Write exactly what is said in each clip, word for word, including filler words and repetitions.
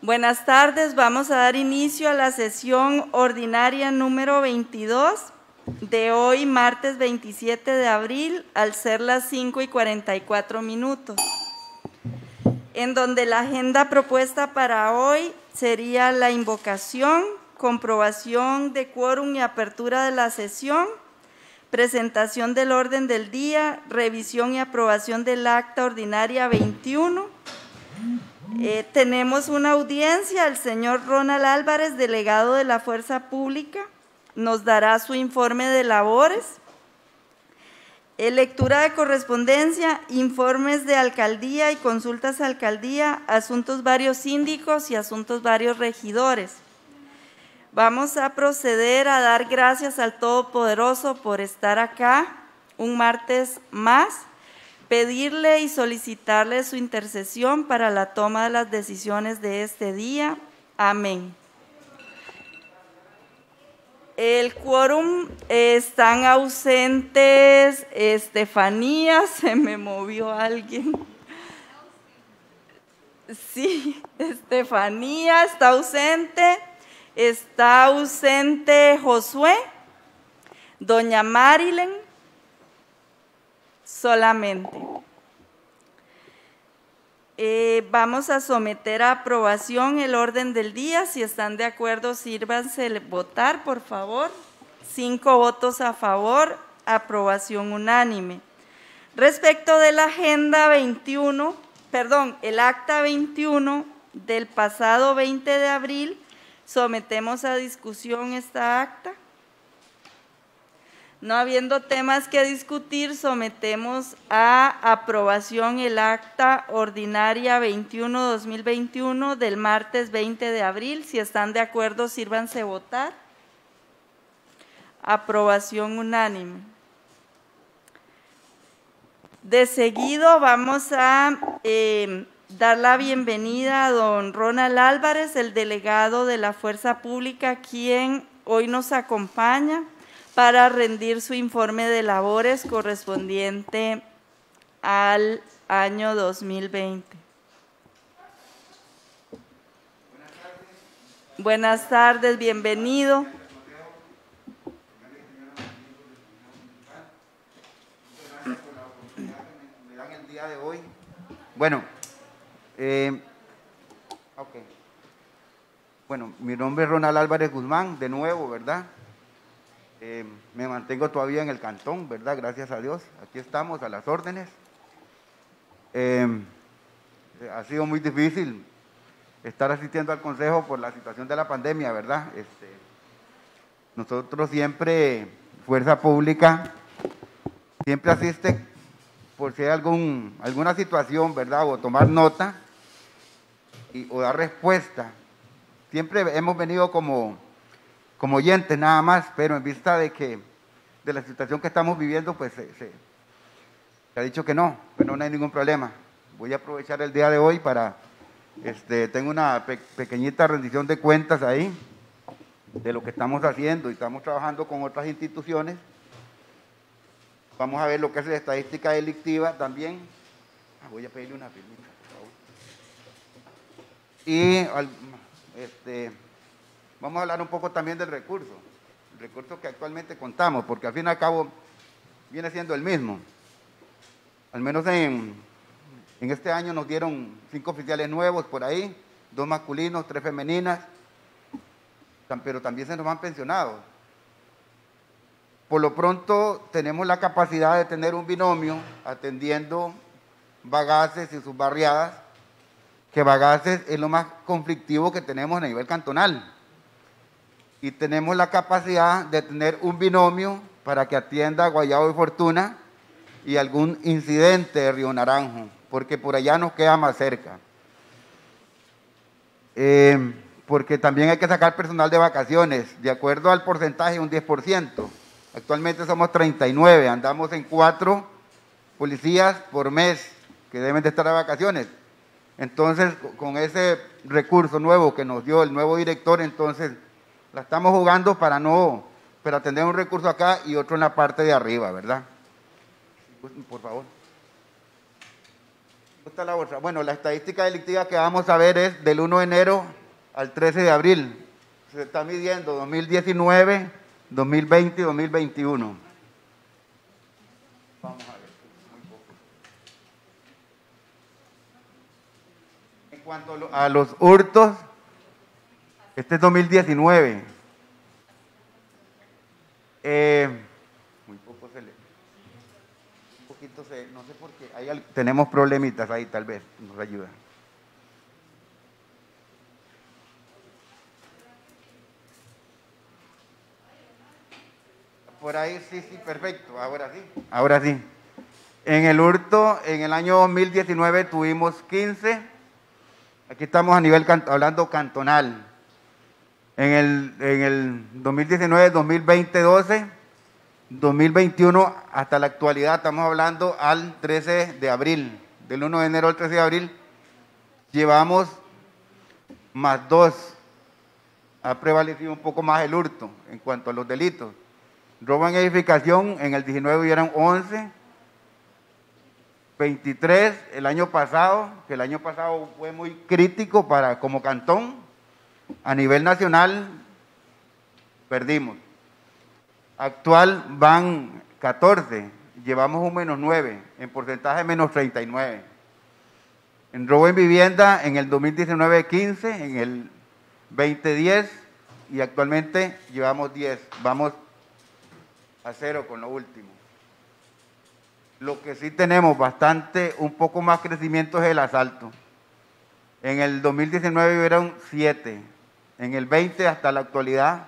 Buenas tardes, vamos a dar inicio a la sesión ordinaria número veintidós de hoy, martes veintisiete de abril, al ser las cinco y cuarenta y cuatro minutos, en donde la agenda propuesta para hoy sería la invocación, comprobación de quórum y apertura de la sesión, presentación del orden del día, revisión y aprobación del acta ordinaria veintiuno. Eh, tenemos una audiencia, el señor Ronald Álvarez, delegado de la Fuerza Pública, nos dará su informe de labores. Eh, lectura de correspondencia, informes de alcaldía y consultas a alcaldía, asuntos varios síndicos y asuntos varios regidores. Vamos a proceder a dar gracias al Todopoderoso por estar acá un martes más, pedirle y solicitarle su intercesión para la toma de las decisiones de este día. Amén. El quórum, eh, están ausentes Estefanía, se me movió alguien. Sí, Estefanía está ausente, está ausente Josué, doña Marilyn, solamente. Eh, vamos a someter a aprobación el orden del día. Si están de acuerdo, sírvanse votar, por favor. Cinco votos a favor, aprobación unánime. Respecto de la agenda veintiuno, perdón, el acta veintiuno del pasado veinte de abril, sometemos a discusión esta acta. No habiendo temas que discutir, sometemos a aprobación el acta ordinaria veintiuno dos mil veintiuno del martes veinte de abril. Si están de acuerdo, sírvanse votar. Aprobación unánime. De seguido vamos a eh, dar la bienvenida a don Ronald Álvarez, el delegado de la Fuerza Pública, quien hoy nos acompaña para rendir su informe de labores correspondiente al año dos mil veinte. Buenas tardes, bienvenido. Me dan el día de hoy. Bueno, eh, okay. Bueno, mi nombre es Ronald Álvarez Guzmán, de nuevo, ¿verdad? Eh, me mantengo todavía en el cantón, ¿verdad? Gracias a Dios. Aquí estamos a las órdenes. Eh, ha sido muy difícil estar asistiendo al consejo por la situación de la pandemia, ¿verdad? Este, nosotros siempre, Fuerza Pública, siempre asiste por si hay algún, alguna situación, ¿verdad? O tomar nota y, o dar respuesta. Siempre hemos venido como... como oyentes nada más, pero en vista de que de la situación que estamos viviendo, pues se, se, se ha dicho que no, pero no hay ningún problema. Voy a aprovechar el día de hoy para, este, tengo una pe pequeñita rendición de cuentas ahí, de lo que estamos haciendo y estamos trabajando con otras instituciones. Vamos a ver lo que es la estadística delictiva también. Ah, voy a pedirle una firmita, por favor. Y, al, este... vamos a hablar un poco también del recurso, el recurso que actualmente contamos, porque al fin y al cabo viene siendo el mismo. Al menos en, en este año nos dieron cinco oficiales nuevos por ahí, dos masculinos, tres femeninas, pero también se nos han pensionado. Por lo pronto tenemos la capacidad de tener un binomio atendiendo Bagaces y sus barriadas, que Bagaces es lo más conflictivo que tenemos a nivel cantonal. Y tenemos la capacidad de tener un binomio para que atienda Guayabo y Fortuna y algún incidente de Río Naranjo, porque por allá nos queda más cerca. Eh, porque también hay que sacar personal de vacaciones, de acuerdo al porcentaje, un diez por ciento. Actualmente somos treinta y nueve, andamos en cuatro policías por mes que deben de estar de vacaciones. Entonces, con ese recurso nuevo que nos dio el nuevo director, entonces la estamos jugando para no, para tener un recurso acá y otro en la parte de arriba, ¿verdad? Por favor. Está la otra. Bueno, la estadística delictiva que vamos a ver es del uno de enero al trece de abril. Se está midiendo dos mil diecinueve, dos mil veinte y dos mil veintiuno. Vamos a ver. Muy poco. En cuanto a los hurtos, este es dos mil diecinueve. Eh, muy poco se le... Un poquito se... No sé por qué. Hay, tenemos problemitas ahí, tal vez. Nos ayuda. Por ahí, sí, sí, perfecto. Ahora sí. Ahora sí. En el hurto, en el año dos mil diecinueve tuvimos quince. Aquí estamos a nivel, hablando cantonal. En el, en el dos mil diecinueve, dos mil veinte, doce. dos mil veintiuno hasta la actualidad, estamos hablando al trece de abril. Del uno de enero al trece de abril, llevamos más dos. Ha prevalecido un poco más el hurto en cuanto a los delitos. Robo en edificación, en el diecinueve hubieron once, veintitrés el año pasado, que el año pasado fue muy crítico para como cantón. A nivel nacional perdimos. Actual van catorce, llevamos un menos nueve, en porcentaje menos treinta y nueve. En robo en vivienda, en el dos mil diecinueve quince, en el veinte diez y actualmente llevamos diez. Vamos a cero con lo último. Lo que sí tenemos bastante, un poco más crecimiento es el asalto. En el dos mil diecinueve hubieron siete, en el veinte hasta la actualidad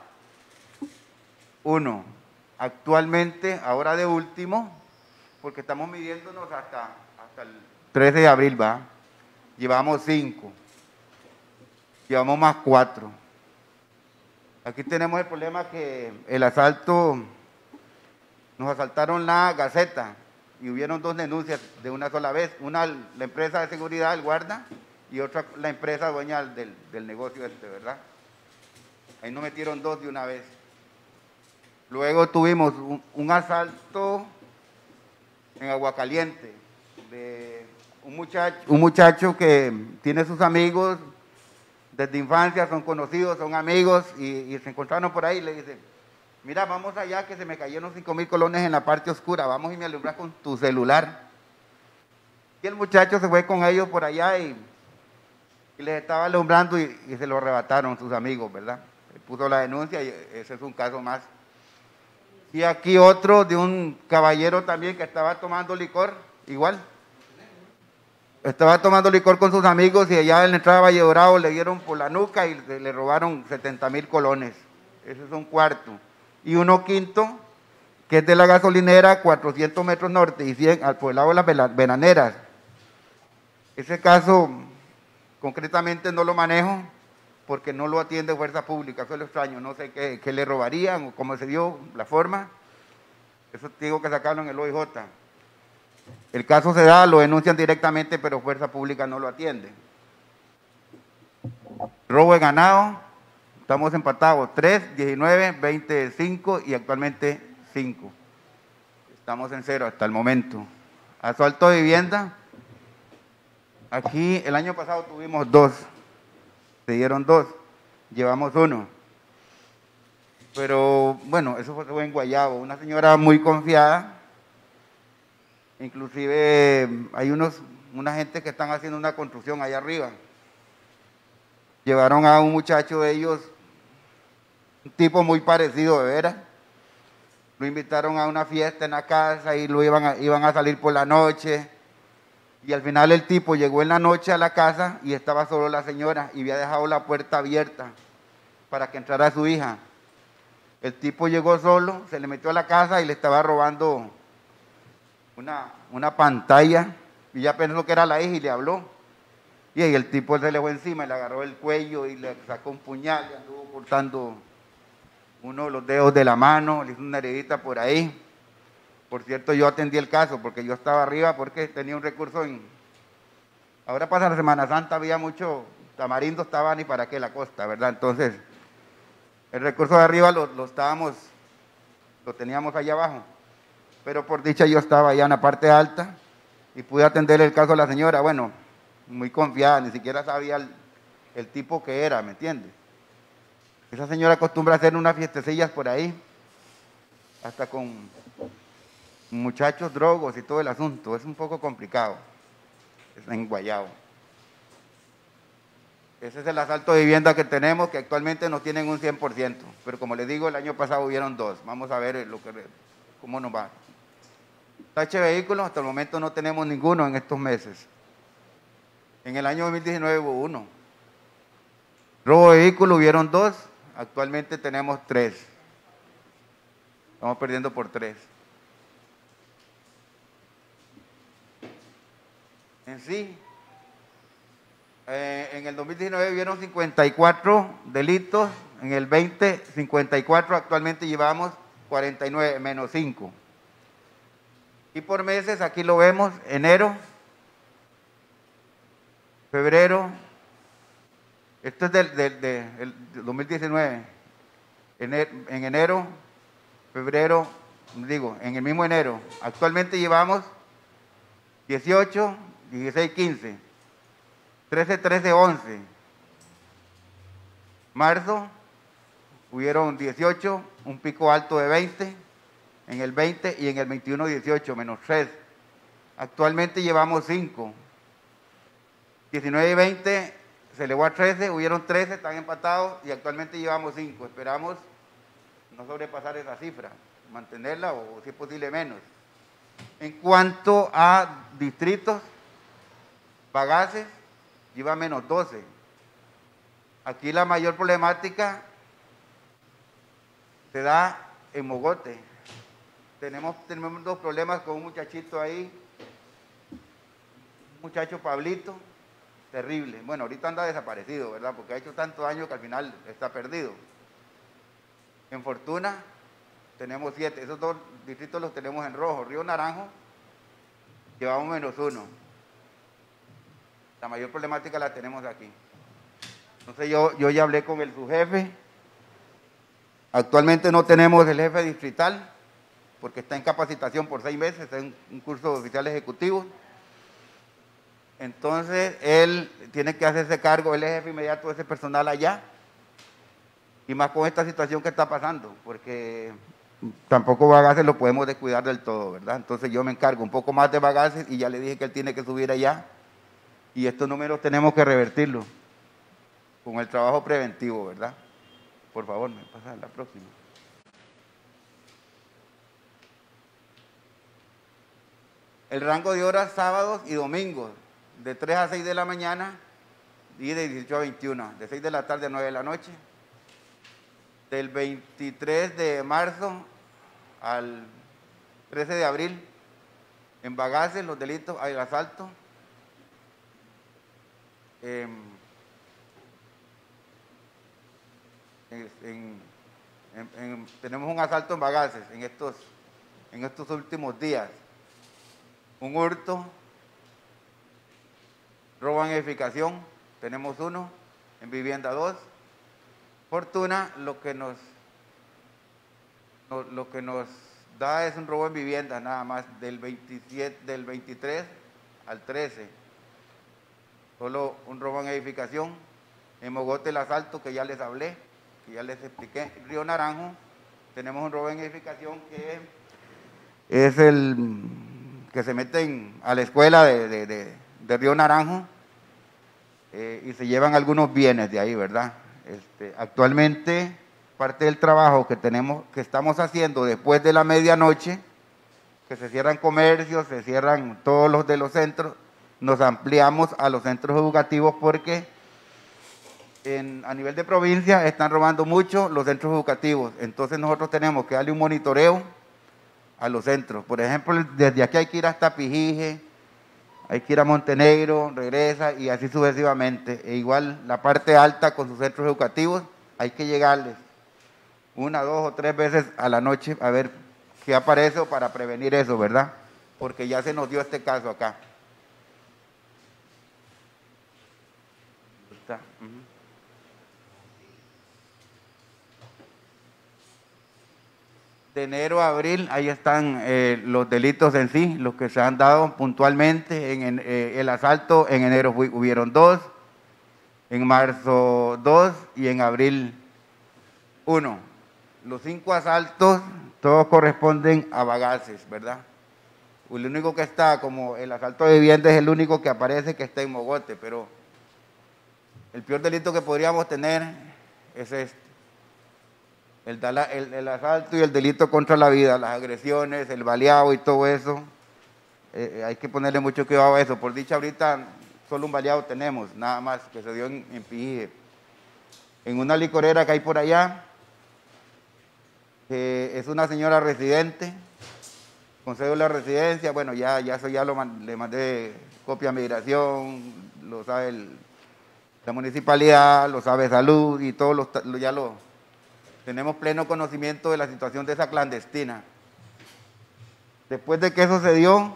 uno. Actualmente, ahora de último, porque estamos midiéndonos hasta, hasta el trece de abril, ¿va? Llevamos cinco, llevamos más cuatro. Aquí tenemos el problema que el asalto, nos asaltaron la Gaceta y hubieron dos denuncias de una sola vez, una la empresa de seguridad, el guarda, y otra la empresa dueña del, del negocio este, ¿verdad? Ahí nos metieron dos de una vez. Luego tuvimos un, un asalto en Aguacaliente de un muchacho, un muchacho que tiene sus amigos desde infancia, son conocidos, son amigos, y, y se encontraron por ahí y le dicen, mira, vamos allá que se me cayeron cinco mil colones en la parte oscura, vamos y me alumbras con tu celular. Y el muchacho se fue con ellos por allá y, y les estaba alumbrando y, y se lo arrebataron sus amigos, ¿verdad? Puso la denuncia y ese es un caso más. Y aquí otro de un caballero también que estaba tomando licor, igual. Estaba tomando licor con sus amigos y allá en la entrada de Valle Dorado le dieron por la nuca y le, le robaron setenta mil colones. Ese es un cuarto. Y uno quinto, que es de la gasolinera, cuatrocientos metros norte y cien al por el lado de las Venaneras. Ese caso, concretamente no lo manejo porque no lo atiende Fuerza Pública, eso es lo extraño, no sé qué, qué le robarían o cómo se dio la forma. Eso tengo que sacarlo en el O I J. El caso se da, lo denuncian directamente, pero Fuerza Pública no lo atiende. Robo de ganado, estamos empatados, tres, diecinueve, veinte, cinco y actualmente cinco. Estamos en cero hasta el momento. Asalto de vivienda, aquí el año pasado tuvimos dos, se dieron dos, llevamos uno. Pero bueno, eso fue en Guayabo, una señora muy confiada. Inclusive hay unos, una gente que están haciendo una construcción allá arriba. Llevaron a un muchacho de ellos, un tipo muy parecido de veras. Lo invitaron a una fiesta en la casa y lo iban a, iban a salir por la noche. Y al final el tipo llegó en la noche a la casa y estaba solo la señora y había dejado la puerta abierta para que entrara su hija. El tipo llegó solo, se le metió a la casa y le estaba robando Una, una pantalla, y ya pensó que era la hija y le habló. Y ahí el tipo se le fue encima y le agarró el cuello y le sacó un puñal y anduvo cortando uno de los dedos de la mano, le hizo una heridita por ahí. Por cierto, yo atendí el caso porque yo estaba arriba porque tenía un recurso en... Ahora pasa la Semana Santa, había mucho, Tamarindo estaba ni para qué la costa, ¿verdad? Entonces, el recurso de arriba lo, lo estábamos, lo teníamos allá abajo. Pero por dicha yo estaba allá en la parte alta y pude atender el caso a la señora, bueno, muy confiada, ni siquiera sabía el, el tipo que era, ¿me entiendes? Esa señora acostumbra a hacer unas fiestecillas por ahí, hasta con muchachos drogos y todo el asunto, es un poco complicado, es en Guayabo. Ese es el asalto de vivienda que tenemos, que actualmente no tienen un cien por ciento, pero como les digo, el año pasado hubieron dos, vamos a ver lo que, cómo nos va. Tache de vehículos, hasta el momento no tenemos ninguno en estos meses. En el año dos mil diecinueve hubo uno. Robo de vehículos hubieron dos, actualmente tenemos tres. Estamos perdiendo por tres. En sí, eh, en el dos mil diecinueve hubieron cincuenta y cuatro delitos, en el veinte, cincuenta y cuatro, actualmente llevamos cuarenta y nueve, menos cinco. Y por meses, aquí lo vemos, enero, febrero, esto es del, del, del dos mil diecinueve, en, en enero, febrero, digo, en el mismo enero, actualmente llevamos dieciocho, dieciséis, quince, trece, trece, once, marzo, hubieron dieciocho, un pico alto de veinte, en el veinte y en el veintiuno, dieciocho, menos tres. Actualmente llevamos cinco. diecinueve y veinte se elevó a trece, hubieron trece, están empatados y actualmente llevamos cinco. Esperamos no sobrepasar esa cifra, mantenerla o si es posible menos. En cuanto a distritos, Bagaces lleva menos doce. Aquí la mayor problemática se da en Mogote. Tenemos, tenemos dos problemas con un muchachito ahí, un muchacho Pablito, terrible. Bueno, ahorita anda desaparecido, ¿verdad? Porque ha hecho tantos años que al final está perdido. En Fortuna tenemos siete, esos dos distritos los tenemos en rojo. Río Naranjo llevamos menos uno. La mayor problemática la tenemos aquí. Entonces yo, yo ya hablé con el subjefe. Actualmente no tenemos el jefe distrital, porque está en capacitación por seis meses, está en un curso de oficial ejecutivo. Entonces, él tiene que hacerse cargo, él es jefe inmediato de ese personal allá, y más con esta situación que está pasando, porque tampoco Bagaces lo podemos descuidar del todo, ¿verdad? Entonces yo me encargo un poco más de Bagaces y ya le dije que él tiene que subir allá, y estos números tenemos que revertirlos con el trabajo preventivo, ¿verdad? Por favor, me pasa a la próxima. El rango de horas sábados y domingos, de tres a seis de la mañana y de dieciocho a veintiuna, de seis de la tarde a nueve de la noche. Del veintitrés de marzo al trece de abril, en Bagaces, los delitos, hay el asalto. Eh, en, en, en, tenemos un asalto en Bagaces en estos, en estos últimos días. Un hurto, robo en edificación, tenemos uno, en vivienda dos. Fortuna, lo que nos, lo, lo que nos da es un robo en vivienda, nada más, del, veintisiete, del veintitrés al trece. Solo un robo en edificación. En Mogote el asalto que ya les hablé, que ya les expliqué. Río Naranjo, tenemos un robo en edificación que es el que se meten a la escuela de, de, de, de Río Naranjo eh, y se llevan algunos bienes de ahí, ¿verdad? Este, actualmente, parte del trabajo que tenemos, que estamos haciendo después de la medianoche, que se cierran comercios, se cierran todos los de los centros, nos ampliamos a los centros educativos porque en, a nivel de provincia están robando mucho los centros educativos. Entonces nosotros tenemos que darle un monitoreo a los centros. Por ejemplo, desde aquí hay que ir hasta Pijije, hay que ir a Montenegro, regresa y así sucesivamente. E igual la parte alta con sus centros educativos, hay que llegarles una, dos o tres veces a la noche a ver qué aparece para prevenir eso, ¿verdad? Porque ya se nos dio este caso acá. Está. Uh-huh. de enero a abril, ahí están eh, los delitos en sí, los que se han dado puntualmente. En, en eh, el asalto en enero hubieron dos, en marzo dos y en abril uno. Los cinco asaltos, todos corresponden a Bagaces, ¿verdad? El único que está como el asalto de vivienda es el único que aparece que está en Mogote, pero el peor delito que podríamos tener es este. El, el, el asalto y el delito contra la vida, las agresiones, el baleado y todo eso. Eh, hay que ponerle mucho cuidado a eso. Por dicha, ahorita solo un baleado tenemos, nada más, que se dio en, en Pijije. En una licorera que hay por allá, que es una señora residente, con cédula de residencia. Bueno, ya, ya eso ya lo le mandé copia a migración, lo sabe el, la municipalidad, lo sabe salud y todos los, ya lo tenemos pleno conocimiento de la situación de esa clandestina. Después de que eso se dio,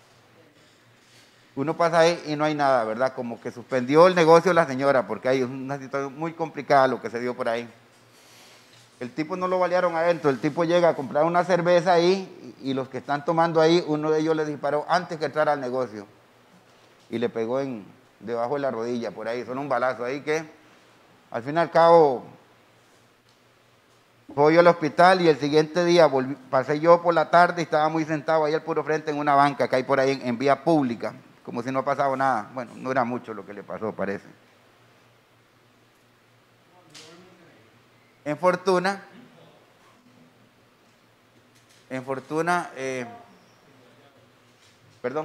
uno pasa ahí y no hay nada, ¿verdad? Como que suspendió el negocio la señora, porque hay una situación muy complicada lo que se dio por ahí. El tipo no lo balearon adentro, el tipo llega a comprar una cerveza ahí y los que están tomando ahí, uno de ellos le disparó antes que entrar al negocio y le pegó en, debajo de la rodilla, por ahí, son un balazo ahí que al fin y al cabo fui al hospital y el siguiente día volví, pasé yo por la tarde y estaba muy sentado ahí al puro frente en una banca que hay por ahí en, en vía pública, como si no pasaba nada. Bueno, no era mucho lo que le pasó, parece. En Fortuna, en Fortuna, eh, perdón.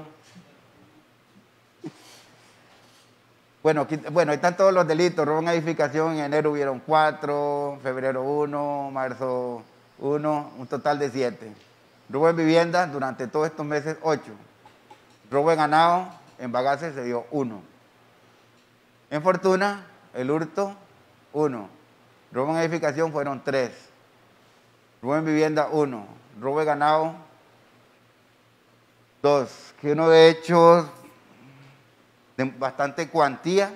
Bueno, aquí, bueno, ahí están todos los delitos. Robo en edificación, en enero hubieron cuatro, febrero uno, marzo uno, un total de siete. Robo en vivienda durante todos estos meses, ocho. Robo en ganado, en Bagaces se dio uno. En Fortuna, el hurto, uno. Robo en edificación fueron tres. Robo en vivienda, uno. Robo de ganado, dos. Que uno de hechos de bastante cuantía.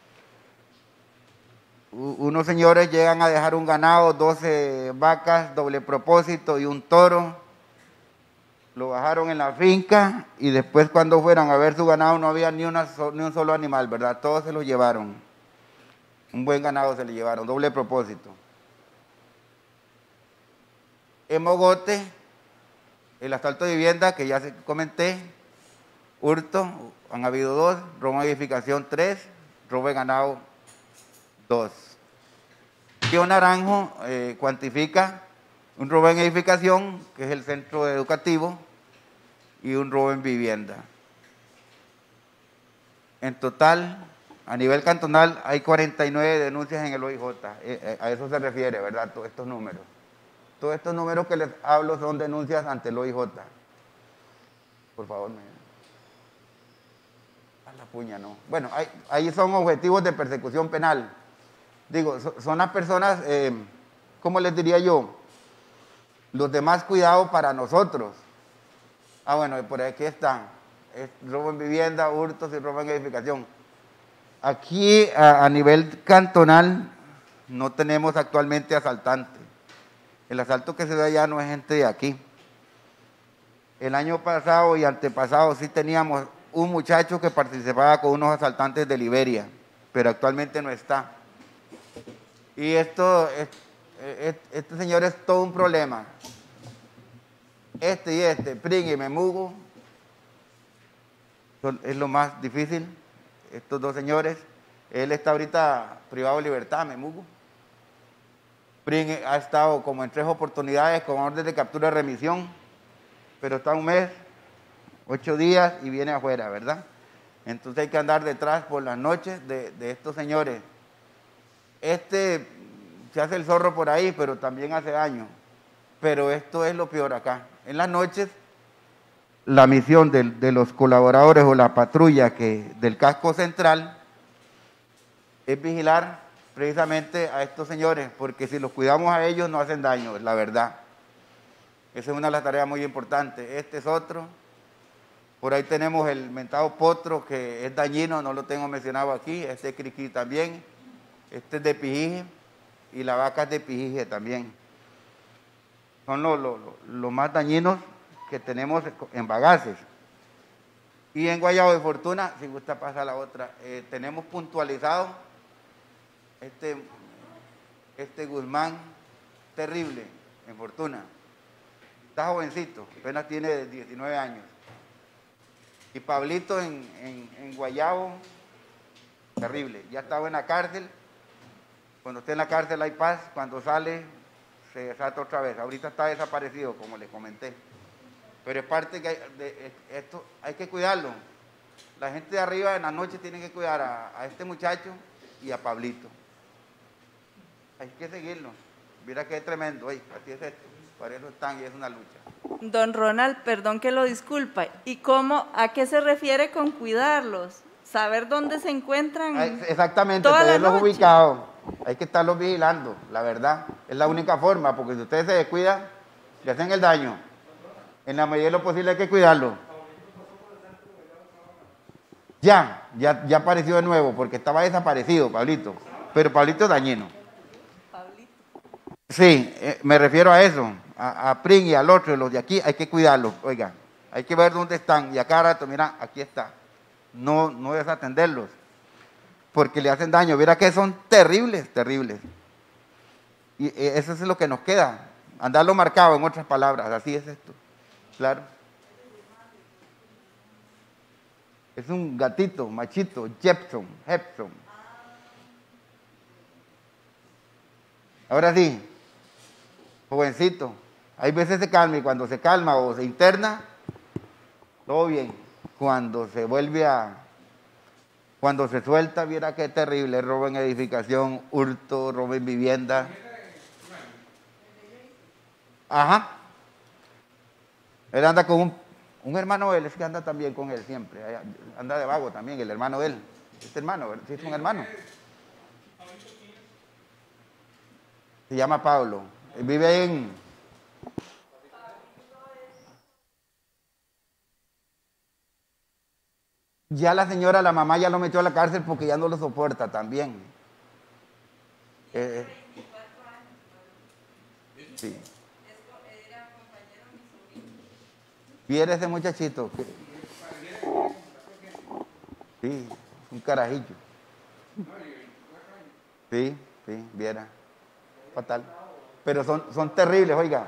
Unos señores llegan a dejar un ganado, doce vacas, doble propósito y un toro. Lo bajaron en la finca y después cuando fueron a ver su ganado no había ni, una, ni un solo animal, ¿verdad? Todos se lo llevaron. Un buen ganado se le llevaron, doble propósito. En Mogote, el asalto de vivienda que ya comenté, hurto, han habido dos, robo de edificación tres, robo de ganado dos. Río Naranjo eh, cuantifica un robo en edificación, que es el centro educativo, y un robo en vivienda. En total, a nivel cantonal, hay cuarenta y nueve denuncias en el O I J. Eh, eh, a eso se refiere, ¿verdad? Todos estos números. Todos estos números que les hablo son denuncias ante el O I J. Por favor, me... A la puña, no. Bueno, hay, ahí son objetivos de persecución penal. Digo, so, son las personas, eh, ¿cómo les diría yo? Los demás cuidados para nosotros. Ah, bueno, por aquí están. Es robo en vivienda, hurtos y robo en edificación. Aquí, a, a nivel cantonal, no tenemos actualmente asaltantes. El asalto que se ve allá no es gente de aquí. El año pasado y antepasado sí teníamos un muchacho que participaba con unos asaltantes de Liberia, pero actualmente no está. Y esto, este, este señor es todo un problema. Este y este, Pring y Memugo, son, es lo más difícil, estos dos señores. Él está ahorita privado de libertad, Memugo. Pring ha estado como en tres oportunidades con orden de captura y remisión, pero está un mes, ocho días y viene afuera, ¿verdad? Entonces hay que andar detrás por las noches de, de estos señores. Este se hace el zorro por ahí, pero también hace daño. Pero esto es lo peor acá. En las noches, la misión de, de los colaboradores o la patrulla que, del casco central es vigilar precisamente a estos señores, porque si los cuidamos a ellos no hacen daño, la verdad. Esa es una de las tareas muy importantes. Este es otro. Por ahí tenemos el mentado potro, que es dañino, no lo tengo mencionado aquí. Este es Criqui también. Este es de Pijije y la vaca es de Pijije también. son los lo, lo, lo más dañinos que tenemos en bagaces. Y en Guayabo de Fortuna, si gusta pasa la otra, eh, tenemos puntualizado este, este Guzmán terrible en Fortuna. Está jovencito, apenas tiene diecinueve años. Y Pablito en, en, en Guayabo, terrible. Ya estaba en la cárcel. Cuando esté en la cárcel hay paz, cuando sale se desata otra vez. Ahorita está desaparecido, como les comenté. Pero es parte que hay, de esto, hay que cuidarlo. La gente de arriba en la noche tiene que cuidar a, a este muchacho y a Pablito. Hay que seguirlo. Mira que es tremendo. Oye, así es esto. Para eso están y es una lucha. Don Ronald, perdón que lo disculpa. ¿Y cómo, a qué se refiere con cuidarlos? ¿Saber dónde se encuentran? Ay, exactamente, toda tenerlos la noche. ubicados. Hay que estarlos vigilando, la verdad. Es la única forma, porque si ustedes se descuidan, le hacen el daño. En la medida de lo posible hay que cuidarlo. Ya, ya, ya apareció de nuevo, porque estaba desaparecido, Pablito. Pero Pablito es dañino. Pablito. Sí, eh, me refiero a eso. A, a Prin y al otro, los de aquí, hay que cuidarlos. Oiga, hay que ver dónde están. Y a cada rato, mira, aquí está. No, no desatenderlos. Porque le hacen daño. Mira que son terribles, terribles. Y eh, eso es lo que nos queda. Andarlo marcado, en otras palabras. Así es esto. Claro. Es un gatito, machito, Jepson, Jepson. Ahora sí, jovencito. Hay veces se calma y cuando se calma o se interna, todo bien. Cuando se vuelve a, cuando se suelta, viera qué terrible, robo en edificación, hurto, robo en vivienda. Ajá. Él anda con un, un hermano de él, es que anda también con él siempre. Anda de vago también, el hermano de él. Este hermano, sí, es un hermano. Se llama Pablo. Él vive en... Ya la señora, la mamá ya lo metió a la cárcel porque ya no lo soporta también. Eh, sí. Y era ese muchachito. Que, sí, un carajillo. Sí, sí, viera. Fatal. Pero son, son terribles, oiga.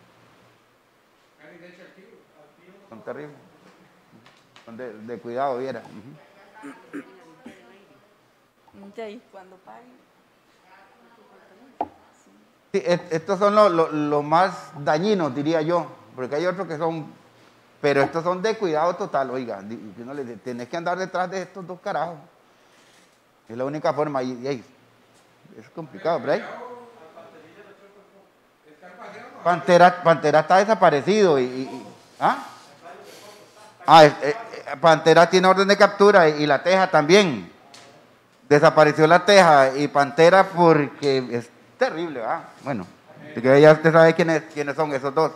Son terribles. Son de, de cuidado, viera. Uh-huh. Ya, y cuando paguen. Sí, estos son los lo, lo más dañinos, diría yo, porque hay otros que son, pero estos son de cuidado total, oiga, no le tenés que andar detrás de estos dos carajos. Es la única forma, y, y es complicado, pero ahí. Pantera, Pantera está desaparecido y, y, y ¿ah? Ah, es, es, Pantera tiene orden de captura y, y la Teja también. Desapareció la Teja y Pantera porque es terrible, ¿verdad? Bueno, ya usted sabe quiénes, quiénes son esos dos.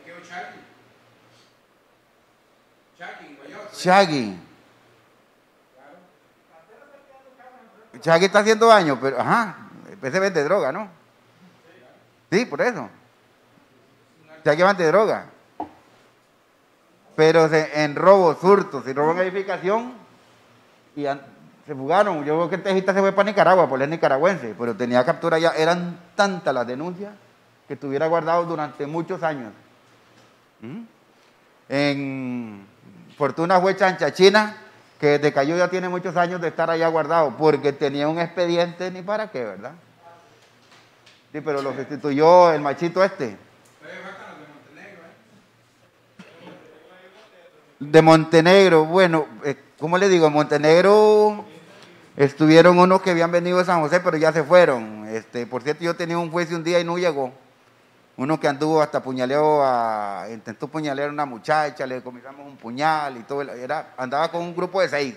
Shaggy. Shaggy está haciendo daño, pero ajá, ese vende droga, ¿no? Sí, por eso. Shaggy vende droga. Pero se, en robos, hurtos y robo en edificación, y an, se fugaron. Yo creo que el Tejita se fue para Nicaragua, por él es nicaragüense, pero tenía captura ya. Eran tantas las denuncias que estuviera guardado durante muchos años. ¿Mm? En Fortuna fue Chanchachina, que desde Cayó ya tiene muchos años de estar allá guardado, porque tenía un expediente ni para qué, ¿verdad? Sí, pero lo sustituyó el machito este. De Montenegro, bueno, eh, ¿cómo le digo? En Montenegro estuvieron unos que habían venido de San José, pero ya se fueron. Este, por cierto, yo tenía un juicio un día y no llegó. Uno que anduvo hasta puñaleó, a, intentó puñalear a una muchacha, le comisamos un puñal y todo. Era, andaba con un grupo de seis.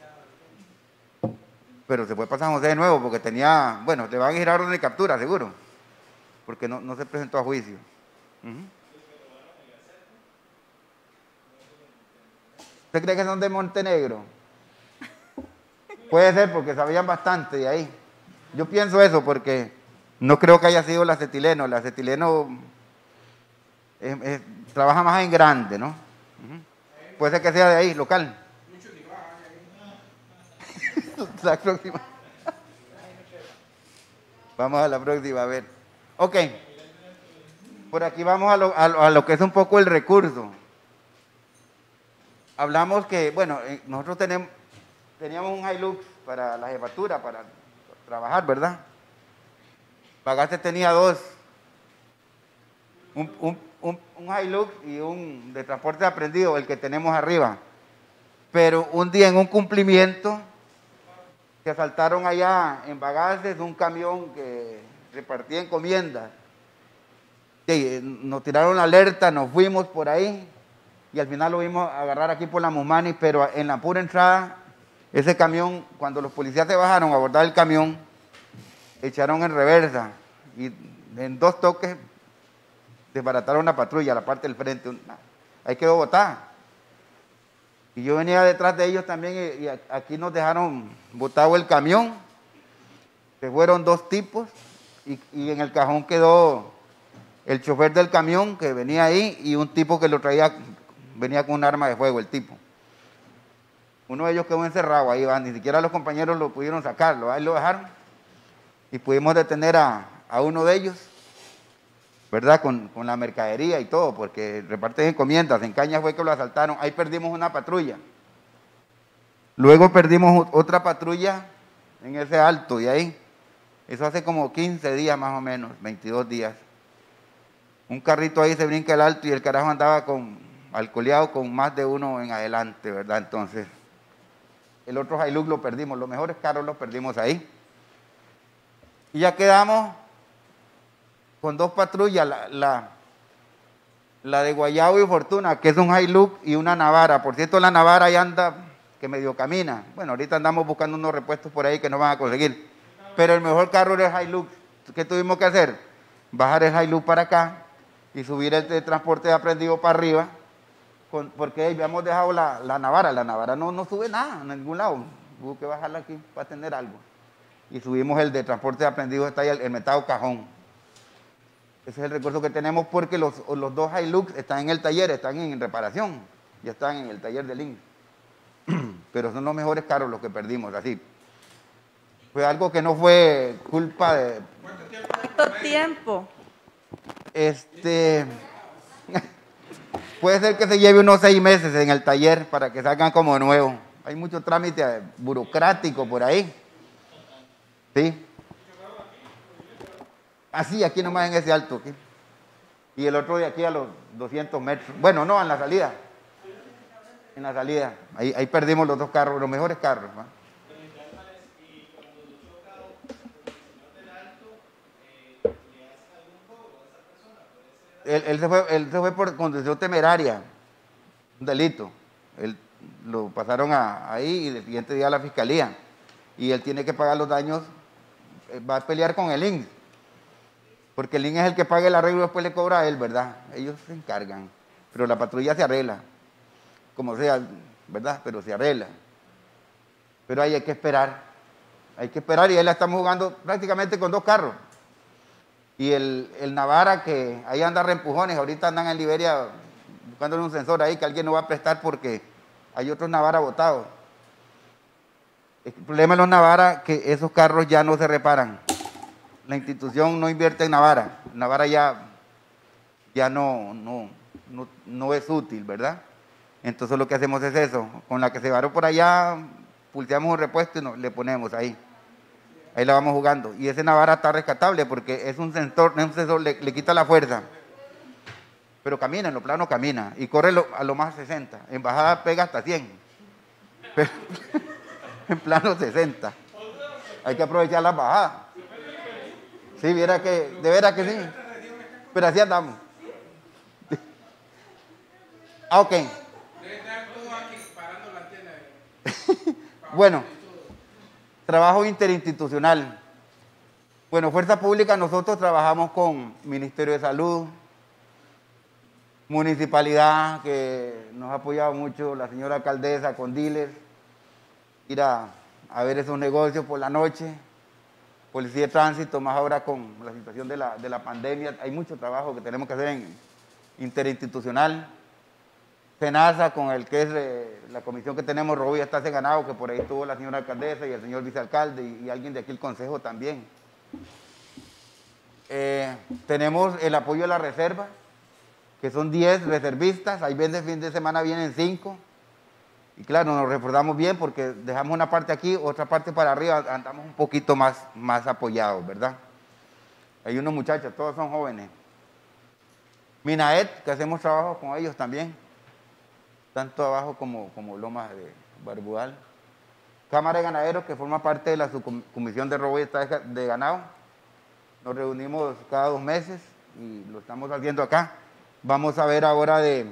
Pero se fue para San José de nuevo porque tenía, bueno, le van a girar orden de captura, seguro. Porque no, no se presentó a juicio. Uh-huh. ¿Usted cree que son de Montenegro? Puede ser porque sabían bastante de ahí. Yo pienso eso porque no creo que haya sido la Acetileno. La Acetileno es, es, trabaja más en grande, ¿no? Uh-huh. Puede ser que sea de ahí, local. La próxima. Vamos a la próxima, a ver. Ok. Por aquí vamos a lo, a, a lo que es un poco el recurso. Hablamos que, bueno, nosotros tenemos, teníamos un Hilux para la jefatura, para trabajar, ¿verdad? Bagaste tenía dos. Un, un, un, un Hilux y un de transporte aprendido, el que tenemos arriba. Pero un día en un cumplimiento, se asaltaron allá en Bagaces un camión que repartía encomiendas. Sí, nos tiraron la alerta, nos fuimos por ahí y al final lo vimos agarrar aquí por la Musmani, pero en la pura entrada, ese camión, cuando los policías se bajaron a abordar el camión, echaron en reversa y en dos toques desbarataron la patrulla, la parte del frente. Ahí quedó botada. Y yo venía detrás de ellos también y, y aquí nos dejaron botado el camión. Se fueron dos tipos y, y en el cajón quedó el chofer del camión que venía ahí y un tipo que lo traía, venía con un arma de fuego, el tipo. Uno de ellos quedó encerrado ahí, ¿va? Ni siquiera los compañeros lo pudieron sacarlo, ahí lo dejaron y pudimos detener a, a uno de ellos, ¿verdad? Con, con la mercadería y todo, porque reparten encomiendas. En Cañas fue que lo asaltaron, ahí perdimos una patrulla. Luego perdimos otra patrulla en ese alto y ahí, eso hace como quince días más o menos, veintidós días. Un carrito ahí se brinca el alto y el carajo andaba con alcoholeado con más de uno en adelante, ¿verdad? Entonces, el otro Hilux lo perdimos, los mejores carros los perdimos ahí. Y ya quedamos con dos patrullas, la, la, la de Guayabo y Fortuna, que es un Hilux y una Navara. Por cierto, la Navara ya anda, que medio camina. Bueno, ahorita andamos buscando unos repuestos por ahí que no van a conseguir. Pero el mejor carro era el Hilux. ¿Qué tuvimos que hacer? Bajar el Hilux para acá y subir el de transporte de aprendido para arriba, con, porque habíamos dejado la, la Navara. La Navara no, no sube nada en ningún lado. Hubo que bajarla aquí para tener algo. Y subimos el de transporte de aprendido, está ahí el, el metado cajón. Ese es el recurso que tenemos porque los, los dos Hilux están en el taller, están en reparación, ya están en el taller del I N S. Pero son los mejores carros los que perdimos, así. Fue algo que no fue culpa de... ¿Cuánto tiempo? Este... Puede ser que se lleve unos seis meses en el taller para que salgan como nuevo. Hay mucho trámite burocrático por ahí. ¿Sí? Así, aquí nomás en ese alto. ¿sí? Y el otro de aquí a los doscientos metros. Bueno, no, en la salida. En la salida. Ahí, ahí perdimos los dos carros, los mejores carros. ¿no? Él, él, se fue, él se fue por conducción temeraria, un delito. Él, lo pasaron a, ahí y el siguiente día a la fiscalía. Y él tiene que pagar los daños, va a pelear con el I N S. Porque el I N S es el que paga el arreglo y después le cobra a él, ¿verdad? Ellos se encargan. Pero la patrulla se arregla, como sea, ¿verdad? Pero se arregla. Pero ahí hay que esperar. Hay que esperar y ahí la estamos jugando prácticamente con dos carros. Y el, el Navara, que ahí anda reempujones, ahorita andan en Liberia buscándole un sensor ahí que alguien no va a prestar porque hay otros Navara botados. El problema de los Navara que esos carros ya no se reparan. La institución no invierte en Navara. Navara ya, ya no, no, no, no es útil, ¿verdad? Entonces lo que hacemos es eso. Con la que se varó por allá, pulseamos un repuesto y nos, le ponemos ahí. Ahí la vamos jugando. Y ese Navara está rescatable porque es un sensor, es un sensor le, le quita la fuerza. Pero camina, en lo plano camina. Y corre lo, a lo más sesenta. En bajada pega hasta cien. Pero en plano sesenta. Hay que aprovechar las bajadas. Sí, viera que, de veras que sí. Pero así andamos. Ah, ok. Bueno. Trabajo interinstitucional. Bueno, Fuerza Pública, nosotros trabajamos con Ministerio de Salud, Municipalidad, que nos ha apoyado mucho la señora alcaldesa con dealers, ir a, a ver esos negocios por la noche, Policía de Tránsito, más ahora con la situación de la, de la pandemia, hay mucho trabajo que tenemos que hacer en, interinstitucional, SENASA, con el que es eh, la comisión que tenemos, Robo y Estás en Ganado, que por ahí estuvo la señora alcaldesa y el señor vicealcalde y, y alguien de aquí el consejo también. Eh, tenemos el apoyo de la reserva, que son diez reservistas, ahí de fin de semana vienen cinco, y claro, nos reforzamos bien porque dejamos una parte aquí, otra parte para arriba, andamos un poquito más, más apoyados, ¿verdad? Hay unos muchachos, todos son jóvenes. MINAET, que hacemos trabajo con ellos también, tanto abajo como, como Lomas de Barbudal. Cámara de Ganaderos, que forma parte de la subcomisión de robo y estado de ganado. Nos reunimos cada dos meses y lo estamos haciendo acá. Vamos a ver ahora de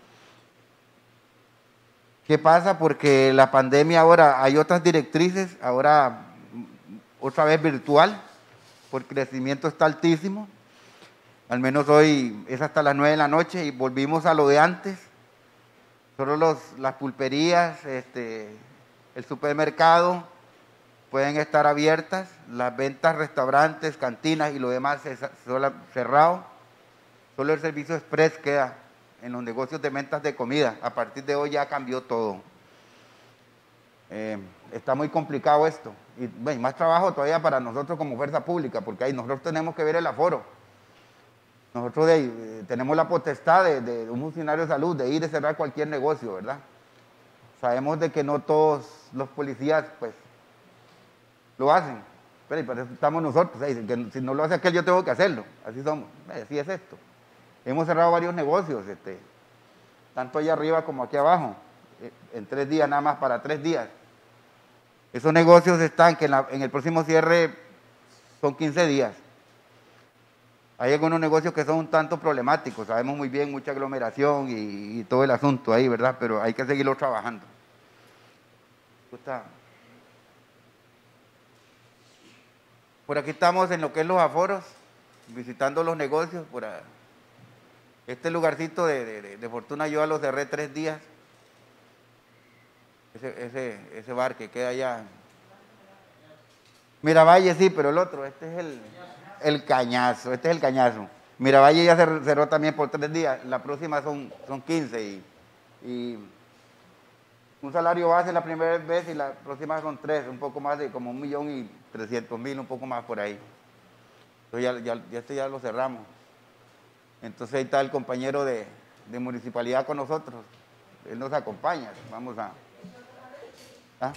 qué pasa, porque la pandemia ahora, hay otras directrices, ahora otra vez virtual, porque el crecimiento está altísimo. Al menos hoy es hasta las nueve de la noche y volvimos a lo de antes. Solo los, las pulperías, este, el supermercado pueden estar abiertas, las ventas, restaurantes, cantinas y lo demás es cerrado. Solo el servicio express queda en los negocios de ventas de comida. A partir de hoy ya cambió todo. Eh, está muy complicado esto. Y bueno, más trabajo todavía para nosotros como fuerza pública, porque ahí nosotros tenemos que ver el aforo. Nosotros de ahí, eh, tenemos la potestad de, de un funcionario de salud de ir y cerrar cualquier negocio, ¿verdad? Sabemos de que no todos los policías, pues, lo hacen. Pero para eso estamos nosotros. ¿Eh? Que si no lo hace aquel, yo tengo que hacerlo. Así somos. ¿Eh? Así es esto. Hemos cerrado varios negocios, este, tanto allá arriba como aquí abajo, eh, en tres días, nada más para tres días. Esos negocios están que en, la, en el próximo cierre son quince días. Hay algunos negocios que son un tanto problemáticos, sabemos muy bien, mucha aglomeración y, y todo el asunto ahí, ¿verdad? Pero hay que seguirlo trabajando. Por aquí estamos en lo que es los aforos, visitando los negocios. Por a, este lugarcito de, de, de Fortuna yo lo cerré tres días. Ese, ese, ese bar que queda allá. Miravalle sí, pero el otro, este es el... El Cañazo, este es el Cañazo. Miravalle ya se cerró también por tres días, la próxima son, son quince y, y un salario base la primera vez y la próxima son tres, un poco más de como un millón y trescientos mil, un poco más por ahí. Entonces ya, ya, ya este ya lo cerramos. Entonces ahí está el compañero de, de municipalidad con nosotros, él nos acompaña, vamos a... ¿Ah?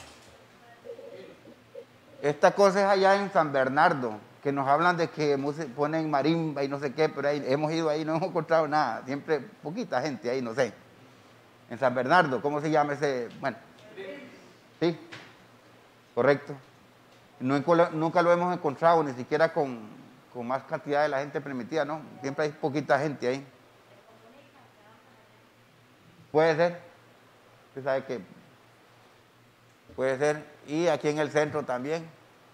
Esta cosa es allá en San Bernardo, que nos hablan de que ponen marimba y no sé qué, pero ahí, hemos ido ahí y no hemos encontrado nada, siempre poquita gente ahí, no sé. En San Bernardo, ¿cómo se llama ese? Bueno, sí, correcto. No, nunca lo hemos encontrado, ni siquiera con, con más cantidad de la gente permitida, ¿no? Siempre hay poquita gente ahí. Puede ser, usted sabe que puede ser, y aquí en el centro también.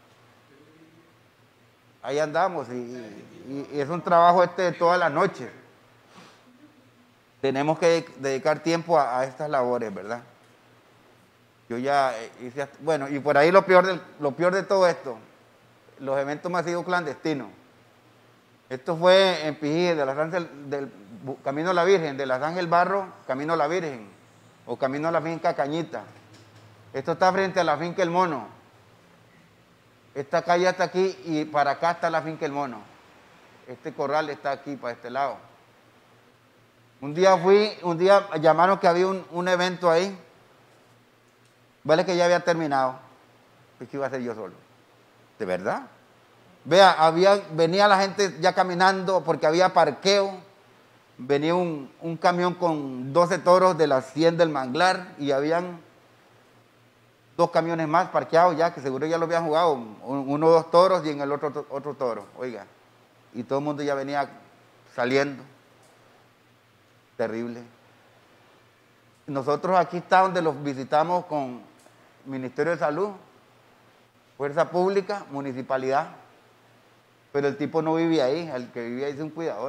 Ahí andamos y, y, y es un trabajo este de todas las noches. Tenemos que dedicar tiempo a, a estas labores, ¿verdad? Yo ya hice, bueno, y por ahí lo peor, de, lo peor de todo esto, los eventos masivos clandestinos. Esto fue en Pijí, de la Ángel, del Camino a la Virgen, de la Ángel Barro, Camino a la Virgen, o Camino a la Finca Cañita. Esto está frente a la Finca El Mono. Esta calle está aquí y para acá está la Finca El Mono. Este corral está aquí, para este lado. Un día fui, un día llamaron que había un, un evento ahí. Vale que ya había terminado. Pues que iba a ser yo solo. ¿De verdad? Vea, había, venía la gente ya caminando porque había parqueo. Venía un, un camión con doce toros de las cien del Manglar y habían dos camiones más parqueados ya, que seguro ya lo habían jugado, uno dos toros y en el otro otro toro, oiga. Y todo el mundo ya venía saliendo. Terrible. Nosotros aquí está donde los visitamos con Ministerio de Salud, Fuerza Pública, Municipalidad. Pero el tipo no vivía ahí, el que vivía ahí es un cuidador.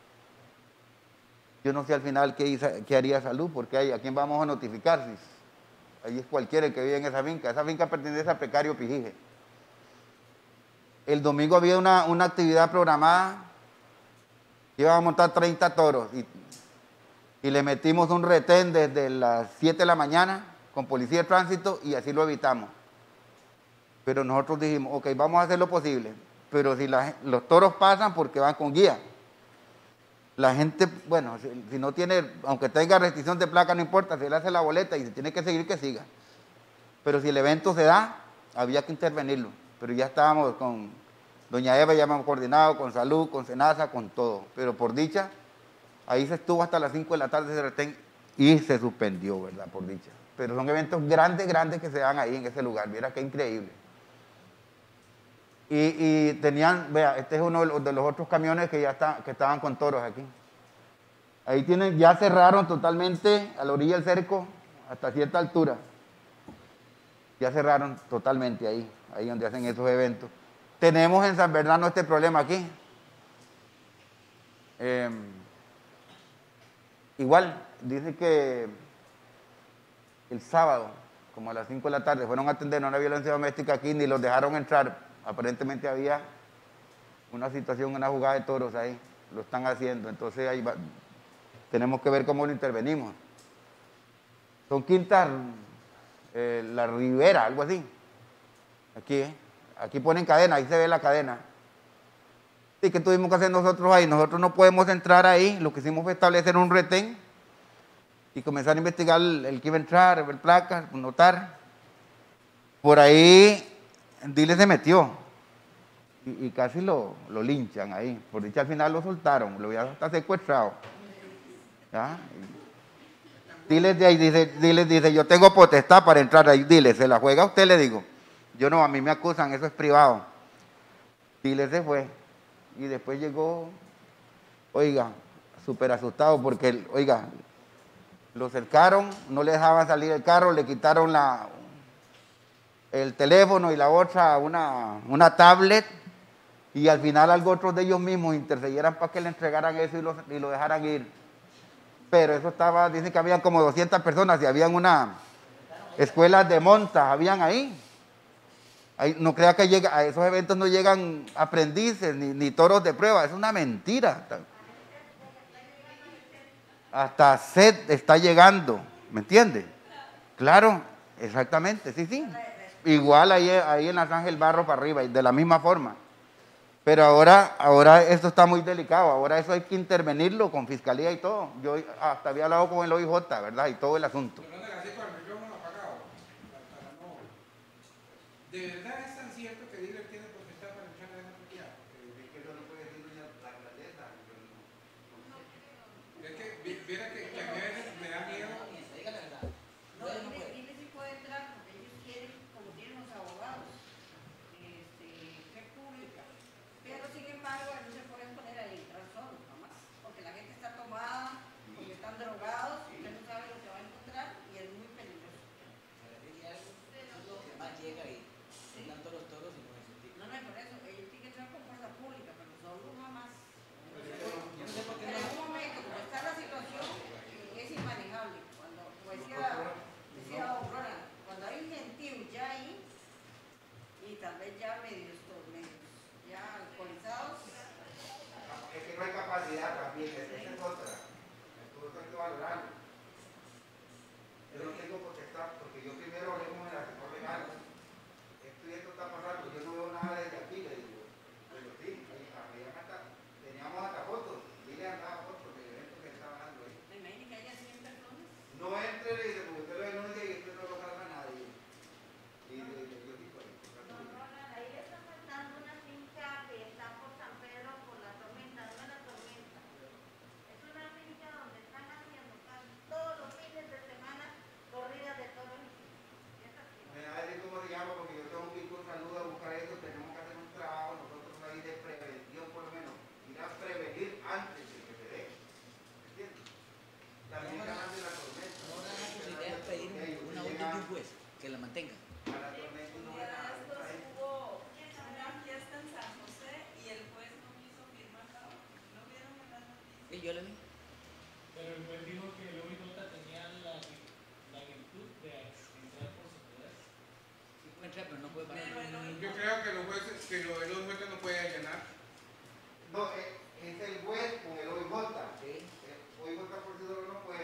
Yo no sé al final qué, hizo, qué haría Salud, porque ahí, ¿a quién vamos a notificar? Si ahí es cualquiera el que vive en esa finca. Esa finca pertenece a Precario Pijije. El domingo había una, una actividad programada que iba a montar treinta toros y Y le metimos un retén desde las siete de la mañana con policía de tránsito y así lo evitamos. Pero nosotros dijimos, ok, vamos a hacer lo posible. Pero si la, los toros pasan porque van con guía. La gente, bueno, si, si no tiene, aunque tenga restricción de placa, no importa, se le hace la boleta y si tiene que seguir, que siga. Pero si el evento se da, había que intervenirlo. Pero ya estábamos con doña Eva, ya hemos coordinado con Salud, con Senasa, con todo. Pero por dicha, ahí se estuvo hasta las cinco de la tarde ese retén y se suspendió, ¿verdad? Por dicha. Pero son eventos grandes, grandes que se dan ahí en ese lugar. Mira qué increíble. Y, y tenían, vea, este es uno de los, de los otros camiones que ya está, que estaban con toros aquí. Ahí tienen, ya cerraron totalmente a la orilla del cerco hasta cierta altura. Ya cerraron totalmente ahí, ahí donde hacen esos eventos. Tenemos en San Bernardo este problema aquí. Eh, igual, dice que el sábado, como a las cinco de la tarde, fueron a atender una violencia doméstica aquí, ni los dejaron entrar. Aparentemente había una situación, una jugada de toros ahí, lo están haciendo, entonces ahí va, tenemos que ver cómo lo intervenimos. Son quintas, eh, la Ribera, algo así. Aquí, ¿eh? Aquí ponen cadena, ahí se ve la cadena. ¿Y qué tuvimos que hacer nosotros ahí? Nosotros no podemos entrar ahí, lo que hicimos fue establecer un retén y comenzar a investigar el, el que iba a entrar, ver placas, notar. Por ahí Dile se metió y, y casi lo, lo linchan ahí. Por dicha al final lo soltaron, lo había hasta secuestrado. ¿Ya? Dile de ahí, dice, dile, dice, yo tengo potestad para entrar ahí. Dile, se la juega a usted, le digo. Yo no, a mí me acusan, eso es privado. Dile se fue. Y después llegó, oiga, súper asustado porque, oiga, lo cercaron, no le dejaban salir el carro, le quitaron la... el teléfono y la otra una, una tablet, y al final algo otros de ellos mismos intercedieran para que le entregaran eso y lo, y lo dejaran ir. Pero eso estaba, dicen que habían como doscientas personas y habían una escuela de montas, habían ahí. ahí no crea que llega, a esos eventos no llegan aprendices ni, ni toros de prueba, es una mentira. Hasta sed está llegando, ¿me entiende? Claro, exactamente, sí, sí. Igual ahí, ahí en la San Ángel Barro para arriba, de la misma forma. Pero ahora, ahora esto está muy delicado, ahora eso hay que intervenirlo con fiscalía y todo. Yo hasta había hablado con el O I J, ¿verdad? Y todo el asunto. Pero no le así con el micrófono apagado. Para no... ¿De verdad es tan cierto que Dile tiene potestad para echar a esa propiedad? Es que eso no puede decir doña la alcaldesa. Es que, viera que, que a mí a veces me da miedo. No, Dile, Dile si puede entrar porque ellos quieren, como tienen los abogados, este, fe pública. Pero sin embargo, no se pueden poner a entrar solos, jamás. Porque la gente está tomada, porque están drogados, usted no sabe lo que va a encontrar y es muy peligroso. Es lo que más llega ahí. Sí. Tanto los toros y con ese tipo. No, no, es por eso. Ellos tienen que entrar con fuerza pública, pero solos jamás. Yo no sé por qué En no. algún momento, como está la situación, es inmanejable. Cuando, como decía, decía don Ronald, cuando hay un gentío ya ahí, y tal vez ya medios, medios ya alcoholizados. Es que no hay capacidad también, esa es otra. Esto hay que valorarlo. Yo no tengo potestad, porque yo primero hablemos en la sector legal. Esto y esto está pasando, yo no veo nada desde aquí, le digo. Pero sí, habían hasta, teníamos hasta fotos, dile andaba fotos del evento que estaba dando ahí. Me imagino que haya cien personas. No entre, le dice, porque usted lo denuncia y usted no lo salva a nadie. Y le digo, yo sí, pues. Ahí está faltando una finca que está por San Pedro por la tormenta, no la tormenta. Es una finca donde están haciendo casi todos los fines de semana corridas de toros. Me da a decir cómo se llama, porque yo tengo que ir con Salud a buscar eso, tenemos que hacer un trabajo nosotros ahí de prevención por lo menos, ir a prevenir antes de que se dé. ¿Entiendes? También ganan de la tormenta. No dan a sus ideas pedir una orden de un juez que la mantenga. A la tormenta no Un ve día nada. de estos hubo una fiesta en San José y el juez no quiso firmar la orden. ¿No vieron en las noticias? Sí, yo le vi. Pero el juez dijo que el O I J tenía la, la virtud de entrar por seguridad. Sí puede entrar, pero no puede parar. Pero el O I J Yo creo que los jueces, que los, los jueces no pueden allanar. No, es, es el juez con el O I J. Sí. El O I J por sí solo no puede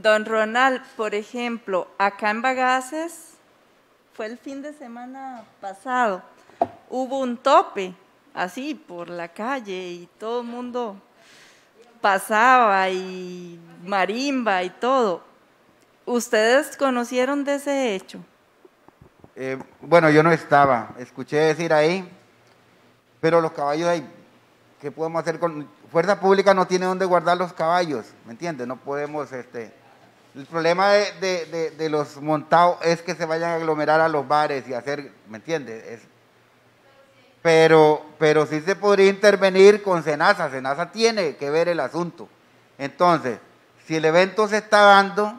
Don Ronald, por ejemplo, acá en Bagaces, fue el fin de semana pasado, hubo un tope, así, por la calle, y todo el mundo pasaba, y marimba y todo. ¿Ustedes conocieron de ese hecho? Eh, bueno, yo no estaba, escuché decir ahí, pero los caballos ahí, ¿qué podemos hacer con...? Fuerza Pública no tiene dónde guardar los caballos, ¿me entiendes? No podemos, este... El problema de, de, de, de los montados es que se vayan a aglomerar a los bares y hacer, ¿me entiendes? Es, pero, pero sí se podría intervenir con SENASA, SENASA tiene que ver el asunto. Entonces, si el evento se está dando,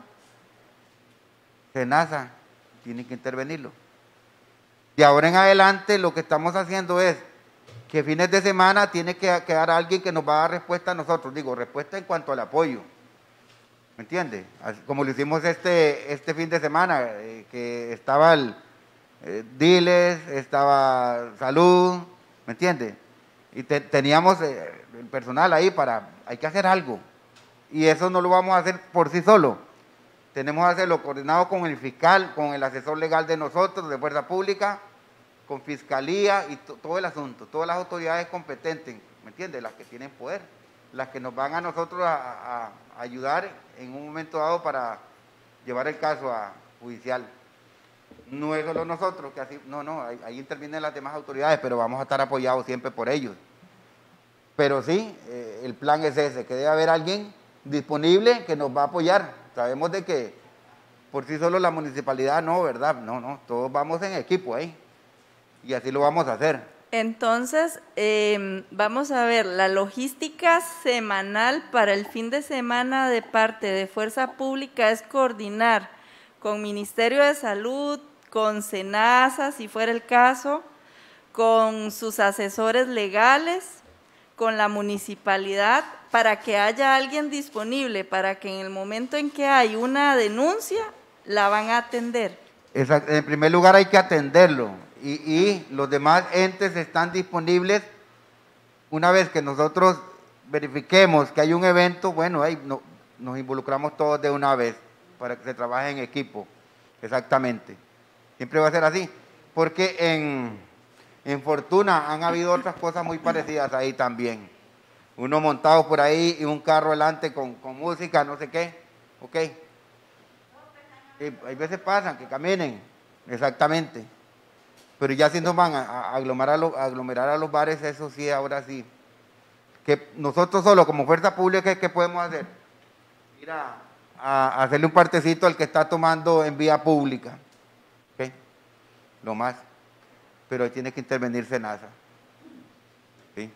SENASA tiene que intervenirlo. De ahora en adelante lo que estamos haciendo es que fines de semana tiene que quedar alguien que nos va a dar respuesta a nosotros, digo, respuesta en cuanto al apoyo. ¿Me entiende? Como lo hicimos este, este fin de semana, eh, que estaba el eh, Diles, estaba Salud, ¿me entiende? Y te, teníamos eh, el personal ahí para, hay que hacer algo. Y eso no lo vamos a hacer por sí solo. Tenemos que hacerlo coordinado con el fiscal, con el asesor legal de nosotros, de Fuerza Pública, con Fiscalía y todo el asunto, todas las autoridades competentes, ¿me entiende? Las que tienen poder, las que nos van a nosotros a, a, a ayudar en un momento dado para llevar el caso a judicial. No es solo nosotros, que así, no, no, ahí, ahí intervienen las demás autoridades, pero vamos a estar apoyados siempre por ellos. Pero sí, eh, el plan es ese, que debe haber alguien disponible que nos va a apoyar. Sabemos de que por sí solo la municipalidad no, ¿verdad? No, no, todos vamos en equipo ahí y así lo vamos a hacer. Entonces, eh, vamos a ver, la logística semanal para el fin de semana de parte de Fuerza Pública es coordinar con Ministerio de Salud, con SENASA, si fuera el caso, con sus asesores legales, con la municipalidad, para que haya alguien disponible, para que en el momento en que hay una denuncia, la van a atender. Exacto. En primer lugar hay que atenderlo. Y, y los demás entes están disponibles una vez que nosotros verifiquemos que hay un evento, bueno, ahí no, nos involucramos todos de una vez para que se trabaje en equipo, exactamente. Siempre va a ser así, porque en, en Fortuna han habido otras cosas muy parecidas ahí también. Uno montado por ahí y un carro delante con, con música, no sé qué, ok. Y hay veces pasan, que caminen, exactamente. Pero ya si nos van a, a, aglomerar a los, a aglomerar a los bares, eso sí, ahora sí. Que nosotros solo, como Fuerza Pública, ¿qué podemos hacer? Ir a, a hacerle un partecito al que está tomando en vía pública. ¿Okay? Lo más. Pero ahí tiene que intervenir SENASA. ¿Sí?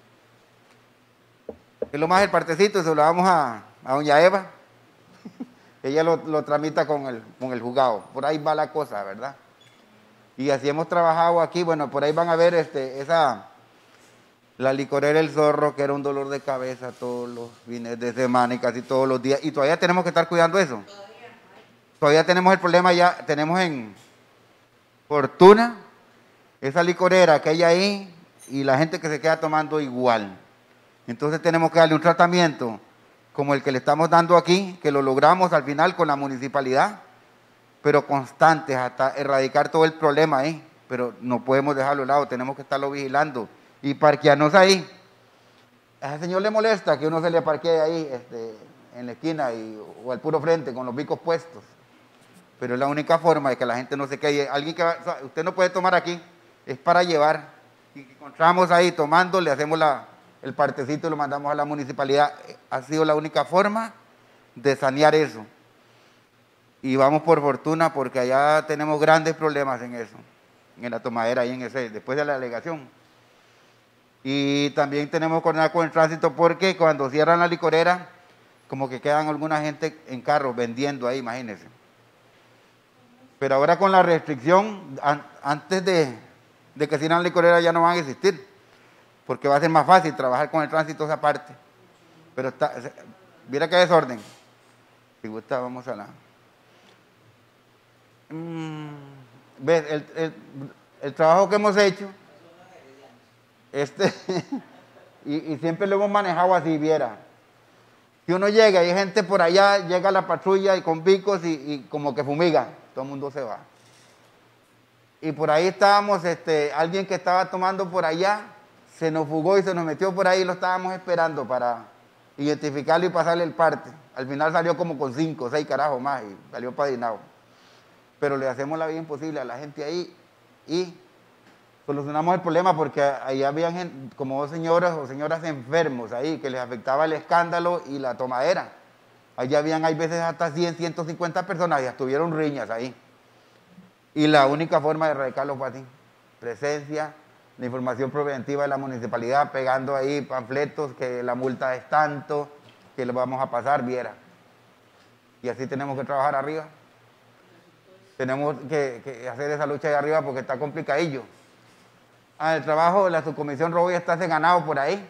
¿Qué es lo más el partecito? Se lo damos a, a doña Eva. Ella lo, lo tramita con el, con el juzgado. Por ahí va la cosa, ¿verdad? Y así hemos trabajado aquí, bueno, por ahí van a ver este, esa, la licorera El Zorro, que era un dolor de cabeza todos los fines de semana y casi todos los días, y todavía tenemos que estar cuidando eso. Todavía tenemos el problema, ya tenemos en Fortuna, esa licorera que hay ahí, y la gente que se queda tomando igual. Entonces tenemos que darle un tratamiento como el que le estamos dando aquí, que lo logramos al final con la municipalidad, pero constantes hasta erradicar todo el problema ahí, pero no podemos dejarlo a un lado, tenemos que estarlo vigilando y parquearnos ahí. A ese señor le molesta que uno se le parquee ahí este, en la esquina y, o al puro frente con los bicos puestos, pero es la única forma de que la gente no se quede. Alguien que va, usted no puede tomar aquí, es para llevar, y que encontramos ahí tomando, le hacemos la, el partecito y lo mandamos a la municipalidad. Ha sido la única forma de sanear eso. Y vamos por Fortuna porque allá tenemos grandes problemas en eso, en la tomadera ahí en ese, después de la alegación. Y también tenemos que coordinar con el tránsito porque cuando cierran la licorera, como que quedan alguna gente en carros vendiendo ahí, imagínense. Pero ahora con la restricción, an, antes de, de que cierran la licorera ya no van a existir, porque va a ser más fácil trabajar con el tránsito esa parte. Pero está, mira qué desorden. Si gusta, vamos a la... Mm, ¿ves? El, el, el trabajo que hemos hecho, este, y, y siempre lo hemos manejado así, viera. Si uno llega y hay gente por allá, llega la patrulla y con picos y, y como que fumiga, todo el mundo se va. Y por ahí estábamos, este, alguien que estaba tomando por allá, se nos fugó y se nos metió por ahí y lo estábamos esperando para identificarlo y pasarle el parte. Al final salió como con cinco o seis carajos más y salió padinado. Pero le hacemos la vida imposible a la gente ahí y solucionamos el problema porque ahí habían gen- como dos señoras o señoras enfermos ahí que les afectaba el escándalo y la tomadera. Allí habían, hay veces hasta cien, ciento cincuenta personas y estuvieron riñas ahí. Y la única forma de erradicarlo fue así, presencia, la información preventiva de la municipalidad, pegando ahí panfletos que la multa es tanto, que le vamos a pasar, viera. Y así tenemos que trabajar arriba. Tenemos que, que hacer esa lucha de arriba porque está complicadillo. Ah, el trabajo de la subcomisión robo ya está se ganado por ahí.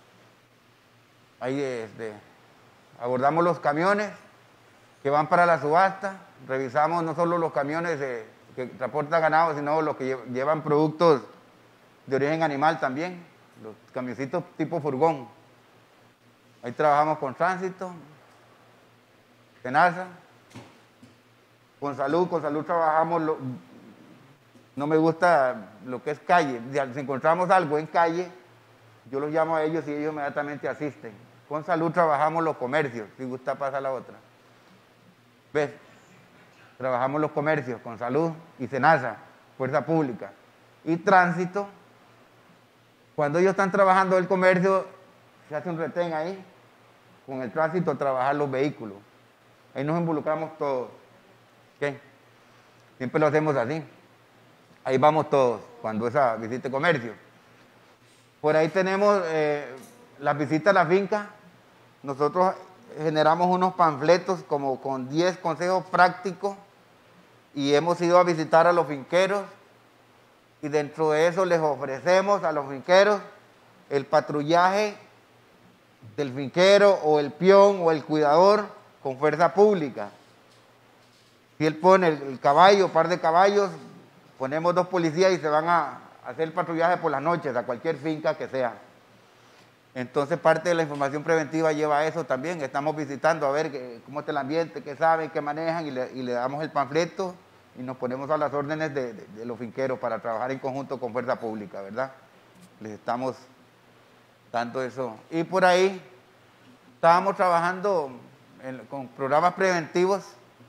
Ahí este, abordamos los camiones que van para la subasta, revisamos no solo los camiones eh, que transportan ganado, sino los que lle- llevan productos de origen animal también, los camioncitos tipo furgón. Ahí trabajamos con tránsito, Senasa, con salud, con salud trabajamos, lo, no me gusta lo que es calle, si encontramos algo en calle, yo los llamo a ellos y ellos inmediatamente asisten. Con salud trabajamos los comercios, si gusta pasa la otra. ¿Ves? Trabajamos los comercios con salud y Senasa, fuerza pública. Y tránsito, cuando ellos están trabajando el comercio, se hace un retén ahí, con el tránsito trabajar los vehículos. Ahí nos involucramos todos. ¿Qué? Siempre lo hacemos así. Ahí vamos todos, cuando esa visita de comercio. Por ahí tenemos eh, las visitas a la finca. Nosotros generamos unos panfletos como con diez consejos prácticos y hemos ido a visitar a los finqueros y dentro de eso les ofrecemos a los finqueros el patrullaje del finquero o el peón o el cuidador con fuerza pública. Si él pone el, el caballo, par de caballos, ponemos dos policías y se van a hacer el patrullaje por las noches a cualquier finca que sea. Entonces parte de la información preventiva lleva a eso también. Estamos visitando a ver que, cómo está el ambiente, qué saben, qué manejan y le, y le damos el panfleto y nos ponemos a las órdenes de, de, de los finqueros para trabajar en conjunto con fuerza pública, ¿verdad? Les estamos dando eso. Y por ahí estábamos trabajando en, con programas preventivos,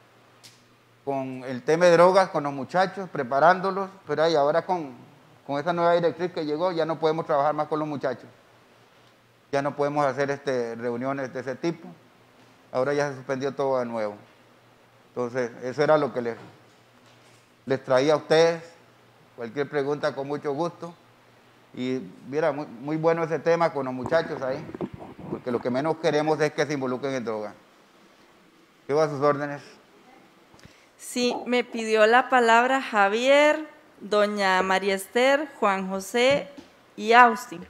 con el tema de drogas, con los muchachos, preparándolos, pero ahí ahora con, con esa nueva directriz que llegó ya no podemos trabajar más con los muchachos. Ya no podemos hacer este, reuniones de ese tipo. Ahora ya se suspendió todo de nuevo. Entonces, eso era lo que les, les traía a ustedes. Cualquier pregunta con mucho gusto. Y mira, muy, muy bueno ese tema con los muchachos ahí, porque lo que menos queremos es que se involucren en droga. Quedo a sus órdenes. Sí, me pidió la palabra Javier, doña María Esther, Juan José y Austin.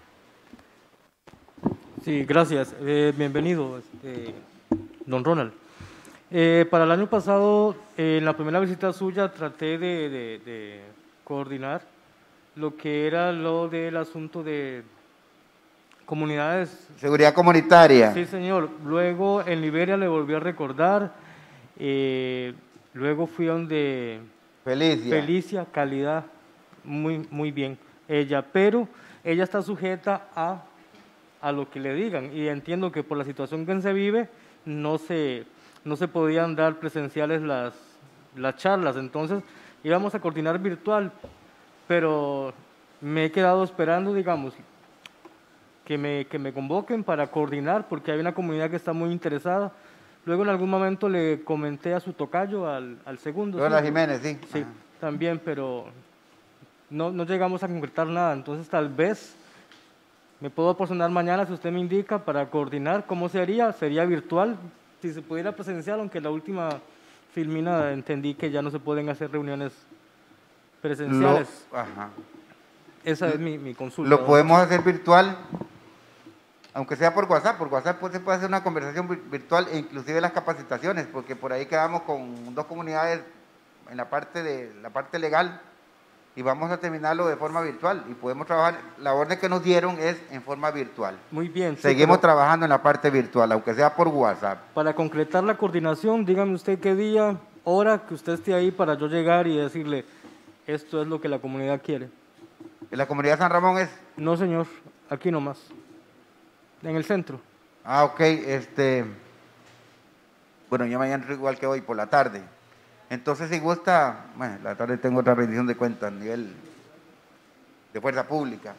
Sí, gracias. Eh, bienvenido, este, don Ronald. Eh, para el año pasado, eh, en la primera visita suya, traté de, de, de coordinar lo que era lo del asunto de comunidades. Seguridad comunitaria. Sí, señor. Luego en Liberia le volví a recordar. Eh, luego fui a donde Felicia. Felicia, calidad, muy, muy bien. Ella, pero ella está sujeta a a lo que le digan y entiendo que por la situación que se vive no se, no se podían dar presenciales las, las charlas, entonces íbamos a coordinar virtual, pero me he quedado esperando, digamos, que me, que me convoquen para coordinar porque hay una comunidad que está muy interesada. Luego en algún momento le comenté a su tocayo, al, al segundo. Lola ¿sí? Jiménez, sí. Sí, Ajá. también, pero no, no llegamos a concretar nada, entonces tal vez me puedo personar mañana, si usted me indica, para coordinar cómo sería. Sería virtual, si se pudiera presencial, aunque la última filmina entendí que ya no se pueden hacer reuniones presenciales. Lo, ajá. Esa es mi, mi consulta. Lo podemos hacer virtual, aunque sea por WhatsApp. Por WhatsApp pues, se puede hacer una conversación virtual e inclusive las capacitaciones, porque por ahí quedamos con dos comunidades en la parte, de, la parte legal y vamos a terminarlo de forma virtual y podemos trabajar, la orden que nos dieron es en forma virtual. Muy bien. sí, Seguimos pero trabajando en la parte virtual, aunque sea por WhatsApp. Para concretar la coordinación, dígame usted qué día, hora que usted esté ahí para yo llegar y decirle, esto es lo que la comunidad quiere. ¿En la comunidad de San Ramón es? No, señor, aquí nomás, en el centro. Ah, ok, este, bueno, ya mañana igual que hoy, por la tarde. Entonces, si gusta, bueno, la tarde tengo otra rendición de cuentas a nivel de fuerza pública.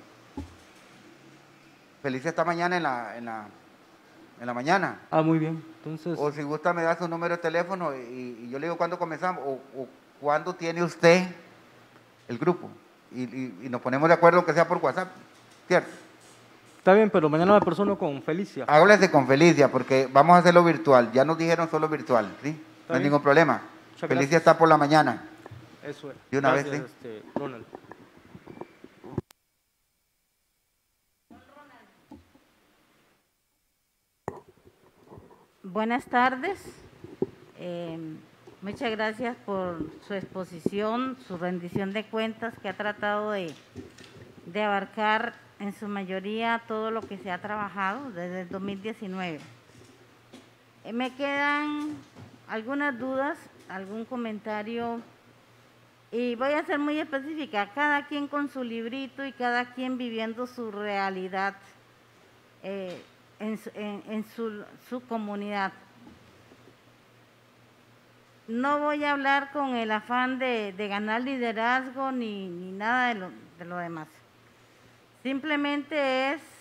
Feliz esta mañana en la, en la, en la mañana. Ah, muy bien, entonces... O si gusta me da su número de teléfono y, y yo le digo cuándo comenzamos o, o cuándo tiene usted el grupo. Y, y, y nos ponemos de acuerdo que sea por WhatsApp, ¿cierto? Está bien, pero mañana me persono con Felicia. Háblese con Felicia porque vamos a hacerlo virtual. Ya nos dijeron solo virtual, ¿sí? No hay bien. ningún problema. Muchas Felicia gracias. está por la mañana. Eso es. De una Gracias, vez, ¿sí? este, Ronald. Buenas tardes. Eh, muchas gracias por su exposición, su rendición de cuentas que ha tratado de, de abarcar en su mayoría todo lo que se ha trabajado desde el dos mil diecinueve. Eh, me quedan algunas dudas, algún comentario y voy a ser muy específica, cada quien con su librito y cada quien viviendo su realidad eh, en, su, en, en su, su comunidad. No voy a hablar con el afán de, de ganar liderazgo ni, ni nada de lo, de lo demás. Simplemente es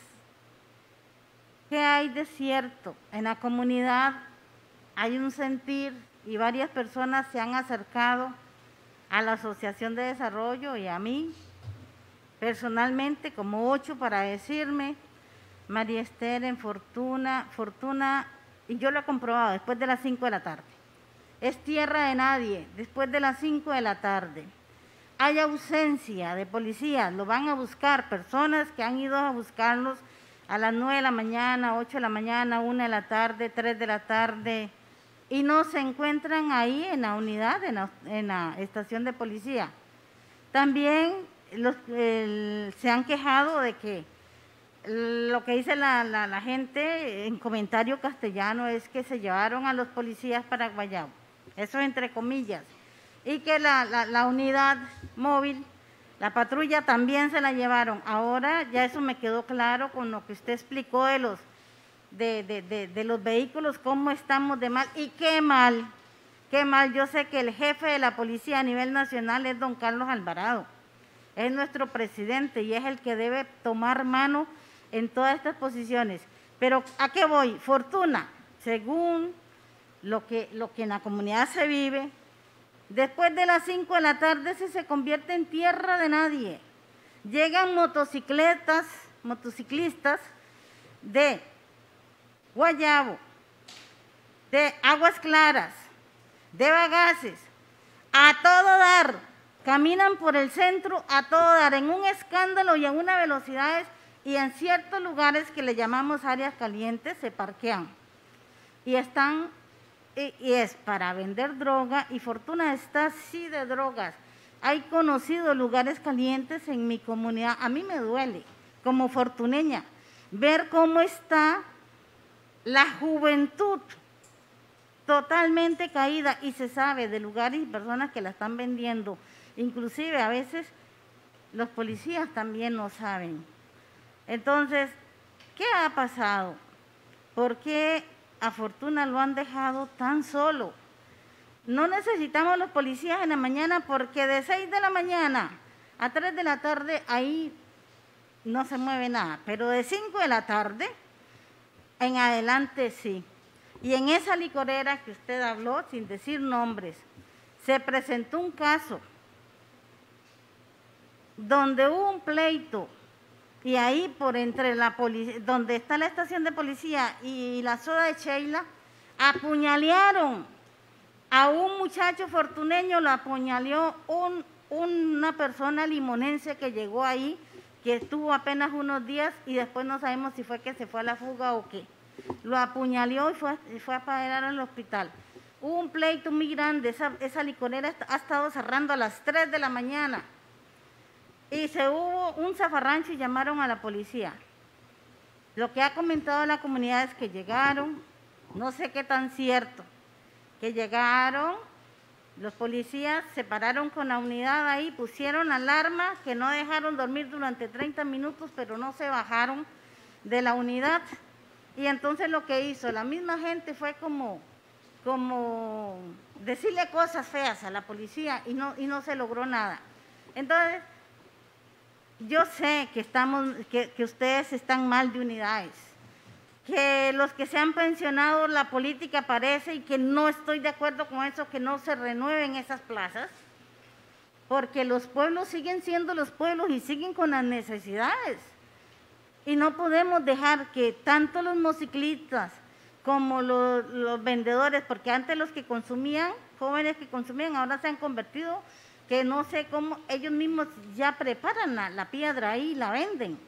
que hay de cierto. En la comunidad hay un sentir y varias personas se han acercado a la Asociación de Desarrollo y a mí, personalmente, como ocho, para decirme, María Esther, en Fortuna, Fortuna, y yo lo he comprobado, después de las cinco de la tarde. Es tierra de nadie, después de las cinco de la tarde. Hay ausencia de policías, lo van a buscar, personas que han ido a buscarlos a las nueve de la mañana, ocho de la mañana, una de la tarde, tres de la tarde, y no se encuentran ahí en la unidad, en la, en la estación de policía. También los, el, se han quejado de que lo que dice la, la, la gente en comentario castellano es que se llevaron a los policías para Guayabo, eso entre comillas, y que la, la, la unidad móvil, la patrulla también se la llevaron. Ahora ya eso me quedó claro con lo que usted explicó de los, de, de, de, de los vehículos, cómo estamos de mal, y qué mal, qué mal. Yo sé que el jefe de la policía a nivel nacional es don Carlos Alvarado, es nuestro presidente y es el que debe tomar mano en todas estas posiciones. Pero ¿a qué voy? Fortuna, según lo que, lo que en la comunidad se vive, después de las cinco de la tarde se, se convierte en tierra de nadie. Llegan motocicletas, motociclistas de Guayabo, de Aguas Claras, de Bagaces, a todo dar, caminan por el centro a todo dar, en un escándalo y en una velocidad, y en ciertos lugares que le llamamos áreas calientes se parquean y están, y, y es para vender droga, y Fortuna está así de drogas. Hay conocidos lugares calientes en mi comunidad. A mí me duele, como fortuneña, ver cómo está la juventud totalmente caída, y se sabe de lugares y personas que la están vendiendo. Inclusive a veces los policías también no saben. Entonces, ¿qué ha pasado? ¿Por qué a Fortuna lo han dejado tan solo? No necesitamos los policías en la mañana porque de seis de la mañana a tres de la tarde ahí no se mueve nada, pero de cinco de la tarde en adelante sí. Y en esa licorera que usted habló, sin decir nombres, se presentó un caso donde hubo un pleito. Y ahí por entre la policía, donde está la estación de policía y la soda de Sheila, apuñalearon a un muchacho fortuneño, lo apuñaleó un, una persona limonense que llegó ahí, que estuvo apenas unos días y después no sabemos si fue que se fue a la fuga o qué. Lo apuñaleó y fue, y fue a parar al hospital. Hubo un pleito muy grande, esa, esa licorera ha estado cerrando a las tres de la mañana. y se hubo un zafarrancho y llamaron a la policía. Lo que ha comentado la comunidad es que llegaron, no sé qué tan cierto, que llegaron, los policías se pararon con la unidad ahí, pusieron alarma, que no dejaron dormir durante treinta minutos, pero no se bajaron de la unidad. Y entonces lo que hizo la misma gente fue como, como decirle cosas feas a la policía y no, y no se logró nada. Entonces, yo sé que, estamos, que, que ustedes están mal de unidades, que los que se han pensionado la política parece, y que no estoy de acuerdo con eso, que no se renueven esas plazas, porque los pueblos siguen siendo los pueblos y siguen con las necesidades. Y no podemos dejar que tanto los motociclistas como los, los vendedores, porque antes los que consumían, jóvenes que consumían, ahora se han convertido, que no sé cómo, ellos mismos ya preparan la, la piedra ahí y la venden.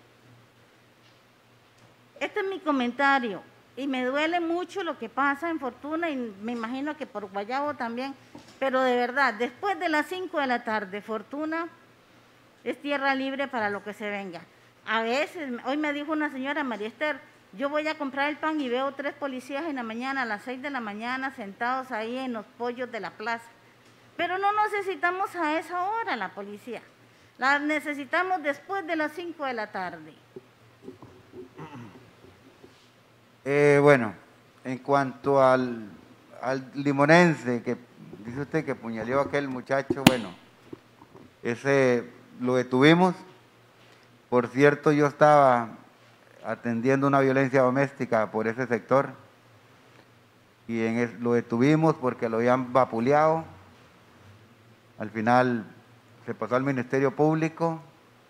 Este es mi comentario, y me duele mucho lo que pasa en Fortuna, y me imagino que por Guayabo también, pero de verdad, después de las cinco de la tarde, Fortuna es tierra libre para lo que se venga. A veces, hoy me dijo una señora, María Esther, yo voy a comprar el pan y veo tres policías en la mañana, a las seis de la mañana, sentados ahí en los pollos de la plaza. Pero no necesitamos a esa hora la policía, la necesitamos después de las cinco de la tarde. Eh, bueno, en cuanto al, al limonense, que dice usted que puñaleó a aquel muchacho, bueno, ese lo detuvimos. Por cierto, yo estaba atendiendo una violencia doméstica por ese sector y en es, lo detuvimos porque lo habían vapuleado. Al final se pasó al Ministerio Público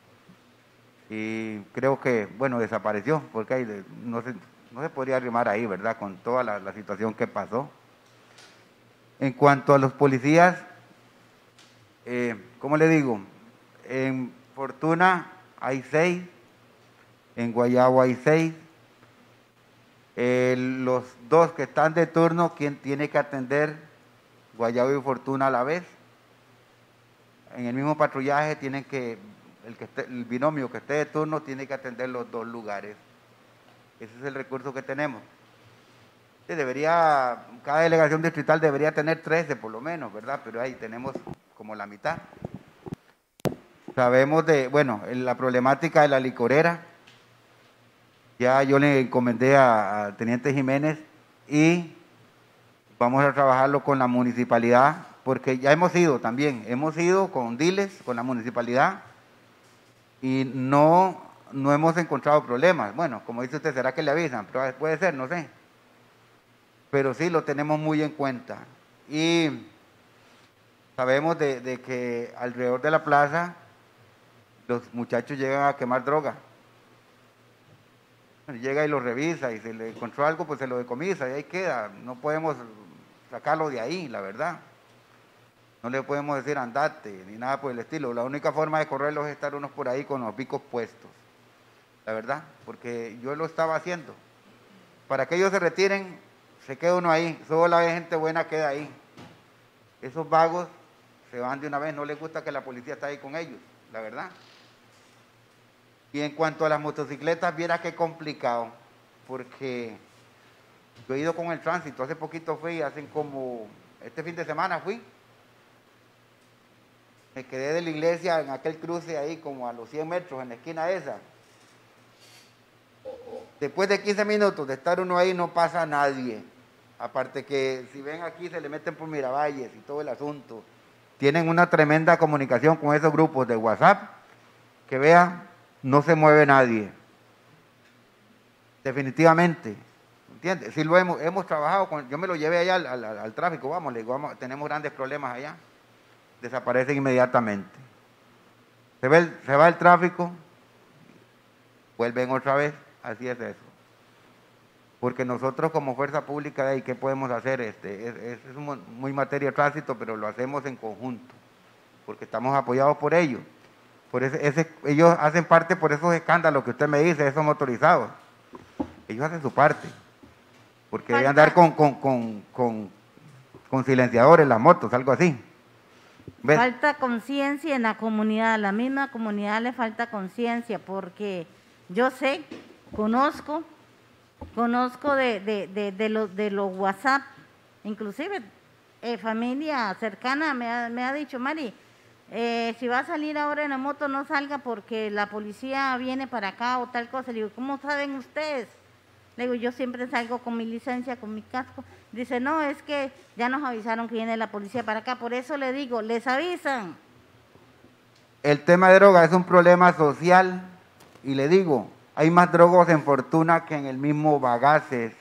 y creo que, bueno, desapareció, porque ahí no se, no se podría arrimar ahí, ¿verdad?, con toda la, la situación que pasó. En cuanto a los policías, eh, ¿cómo le digo? En Fortuna hay seis, en Guayabo hay seis. Eh, los dos que están de turno, ¿quién tiene que atender Guayabo y Fortuna a la vez? En el mismo patrullaje tienen que, el, que esté, el binomio que esté de turno tiene que atender los dos lugares. Ese es el recurso que tenemos. Sí, debería, cada delegación distrital debería tener trece por lo menos, ¿verdad? Pero ahí tenemos como la mitad. Sabemos de, bueno, la problemática de la licorera. Ya yo le encomendé a, a Teniente Jiménez y vamos a trabajarlo con la municipalidad, porque ya hemos ido también, hemos ido con Diles, con la municipalidad, y no, no hemos encontrado problemas. Bueno, como dice usted, ¿será que le avisan? Pero puede ser, no sé. Pero sí lo tenemos muy en cuenta. Y sabemos de, de que alrededor de la plaza los muchachos llegan a quemar droga. Llega y lo revisa y se le encontró algo, pues se lo decomisa y ahí queda. No podemos sacarlo de ahí, la verdad. No le podemos decir andate ni nada por el estilo. La única forma de correrlos es estar unos por ahí con los picos puestos, la verdad, porque yo lo estaba haciendo. Para que ellos se retiren, se queda uno ahí. Solo la gente buena queda ahí. Esos vagos se van de una vez, no les gusta que la policía esté ahí con ellos, la verdad. Y en cuanto a las motocicletas, viera qué complicado, porque yo he ido con el tránsito, hace poquito fui, hacen como, este fin de semana fui, me quedé de la iglesia en aquel cruce ahí como a los cien metros, en la esquina esa. Después de quince minutos de estar uno ahí no pasa nadie, aparte que si ven aquí se le meten por Miravalles y todo el asunto. Tienen una tremenda comunicación con esos grupos de WhatsApp, que vean, no se mueve nadie, definitivamente, ¿entiendes? Si lo hemos, hemos trabajado, con, yo me lo llevé allá al, al, al tráfico, vamos, le digo, vamos, tenemos grandes problemas allá, desaparecen inmediatamente. Se, ve el, se va el tráfico, vuelven otra vez, así es eso. Porque nosotros como fuerza pública, ¿qué podemos hacer? Este, es, es, es muy materia de tránsito, pero lo hacemos en conjunto, porque estamos apoyados por ellos. Por ese, ese, ellos hacen parte por esos escándalos que usted me dice, esos motorizados. Ellos hacen su parte, porque deben andar con, con, con, con, con silenciadores las motos, algo así. ¿Ves? Falta conciencia en la comunidad, a la misma comunidad le falta conciencia, porque yo sé, conozco, conozco de, de, de, de los de los WhatsApp, inclusive eh, familia cercana me ha, me ha dicho, Mari, eh, si va a salir ahora en la moto no salga porque la policía viene para acá o tal cosa. Le digo, ¿cómo saben ustedes? Le digo, yo siempre salgo con mi licencia, con mi casco. Dice, no, es que ya nos avisaron que viene la policía para acá, por eso le digo, les avisan. El tema de droga es un problema social y le digo, hay más drogos en Fortuna que en el mismo Bagaces.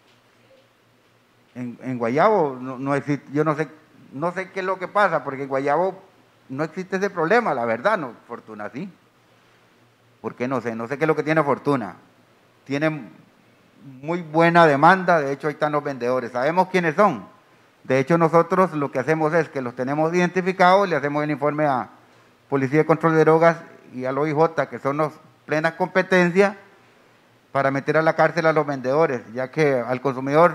En, en Guayabo no, no existe, yo no sé, no sé qué es lo que pasa, porque en Guayabo no existe ese problema, la verdad, no, Fortuna sí. ¿Por qué? No sé, no sé qué es lo que tiene Fortuna. Tiene muy buena demanda, de hecho ahí están los vendedores, sabemos quiénes son. De hecho nosotros lo que hacemos es que los tenemos identificados, le hacemos el informe a Policía de Control de Drogas y al O I J, que son los plenas competencias, para meter a la cárcel a los vendedores, ya que al consumidor,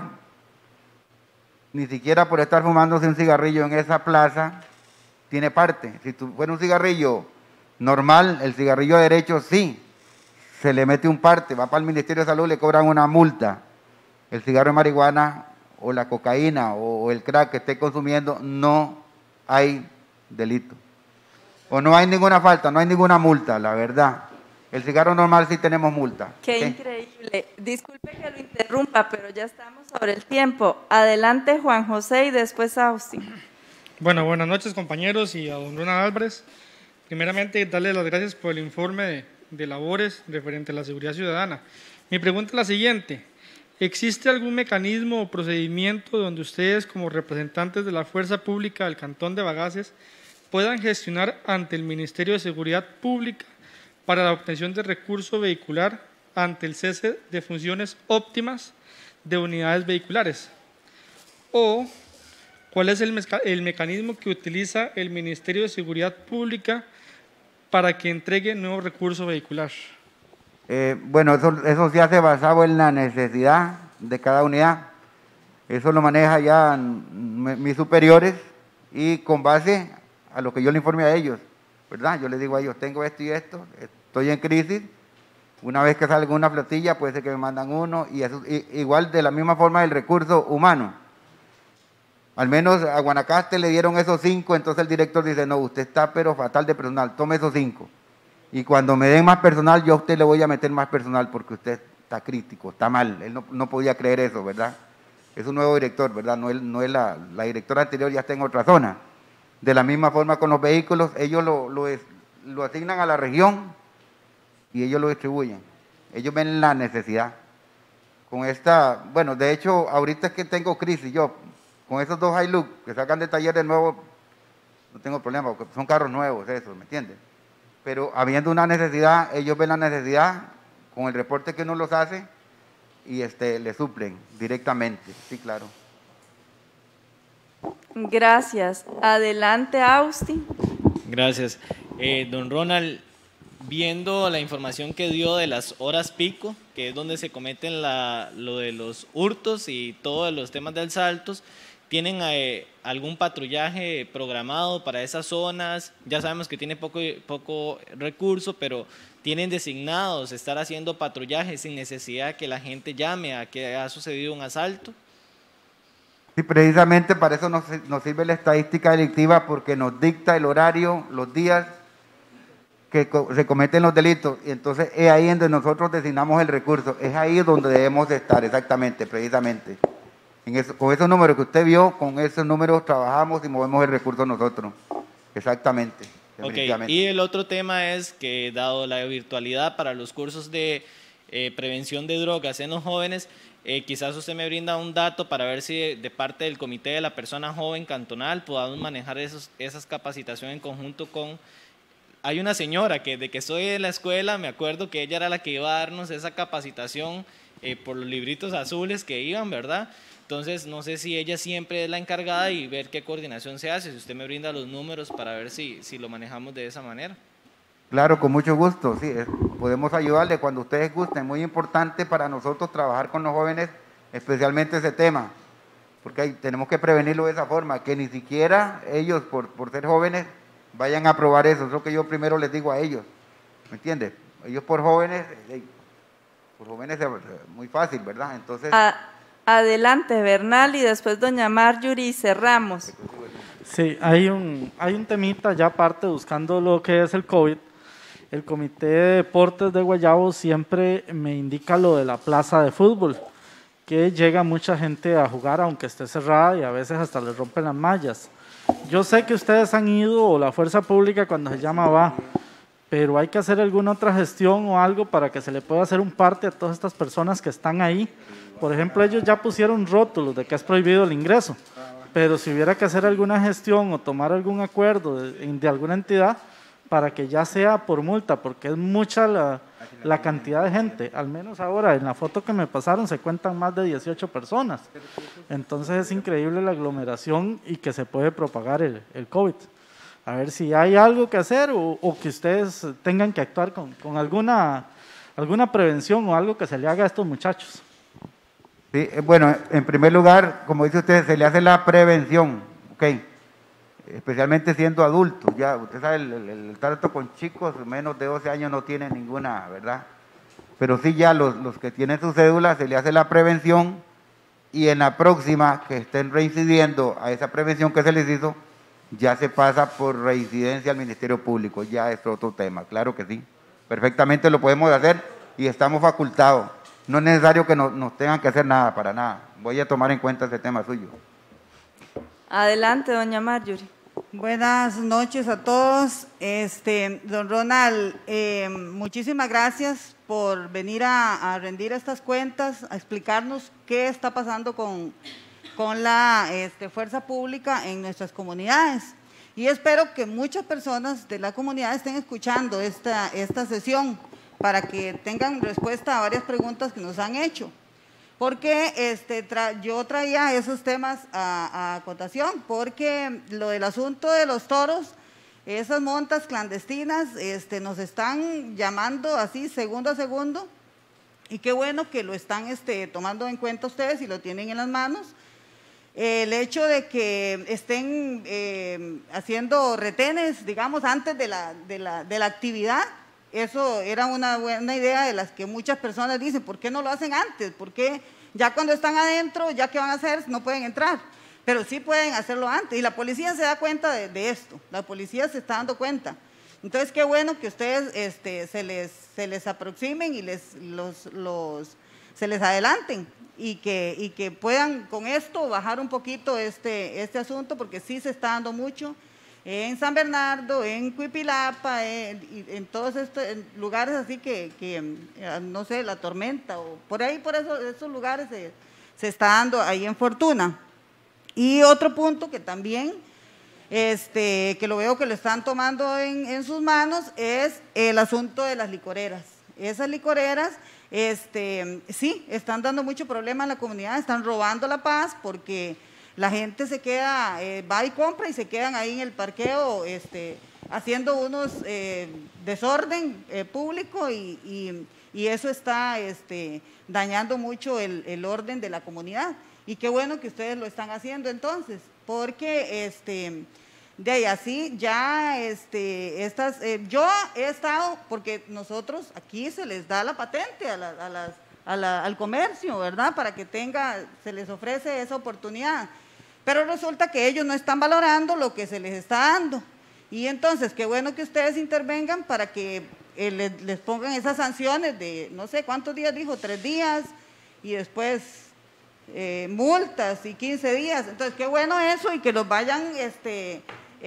ni siquiera por estar fumándose un cigarrillo en esa plaza, tiene parte. Si tu, fuera un cigarrillo normal, el cigarrillo derecho sí, se le mete un parte, va para el Ministerio de Salud, le cobran una multa. El cigarro de marihuana o la cocaína o, o el crack que esté consumiendo, no hay delito. O no hay ninguna falta, no hay ninguna multa, la verdad. El cigarro normal sí tenemos multa. Qué ¿Sí? increíble. Disculpe que lo interrumpa, pero ya estamos sobre el tiempo. Adelante Juan José y después Austin. Bueno, buenas noches compañeros y a don Ronald Álvarez. Primeramente, darle las gracias por el informe de, de labores referente a la seguridad ciudadana. Mi pregunta es la siguiente. ¿Existe algún mecanismo o procedimiento donde ustedes, como representantes de la fuerza pública del Cantón de Bagaces, puedan gestionar ante el Ministerio de Seguridad Pública para la obtención de recurso vehicular ante el cese de funciones óptimas de unidades vehiculares? ¿O cuál es el, meca el mecanismo que utiliza el Ministerio de Seguridad Pública para que entregue nuevo recurso vehicular? Eh, bueno, eso, eso se hace basado en la necesidad de cada unidad. Eso lo maneja ya mis superiores y con base a lo que yo le informe a ellos, ¿verdad? Yo les digo a ellos, tengo esto y esto, estoy en crisis. Una vez que salga una flotilla, puede ser que me mandan uno, y, eso, y igual de la misma forma el recurso humano. Al menos a Guanacaste le dieron esos cinco, entonces el director dice, no, usted está pero fatal de personal, tome esos cinco. Y cuando me den más personal, yo a usted le voy a meter más personal porque usted está crítico, está mal. Él no, no podía creer eso, ¿verdad? Es un nuevo director, ¿verdad? No es, no es la, la directora anterior, ya está en otra zona. De la misma forma con los vehículos, ellos lo, lo, lo asignan a la región y ellos lo distribuyen. Ellos ven la necesidad. Con esta, bueno, de hecho, ahorita es que tengo crisis yo, con esos dos Hilux que sacan de taller de nuevo, no tengo problema, porque son carros nuevos, eso, ¿me entiendes? Pero habiendo una necesidad, ellos ven la necesidad con el reporte que uno los hace y este, le suplen directamente, sí, claro. Gracias. Adelante, Austin. Gracias. Eh, don Ronald, viendo la información que dio de las horas pico, que es donde se cometen la, lo de los hurtos y todos los temas de asaltos, ¿tienen eh, algún patrullaje programado para esas zonas? Ya sabemos que tiene poco, poco recurso, pero ¿tienen designados estar haciendo patrullaje sin necesidad que la gente llame a que ha sucedido un asalto? Sí, precisamente para eso nos, nos sirve la estadística delictiva, porque nos dicta el horario, los días que co se cometen los delitos, y entonces es ahí donde nosotros designamos el recurso, es ahí donde debemos estar exactamente, precisamente. En eso, con esos números que usted vio, con esos números trabajamos y movemos el recurso nosotros, exactamente. Okay. Y el otro tema es que, dado la virtualidad para los cursos de eh, prevención de drogas en los jóvenes, Eh, quizás usted me brinda un dato para ver si de parte del Comité de la Persona Joven Cantonal podamos manejar esos, esas capacitaciones en conjunto con... Hay una señora que de que estoy en la escuela, me acuerdo que ella era la que iba a darnos esa capacitación eh, por los libritos azules que iban, ¿verdad? Entonces, no sé si ella siempre es la encargada y ver qué coordinación se hace, si usted me brinda los números para ver si, si lo manejamos de esa manera. Claro, con mucho gusto, sí, es, podemos ayudarle cuando ustedes gusten. Muy importante para nosotros trabajar con los jóvenes, especialmente ese tema, porque hay, tenemos que prevenirlo de esa forma, que ni siquiera ellos, por, por ser jóvenes, vayan a probar eso. Es lo que yo primero les digo a ellos, ¿me entiendes? Ellos por jóvenes, por jóvenes es muy fácil, ¿verdad? Entonces... A, adelante, Bernal, y después doña Marjorie y cerramos. Sí, hay un, hay un temita ya aparte, buscando lo que es el COVID. El Comité de Deportes de Guayabo siempre me indica lo de la plaza de fútbol, que llega mucha gente a jugar aunque esté cerrada y a veces hasta les rompen las mallas. Yo sé que ustedes han ido, o la fuerza pública cuando se llama va, pero hay que hacer alguna otra gestión o algo para que se le pueda hacer un parte a todas estas personas que están ahí. Por ejemplo, ellos ya pusieron rótulos de que es prohibido el ingreso, pero si hubiera que hacer alguna gestión o tomar algún acuerdo de, de alguna entidad para que ya sea por multa, porque es mucha la, la cantidad de gente. Al menos ahora en la foto que me pasaron se cuentan más de dieciocho personas. Entonces es increíble la aglomeración y que se puede propagar el, el COVID. A ver si hay algo que hacer o, o que ustedes tengan que actuar con, con alguna, alguna prevención o algo que se le haga a estos muchachos. Sí, bueno, en primer lugar, como dice usted, se le hace la prevención, ¿ok? Especialmente siendo adultos, ya, usted sabe, el, el, el trato con chicos menos de doce años no tiene ninguna, ¿verdad? Pero sí ya los, los que tienen su cédula se le hace la prevención y en la próxima que estén reincidiendo a esa prevención que se les hizo, ya se pasa por reincidencia al Ministerio Público, ya es otro tema, claro que sí, perfectamente lo podemos hacer y estamos facultados. No es necesario que nos, nos tengan que hacer nada, para nada. Voy a tomar en cuenta ese tema suyo. Adelante, doña Marjorie. Buenas noches a todos. Este, don Ronald, eh, muchísimas gracias por venir a, a rendir estas cuentas, a explicarnos qué está pasando con, con la este, fuerza pública en nuestras comunidades. Y espero que muchas personas de la comunidad estén escuchando esta, esta sesión, para que tengan respuesta a varias preguntas que nos han hecho. Porque este, tra yo traía esos temas a, a acotación, porque lo del asunto de los toros, esas montas clandestinas, este, nos están llamando así segundo a segundo, y qué bueno que lo están este, tomando en cuenta ustedes y lo tienen en las manos. El hecho de que estén eh, haciendo retenes, digamos, antes de la, de la, de la actividad, eso era una buena idea de las que muchas personas dicen, ¿por qué no lo hacen antes? ¿Por qué ya cuando están adentro, ya qué van a hacer? No pueden entrar, pero sí pueden hacerlo antes. Y la policía se da cuenta de, de esto, la policía se está dando cuenta. Entonces, qué bueno que ustedes este, se, les, se les aproximen y les, los, los, se les adelanten y que, y que puedan con esto bajar un poquito este, este asunto, porque sí se está dando mucho. En San Bernardo, en Cuipilapa, en, en todos estos lugares así que, que, no sé, La Tormenta, o por ahí, por eso, esos lugares se, se está dando ahí en Fortuna. Y otro punto que también, este, que lo veo que lo están tomando en, en sus manos, es el asunto de las licoreras. Esas licoreras, este, sí, están dando mucho problema en la comunidad, están robando la paz porque la gente se queda, eh, va y compra y se quedan ahí en el parqueo este, haciendo unos eh, desorden eh, público y, y, y eso está este, dañando mucho el, el orden de la comunidad. Y qué bueno que ustedes lo están haciendo entonces, porque este, de ahí así ya este, estas, eh, yo he estado, porque nosotros aquí se les da la patente a, la, a las, a la, al comercio, ¿verdad? Para que tenga, se les ofrece esa oportunidad. Pero resulta que ellos no están valorando lo que se les está dando. Y entonces, qué bueno que ustedes intervengan para que eh, les, les pongan esas sanciones de, no sé, ¿cuántos días dijo? Tres días, y después eh, multas y quince días. Entonces, qué bueno eso y que los vayan, este,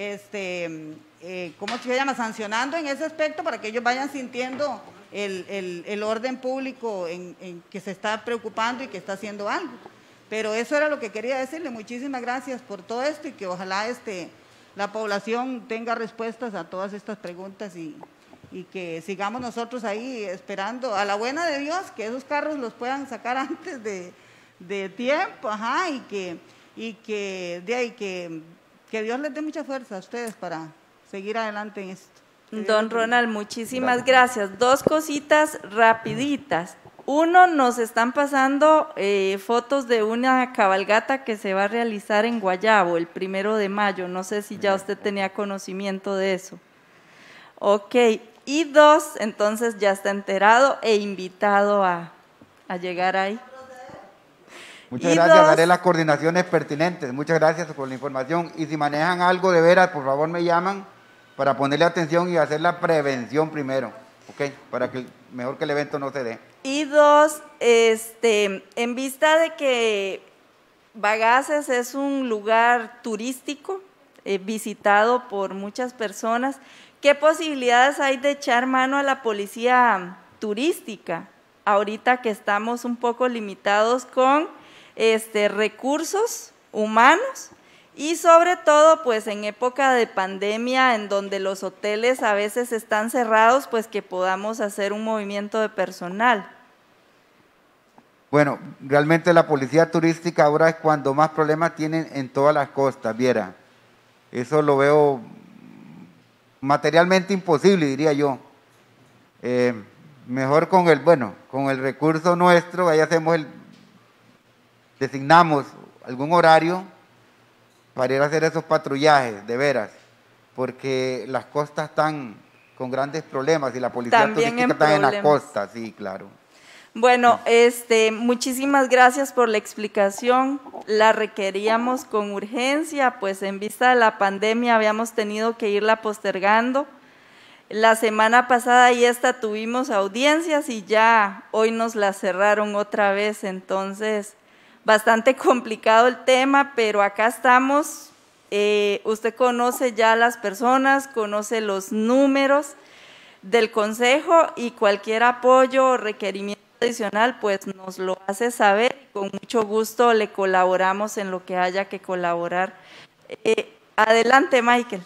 este, eh, ¿cómo se llama? Sancionando en ese aspecto para que ellos vayan sintiendo el, el, el orden público en, en que se está preocupando y que está haciendo algo. Pero eso era lo que quería decirle. Muchísimas gracias por todo esto y que ojalá este, la población tenga respuestas a todas estas preguntas y, y que sigamos nosotros ahí esperando a la buena de Dios que esos carros los puedan sacar antes de, de tiempo, ajá, y que, y que, de ahí, que, que Dios les dé mucha fuerza a ustedes para seguir adelante en esto. Don Ronald, muchísimas gracias. Dos cositas rapiditas. Uno, nos están pasando eh, fotos de una cabalgata que se va a realizar en Guayabo el primero de mayo. No sé si ya usted tenía conocimiento de eso. Ok. Y dos, entonces ya está enterado e invitado a, a llegar ahí. Muchas Y gracias, dos- haré las coordinaciones pertinentes. Muchas gracias por la información. Y si manejan algo de veras, por favor me llaman para ponerle atención y hacer la prevención primero, ¿ok? Para que mejor que el evento no se dé. Y dos, este, en vista de que Bagaces es un lugar turístico eh, visitado por muchas personas, ¿qué posibilidades hay de echar mano a la policía turística? Ahorita que estamos un poco limitados con este, recursos humanos y sobre todo pues en época de pandemia en donde los hoteles a veces están cerrados, pues que podamos hacer un movimiento de personal. Bueno, realmente la policía turística ahora es cuando más problemas tienen en todas las costas, viera. Eso lo veo materialmente imposible, diría yo. Eh, mejor con el, bueno, con el recurso nuestro, ahí hacemos el, designamos algún horario para ir a hacer esos patrullajes, de veras, porque las costas están con grandes problemas y la policía También turística en está en la problemas. costa, sí, claro. Bueno, este, muchísimas gracias por la explicación. La requeríamos con urgencia, pues en vista de la pandemia habíamos tenido que irla postergando. La semana pasada y esta tuvimos audiencias y ya hoy nos la cerraron otra vez, entonces bastante complicado el tema, pero acá estamos. Eh, usted conoce ya a las personas, conoce los números del consejo y cualquier apoyo o requerimiento adicional pues nos lo hace saber y con mucho gusto le colaboramos en lo que haya que colaborar. Eh, adelante, Michael.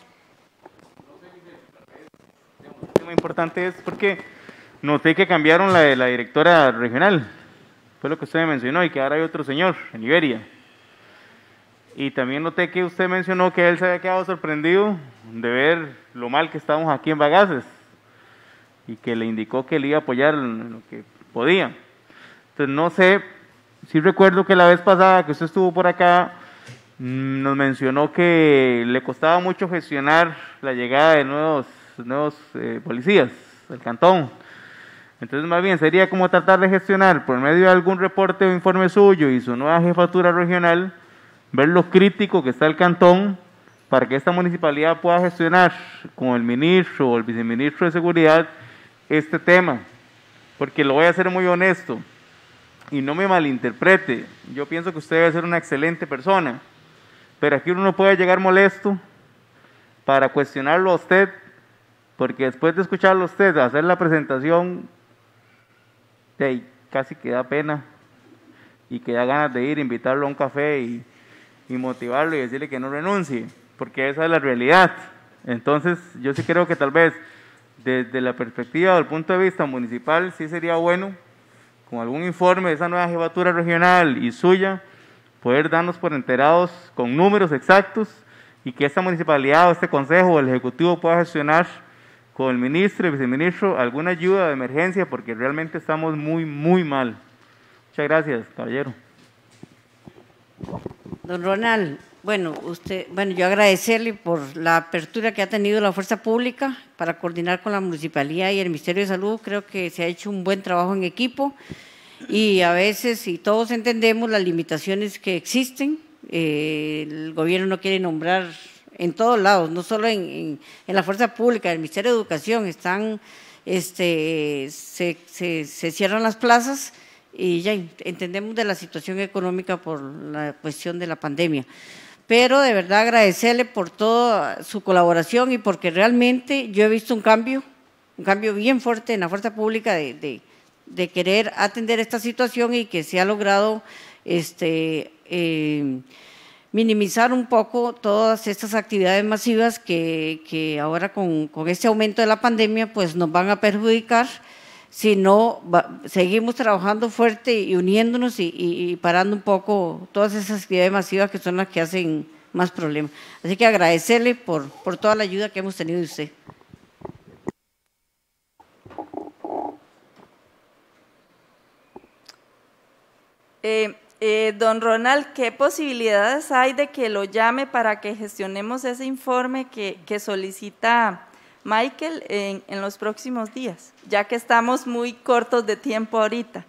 El tema importante es porque noté que cambiaron la de la directora regional, fue lo que usted me mencionó, y que ahora hay otro señor en Iberia. Y también noté que usted mencionó que él se había quedado sorprendido de ver lo mal que estábamos aquí en Bagaces y que le indicó que le iba a apoyar en lo que podía. Entonces no sé, sí recuerdo que la vez pasada que usted estuvo por acá mmm, nos mencionó que le costaba mucho gestionar la llegada de nuevos, nuevos eh, policías del cantón. Entonces más bien sería como tratar de gestionar por medio de algún reporte o informe suyo y su nueva jefatura regional, ver lo crítico que está el cantón para que esta municipalidad pueda gestionar con el ministro o el viceministro de seguridad este tema. Porque lo voy a ser muy honesto y no me malinterprete, yo pienso que usted debe ser una excelente persona, pero aquí uno no puede llegar molesto para cuestionarlo a usted, porque después de escucharlo a usted hacer la presentación, de ahí casi que da pena y que da ganas de ir, invitarlo a un café y, y motivarlo y decirle que no renuncie, porque esa es la realidad. Entonces yo sí creo que tal vez desde la perspectiva del punto de vista municipal sí sería bueno, con algún informe de esa nueva jefatura regional y suya, poder darnos por enterados con números exactos y que esta municipalidad o este consejo o el ejecutivo pueda gestionar con el ministro y viceministro alguna ayuda de emergencia, porque realmente estamos muy, muy mal. Muchas gracias, caballero. Don Ronald, bueno, usted, bueno, yo agradecerle por la apertura que ha tenido la Fuerza Pública para coordinar con la Municipalidad y el Ministerio de Salud. Creo que se ha hecho un buen trabajo en equipo y a veces, y todos entendemos las limitaciones que existen, eh, el gobierno no quiere nombrar en todos lados, no solo en, en, en la Fuerza Pública, en el Ministerio de Educación, están, este, se, se, se cierran las plazas y ya entendemos de la situación económica por la cuestión de la pandemia. Pero de verdad agradecerle por toda su colaboración y porque realmente yo he visto un cambio, un cambio bien fuerte en la Fuerza Pública de, de, de querer atender esta situación y que se ha logrado este, eh, minimizar un poco todas estas actividades masivas que, que ahora con, con este aumento de la pandemia pues nos van a perjudicar si no va, seguimos trabajando fuerte y uniéndonos y, y, y parando un poco todas esas actividades masivas que son las que hacen más problemas. Así que agradecerle por, por toda la ayuda que hemos tenido de usted. Eh, eh, don Ronald, ¿qué posibilidades hay de que lo llame para que gestionemos ese informe que, que solicita Michael en, en los próximos días, ya que estamos muy cortos de tiempo ahorita?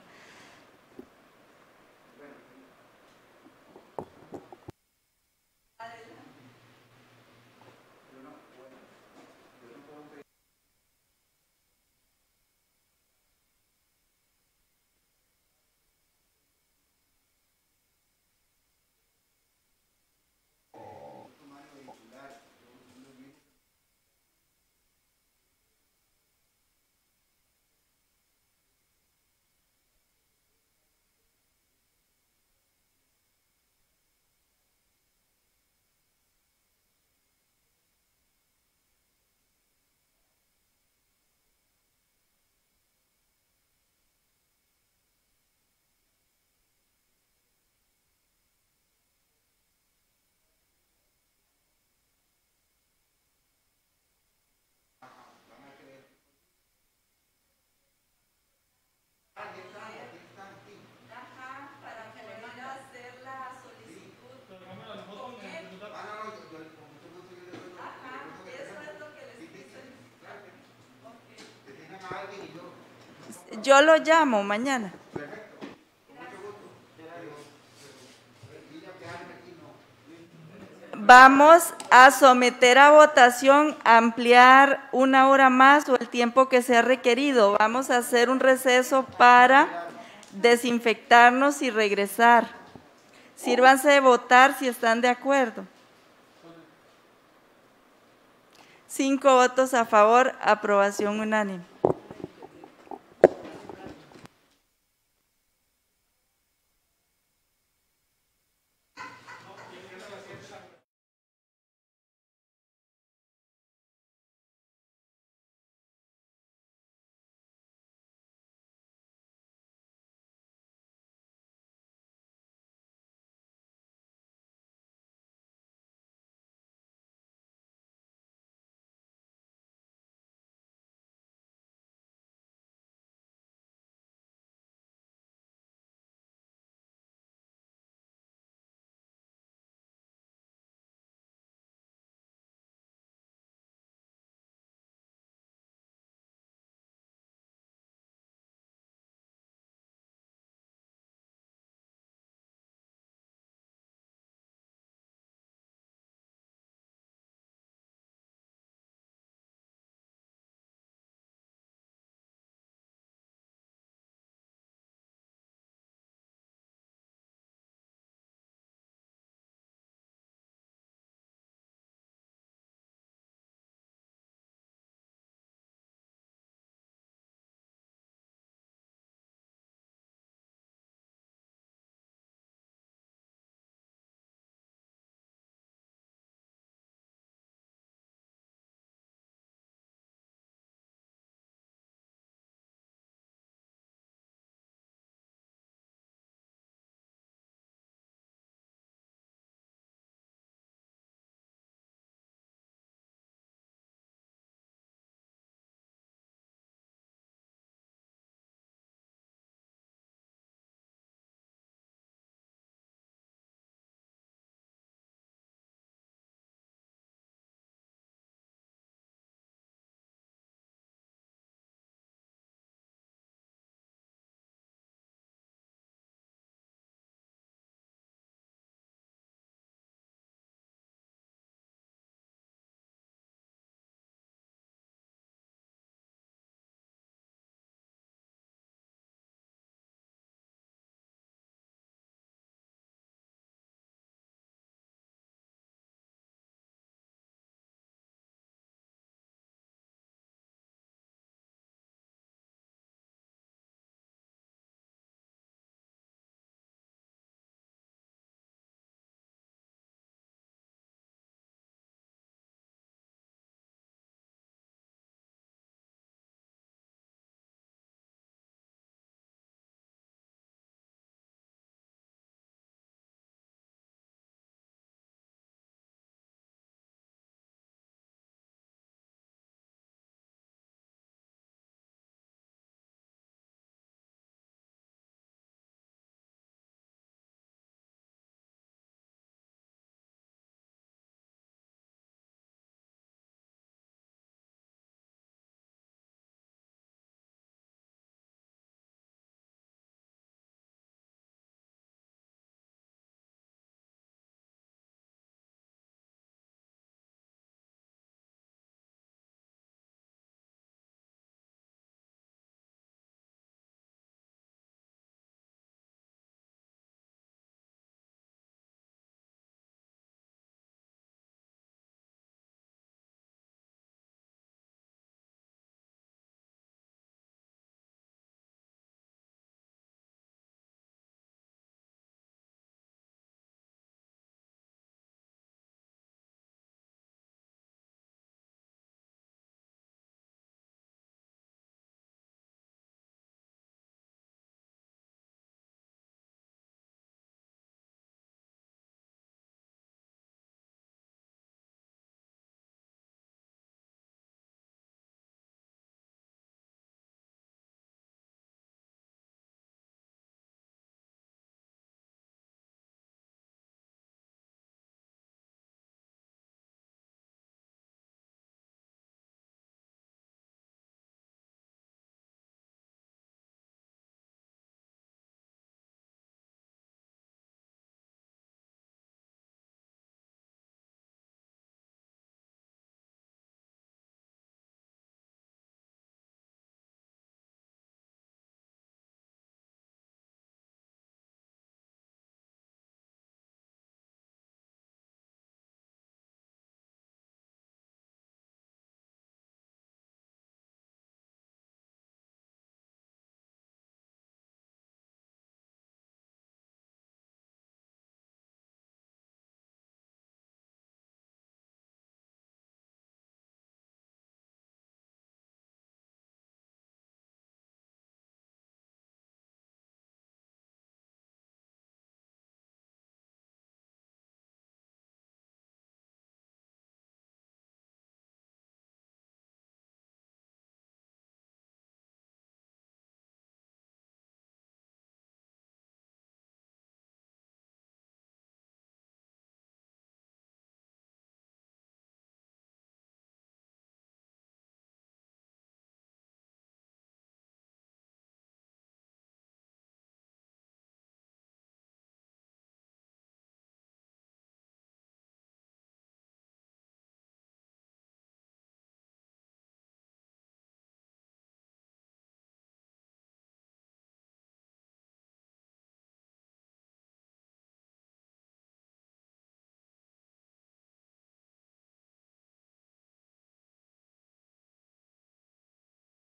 Yo lo llamo mañana. Vamos a someter a votación, ampliar una hora más o el tiempo que sea requerido. Vamos a hacer un receso para desinfectarnos y regresar. Sírvanse de votar si están de acuerdo. Cinco votos a favor, aprobación unánime.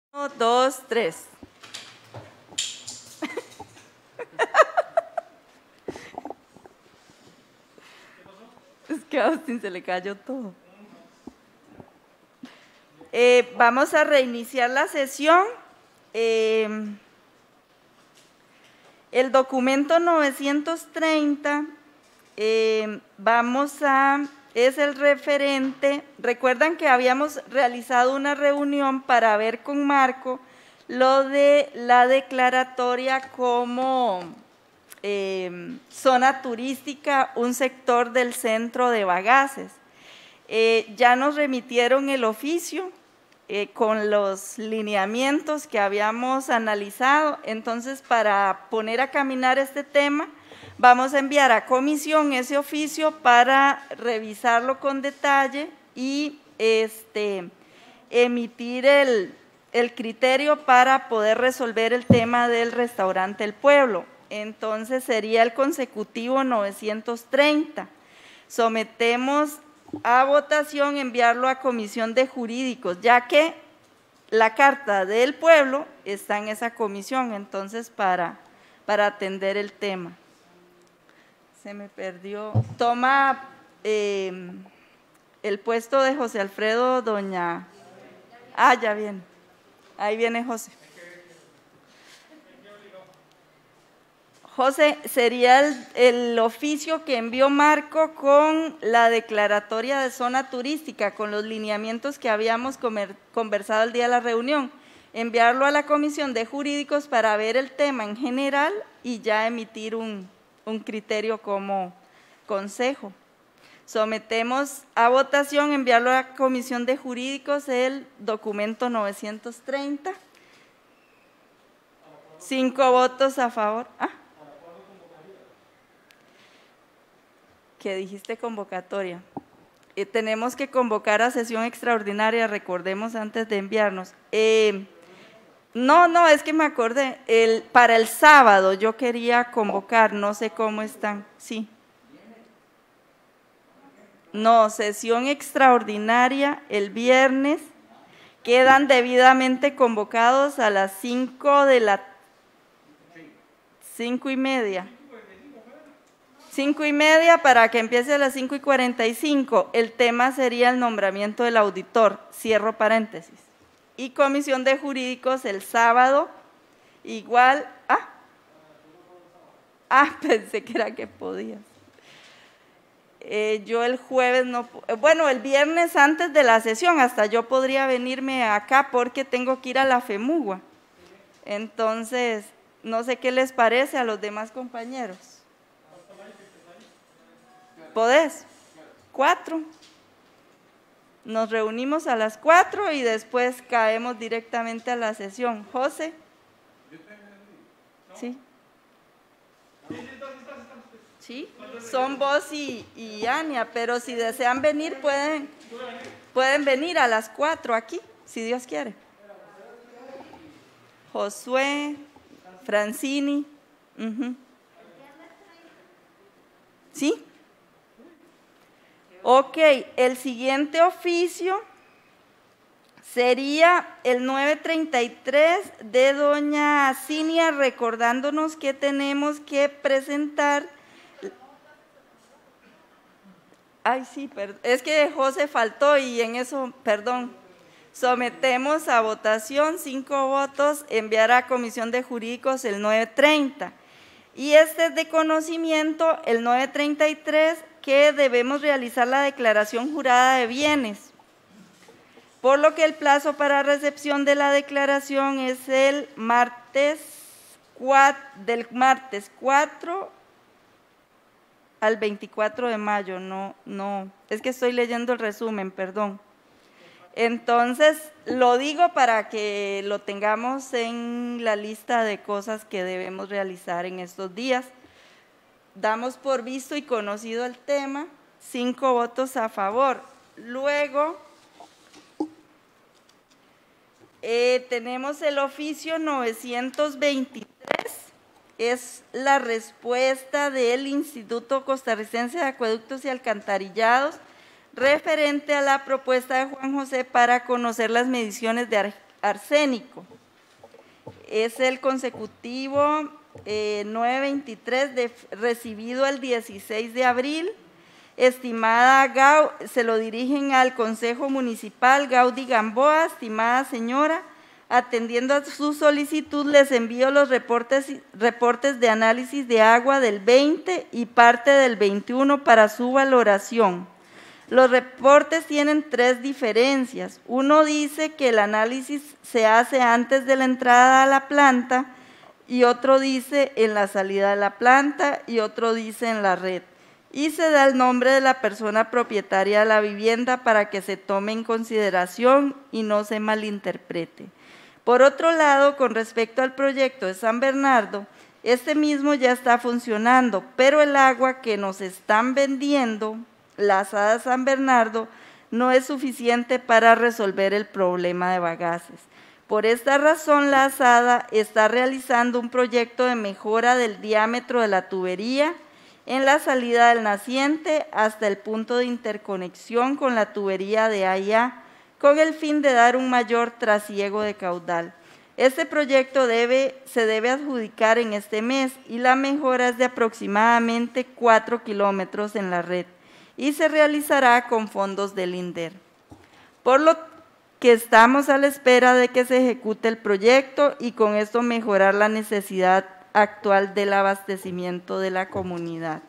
Uno, dos, tres. Es que a Austin se le cayó todo. Eh, vamos a reiniciar la sesión. Eh, el documento novecientos treinta, eh, vamos a, es el referente. Recuerdan que habíamos realizado una reunión para ver con Marco lo de la declaratoria como eh, zona turística, un sector del centro de Bagaces. Eh, ya nos remitieron el oficio eh, con los lineamientos que habíamos analizado. Entonces, para poner a caminar este tema, vamos a enviar a comisión ese oficio para revisarlo con detalle y este, emitir el, el criterio para poder resolver el tema del restaurante El Pueblo. Entonces, sería el consecutivo novecientos treinta. Sometemos a votación enviarlo a comisión de jurídicos, ya que la carta del pueblo está en esa comisión, entonces para, para atender el tema. Se me perdió. Toma eh, el puesto de José Alfredo, doña… Ah, ya viene. Ahí viene José. José, sería el, el oficio que envió Marco con la declaratoria de zona turística, con los lineamientos que habíamos comer, conversado el día de la reunión. Enviarlo a la comisión de jurídicos para ver el tema en general y ya emitir un, un criterio como consejo. Sometemos a votación, enviarlo a la comisión de jurídicos el documento novecientos treinta. Cinco votos a favor. Ah. Que dijiste convocatoria. Eh, tenemos que convocar a sesión extraordinaria, recordemos antes de enviarnos. Eh, no, no, es que me acordé, el, para el sábado yo quería convocar, no sé cómo están, sí. No, sesión extraordinaria el viernes, quedan debidamente convocados a las cinco de la, cinco y media. Cinco y media para que empiece a las cinco y cuarenta y cinco. El tema sería el nombramiento del auditor, cierro paréntesis. Y comisión de jurídicos el sábado, igual, ah, ah pensé que era que podías. Eh, yo el jueves no, bueno, el viernes antes de la sesión, hasta yo podría venirme acá porque tengo que ir a la FEMUGUA. Entonces, no sé qué les parece a los demás compañeros. ¿Podés? Cuatro. Nos reunimos a las cuatro y después caemos directamente a la sesión. José. Sí. Sí, son vos y, y Ania, pero si desean venir pueden, pueden venir a las cuatro aquí, si Dios quiere. Josué, Francini. Uh-huh. ¿Sí? Ok, el siguiente oficio sería el novecientos treinta y tres de doña Cinia, recordándonos que tenemos que presentar… Ay, sí, perdón, es que José faltó y en eso, perdón, sometemos a votación, cinco votos, enviar a comisión de jurídicos el novecientos treinta. Y este es de conocimiento, el novecientos treinta y tres, que debemos realizar la declaración jurada de bienes, por lo que el plazo para recepción de la declaración es el martes cuatro, del martes cuatro al veinticuatro de mayo, no, no, es que estoy leyendo el resumen, perdón. Entonces, lo digo para que lo tengamos en la lista de cosas que debemos realizar en estos días. Damos por visto y conocido el tema, cinco votos a favor. Luego, eh, tenemos el oficio novecientos veintitrés, es la respuesta del Instituto Costarricense de Acueductos y Alcantarillados referente a la propuesta de Juan José para conocer las mediciones de arsénico. Es el consecutivo eh, nueve veintitrés de, recibido el dieciséis de abril. Estimada Gau, se lo dirigen al Consejo Municipal Gaudí Gamboa. Estimada señora, atendiendo a su solicitud, les envío los reportes, reportes de análisis de agua del veinte y parte del veintiuno para su valoración. Los reportes tienen tres diferencias. Uno dice que el análisis se hace antes de la entrada a la planta, y otro dice en la salida de la planta, y otro dice en la red. Y se da el nombre de la persona propietaria de la vivienda para que se tome en consideración y no se malinterprete. Por otro lado, con respecto al proyecto de San Bernardo, este mismo ya está funcionando, pero el agua que nos están vendiendo, la Asada San Bernardo, no es suficiente para resolver el problema de bagaces. Por esta razón, la Asada está realizando un proyecto de mejora del diámetro de la tubería en la salida del naciente hasta el punto de interconexión con la tubería de A y A, con el fin de dar un mayor trasiego de caudal. Este proyecto debe, se debe adjudicar en este mes y la mejora es de aproximadamente cuatro kilómetros en la red y se realizará con fondos del INDER. Por lo que estamos a la espera de que se ejecute el proyecto y con esto mejorar la necesidad actual del abastecimiento de la comunidad.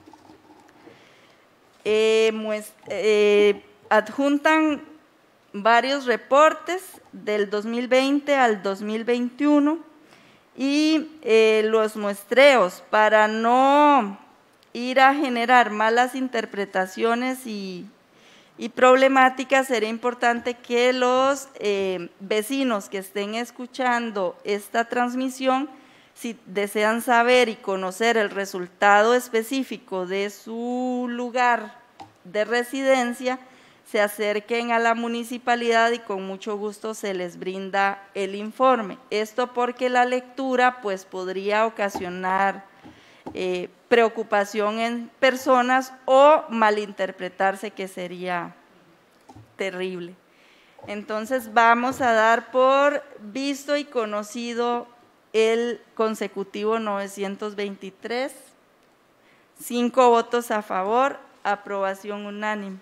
Eh, muest eh, adjuntan varios reportes del dos mil veinte al dos mil veintiuno y eh, los muestreos para no ir a generar malas interpretaciones y, y problemáticas. Sería importante que los eh, vecinos que estén escuchando esta transmisión, si desean saber y conocer el resultado específico de su lugar de residencia, se acerquen a la municipalidad y con mucho gusto se les brinda el informe. Esto porque la lectura pues podría ocasionar eh, preocupación en personas o malinterpretarse, que sería terrible. Entonces vamos a dar por visto y conocido el consecutivo novecientos veintitrés, cinco votos a favor, aprobación unánime.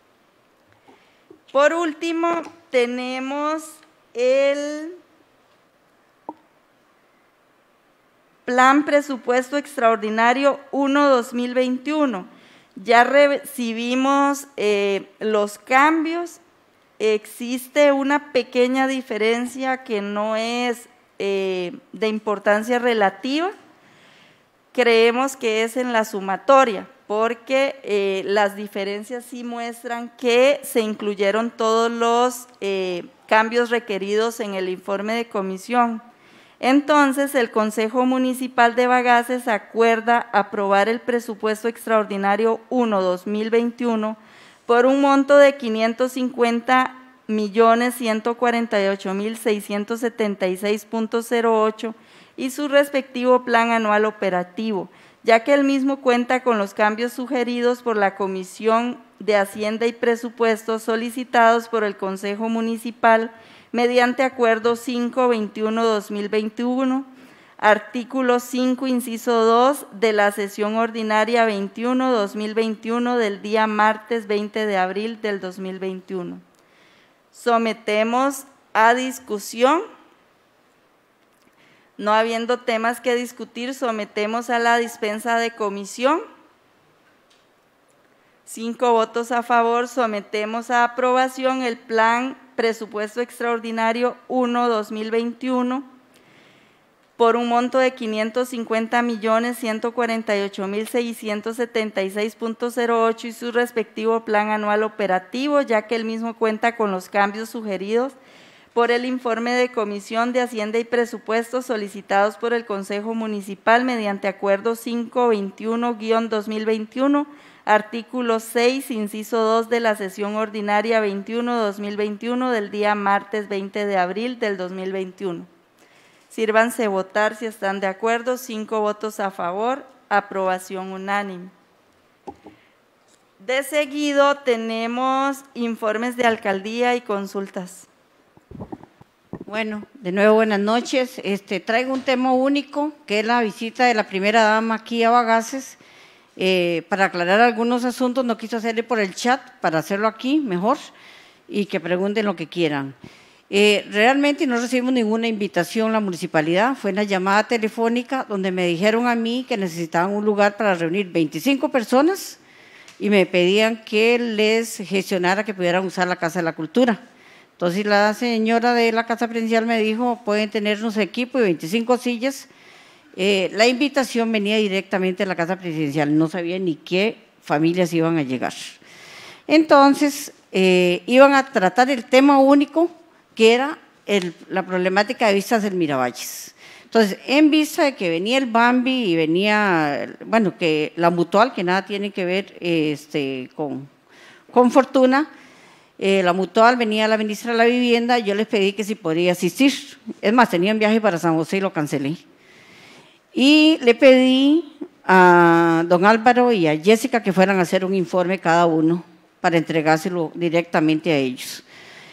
Por último, tenemos el Plan Presupuesto Extraordinario uno dos mil veintiuno. Ya recibimos eh, los cambios. Existe una pequeña diferencia que no es eh, de importancia relativa. Creemos que es en la sumatoria, porque eh, las diferencias sí muestran que se incluyeron todos los eh, cambios requeridos en el informe de comisión. Entonces, el Consejo Municipal de Bagaces acuerda aprobar el presupuesto extraordinario uno dos mil veintiuno por un monto de quinientos cincuenta millones ciento cuarenta y ocho mil seiscientos setenta y seis punto cero ocho y su respectivo plan anual operativo, ya que el mismo cuenta con los cambios sugeridos por la Comisión de Hacienda y Presupuestos solicitados por el Consejo Municipal mediante Acuerdo cinco veintiuno dos mil veintiuno, artículo cinco, inciso dos de la sesión ordinaria veintiuno dos mil veintiuno del día martes veinte de abril del dos mil veintiuno. Sometemos a discusión. No habiendo temas que discutir, sometemos a la dispensa de comisión. Cinco votos a favor, sometemos a aprobación el Plan Presupuesto Extraordinario uno dos mil veintiuno por un monto de quinientos cincuenta millones ciento cuarenta y ocho mil seiscientos setenta y seis punto cero ocho y su respectivo plan anual operativo, ya que el mismo cuenta con los cambios sugeridos por el informe de Comisión de Hacienda y Presupuestos solicitados por el Consejo Municipal mediante Acuerdo cinco veintiuno guión dos mil veintiuno, artículo seis, inciso dos de la sesión ordinaria veintiuno dos mil veintiuno del día martes veinte de abril del dos mil veintiuno. Sírvanse votar si están de acuerdo. Cinco votos a favor, aprobación unánime. De seguido tenemos informes de alcaldía y consultas. Bueno, de nuevo buenas noches. Este, traigo un tema único, que es la visita de la primera dama aquí a Bagaces. Eh, para aclarar algunos asuntos, no quiso hacerle por el chat, para hacerlo aquí mejor, y que pregunten lo que quieran. Eh, realmente no recibimos ninguna invitación la municipalidad, fue una llamada telefónica donde me dijeron a mí que necesitaban un lugar para reunir veinticinco personas y me pedían que les gestionara que pudieran usar la Casa de la Cultura. Entonces la señora de la Casa Presidencial me dijo, pueden tenernos equipo y veinticinco sillas. Eh, la invitación venía directamente de la Casa Presidencial, no sabía ni qué familias iban a llegar. Entonces, eh, iban a tratar el tema único, que era el, la problemática de vistas del Miravalles. Entonces, en vista de que venía el Bambi y venía, bueno, que la Mutual, que nada tiene que ver este, con, con Fortuna, Eh, la Mutual, venía la ministra de la Vivienda, yo les pedí que si podría asistir. Es más, tenía un viaje para San José y lo cancelé. Y le pedí a don Álvaro y a Jessica que fueran a hacer un informe cada uno para entregárselo directamente a ellos.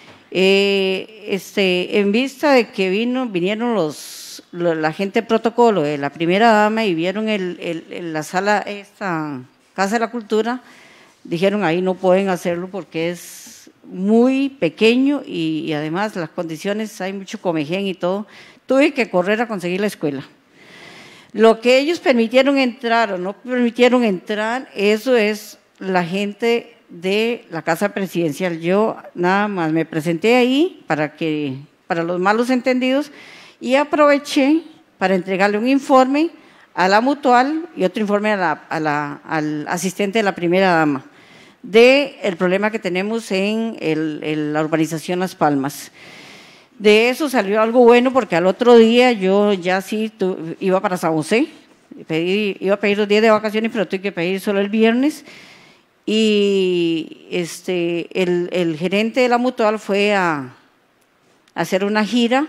Eh, este, en vista de que vino, vinieron los, los, la gente de protocolo de la primera dama y vieron el, el, el, la sala, esta Casa de la Cultura, dijeron ahí no pueden hacerlo porque es muy pequeño y, y además las condiciones, hay mucho comején y todo, tuve que correr a conseguir la escuela. Lo que ellos permitieron entrar o no permitieron entrar, eso es la gente de la Casa Presidencial. Yo nada más me presenté ahí para, que, para los malos entendidos y aproveché para entregarle un informe a la Mutual y otro informe a la, a la, al asistente de la primera dama del problema que tenemos en, el, en la urbanización Las Palmas. De eso salió algo bueno porque al otro día yo ya sí tu, iba para San José, pedí, iba a pedir los días de vacaciones, pero tuve que pedir solo el viernes y este, el, el gerente de la Mutual fue a, a hacer una gira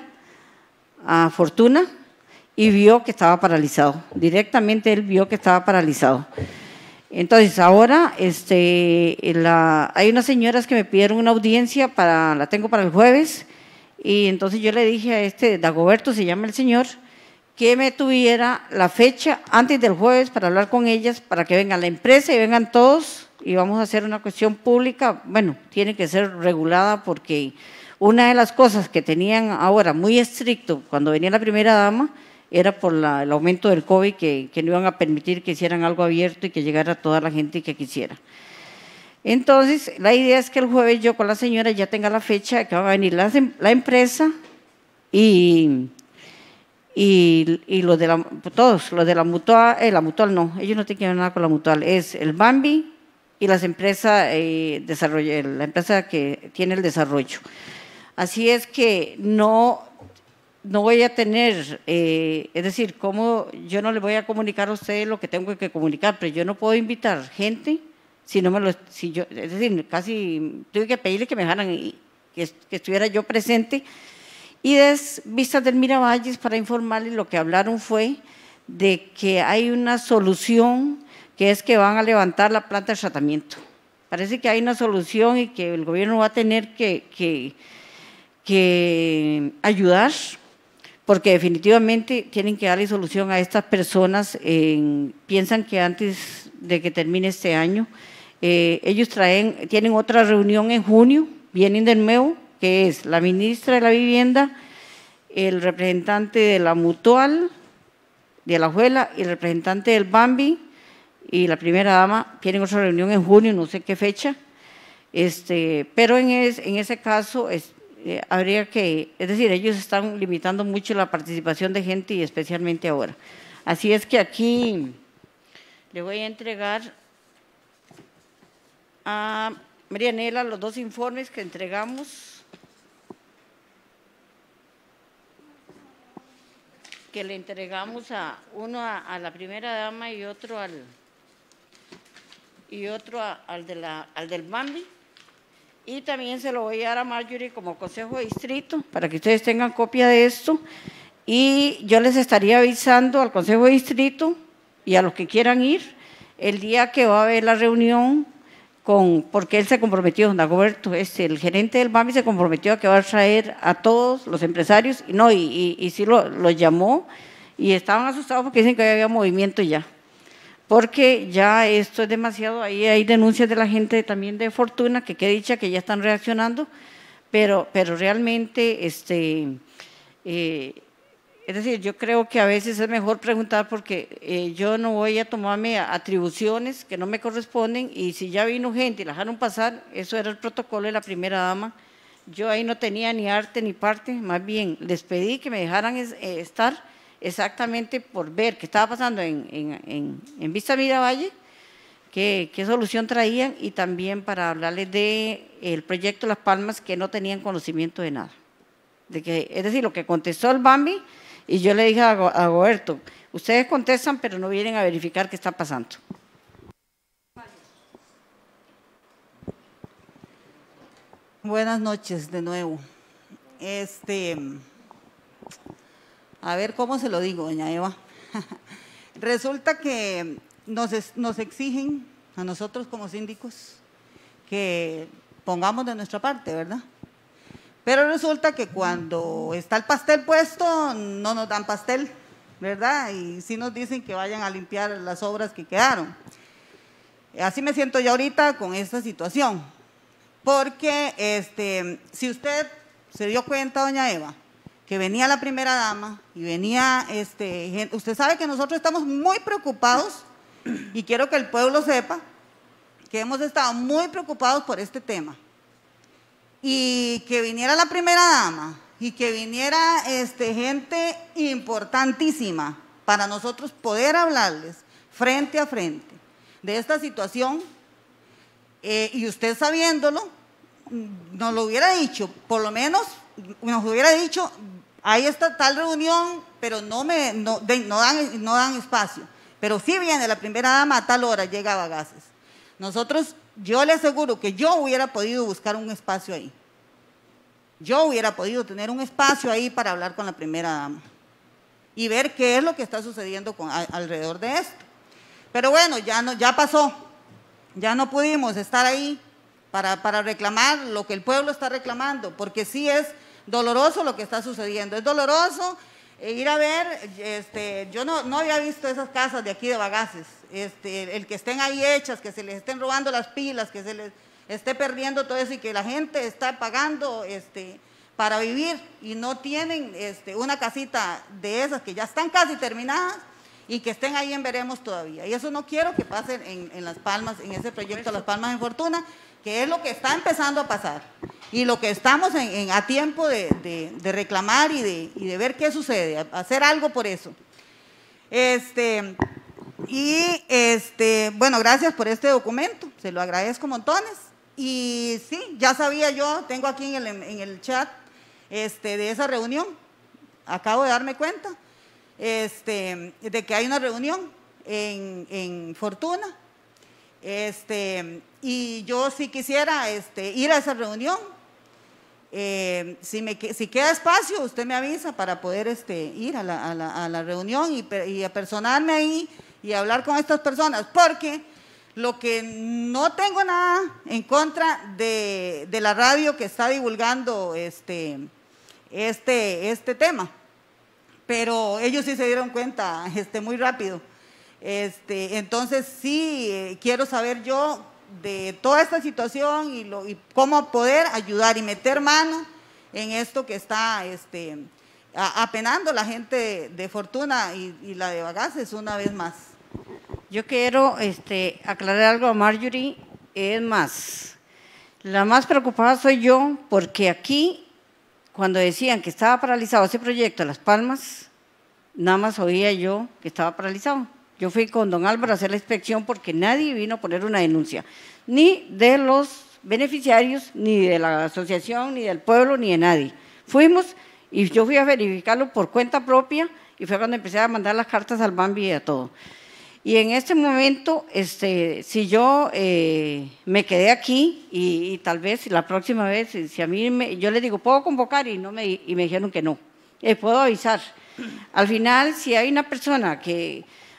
a Fortuna y vio que estaba paralizado, directamente él vio que estaba paralizado. Entonces, ahora este, la, hay unas señoras que me pidieron una audiencia, para, la tengo para el jueves, y entonces yo le dije a este, Dagoberto se llama el señor, que me tuviera la fecha antes del jueves para hablar con ellas, para que vengan la empresa y vengan todos, y vamos a hacer una cuestión pública, bueno, tiene que ser regulada porque una de las cosas que tenían ahora muy estricto cuando venía la primera dama, era por la, el aumento del COVID, que, que no iban a permitir que hicieran algo abierto y que llegara toda la gente que quisiera. Entonces, la idea es que el jueves yo con la señora ya tenga la fecha de que va a venir la, la empresa y, y, y los de la, todos, los de la Mutual, eh, la Mutual no, ellos no tienen que ver nada con la Mutual, es el Bambi y las empresas, eh, desarrollo, la empresa que tiene el desarrollo. Así es que no... no voy a tener, eh, es decir, como yo no le voy a comunicar a ustedes lo que tengo que comunicar, pero yo no puedo invitar gente si no me lo, si yo, es decir, casi tuve que pedirle que me dejaran, que, que estuviera yo presente. Y des vistas del Miravalles para informarles, lo que hablaron fue de que hay una solución, que es que van a levantar la planta de tratamiento. Parece que hay una solución y que el gobierno va a tener que, que, que ayudar, porque definitivamente tienen que darle solución a estas personas. Eh, piensan que antes de que termine este año, eh, ellos traen, tienen otra reunión en junio, vienen de nuevo, que es la ministra de la Vivienda, el representante de la Mutual, de Alajuela, y el representante del Bambi, y la primera dama, tienen otra reunión en junio, no sé qué fecha, este, pero en, es, en ese caso es, eh, habría que, es decir, ellos están limitando mucho la participación de gente y especialmente ahora. Así es que aquí le voy a entregar a Marianela los dos informes que entregamos, que le entregamos a uno a, a la primera dama y otro al y otro a, al, de la, al del Bambi, y también se lo voy a dar a Marjorie como consejo de distrito para que ustedes tengan copia de esto, y yo les estaría avisando al consejo de distrito y a los que quieran ir el día que va a haber la reunión con, porque él se comprometió, don Dagoberto, este, el gerente del Bambi se comprometió a que va a traer a todos los empresarios, y no, y, y, y sí lo, lo llamó, y estaban asustados porque dicen que había movimiento ya, porque ya esto es demasiado, ahí hay denuncias de la gente también de Fortuna, que qué dicha que ya están reaccionando, pero, pero realmente, este, eh, es decir, yo creo que a veces es mejor preguntar porque eh, yo no voy a tomarme atribuciones que no me corresponden, y si ya vino gente y la dejaron pasar, eso era el protocolo de la primera dama, yo ahí no tenía ni arte ni parte, más bien les pedí que me dejaran es, eh, estar exactamente por ver qué estaba pasando en, en, en, en Vista Miravalle, qué, qué solución traían, y también para hablarles del proyecto Las Palmas, que no tenían conocimiento de nada. De que, es decir, lo que contestó el Bambi, y yo le dije a, a Goberto, ustedes contestan, pero no vienen a verificar qué está pasando. Buenas noches de nuevo. Este, a ver cómo se lo digo, doña Eva. Resulta que nos, nos exigen a nosotros como síndicos que pongamos de nuestra parte, ¿verdad? Pero resulta que cuando está el pastel puesto, no nos dan pastel, ¿verdad? Y sí nos dicen que vayan a limpiar las obras que quedaron. Así me siento yo ahorita con esta situación. Porque este, si usted se dio cuenta, doña Eva, que venía la primera dama y venía, este, usted sabe que nosotros estamos muy preocupados, y quiero que el pueblo sepa que hemos estado muy preocupados por este tema. Y que viniera la primera dama y que viniera este, gente importantísima para nosotros poder hablarles frente a frente de esta situación, eh, y usted sabiéndolo, nos lo hubiera dicho, por lo menos nos hubiera dicho, ahí está tal reunión, pero no, me, no, de, no, dan, no dan espacio, pero sí viene la primera dama a tal hora, llega a Bagaces. Nosotros, yo le aseguro que yo hubiera podido buscar un espacio ahí. Yo hubiera podido tener un espacio ahí para hablar con la primera dama y ver qué es lo que está sucediendo con, a, alrededor de esto. Pero bueno, ya, no, ya pasó, ya no pudimos estar ahí para, para reclamar lo que el pueblo está reclamando, porque sí es doloroso lo que está sucediendo, es doloroso ir a ver, este, yo no, no había visto esas casas de aquí de Bagaces, este, el que estén ahí hechas, que se les estén robando las pilas, que se les esté perdiendo todo eso, y que la gente está pagando este, para vivir y no tienen este, una casita de esas que ya están casi terminadas y que estén ahí en veremos todavía. Y eso no quiero que pase en, en Las Palmas, en ese proyecto Las Palmas en Fortuna, que es lo que está empezando a pasar y lo que estamos en, en, a tiempo de, de, de reclamar y de, y de ver qué sucede, hacer algo por eso. Este, y este, bueno, gracias por este documento, se lo agradezco montones. Y sí, ya sabía yo, tengo aquí en el, en el chat este, de esa reunión, acabo de darme cuenta este, de que hay una reunión en, en Fortuna, este, y yo sí quisiera este, ir a esa reunión. Eh, si, me, si queda espacio, usted me avisa para poder este, ir a la, a la, a la reunión y, y apersonarme ahí y hablar con estas personas, porque lo que no tengo nada en contra de, de la radio que está divulgando este, este, este tema, pero ellos sí se dieron cuenta este, muy rápido. Este, entonces sí, eh, quiero saber yo de toda esta situación y, lo, y cómo poder ayudar y meter mano en esto que está este, a, apenando la gente de, de Fortuna y, y la de Bagaces una vez más. Yo quiero este, aclarar algo a Marjorie, es más, la más preocupada soy yo, porque aquí, cuando decían que estaba paralizado ese proyecto de Las Palmas, nada más oía yo que estaba paralizado. Yo fui con don Álvaro a hacer la inspección porque nadie vino a poner una denuncia, ni de los beneficiarios, ni de la asociación, ni del pueblo, ni de nadie. Fuimos y yo fui a verificarlo por cuenta propia y fue cuando empecé a mandar las cartas al Bambi y a todo. Y en este momento, este, si yo eh, me quedé aquí y, y tal vez la próxima vez, si a mí me, yo les digo, ¿puedo convocar? Y, no me, y me dijeron que no, eh, puedo avisar. Al final, si hay una persona que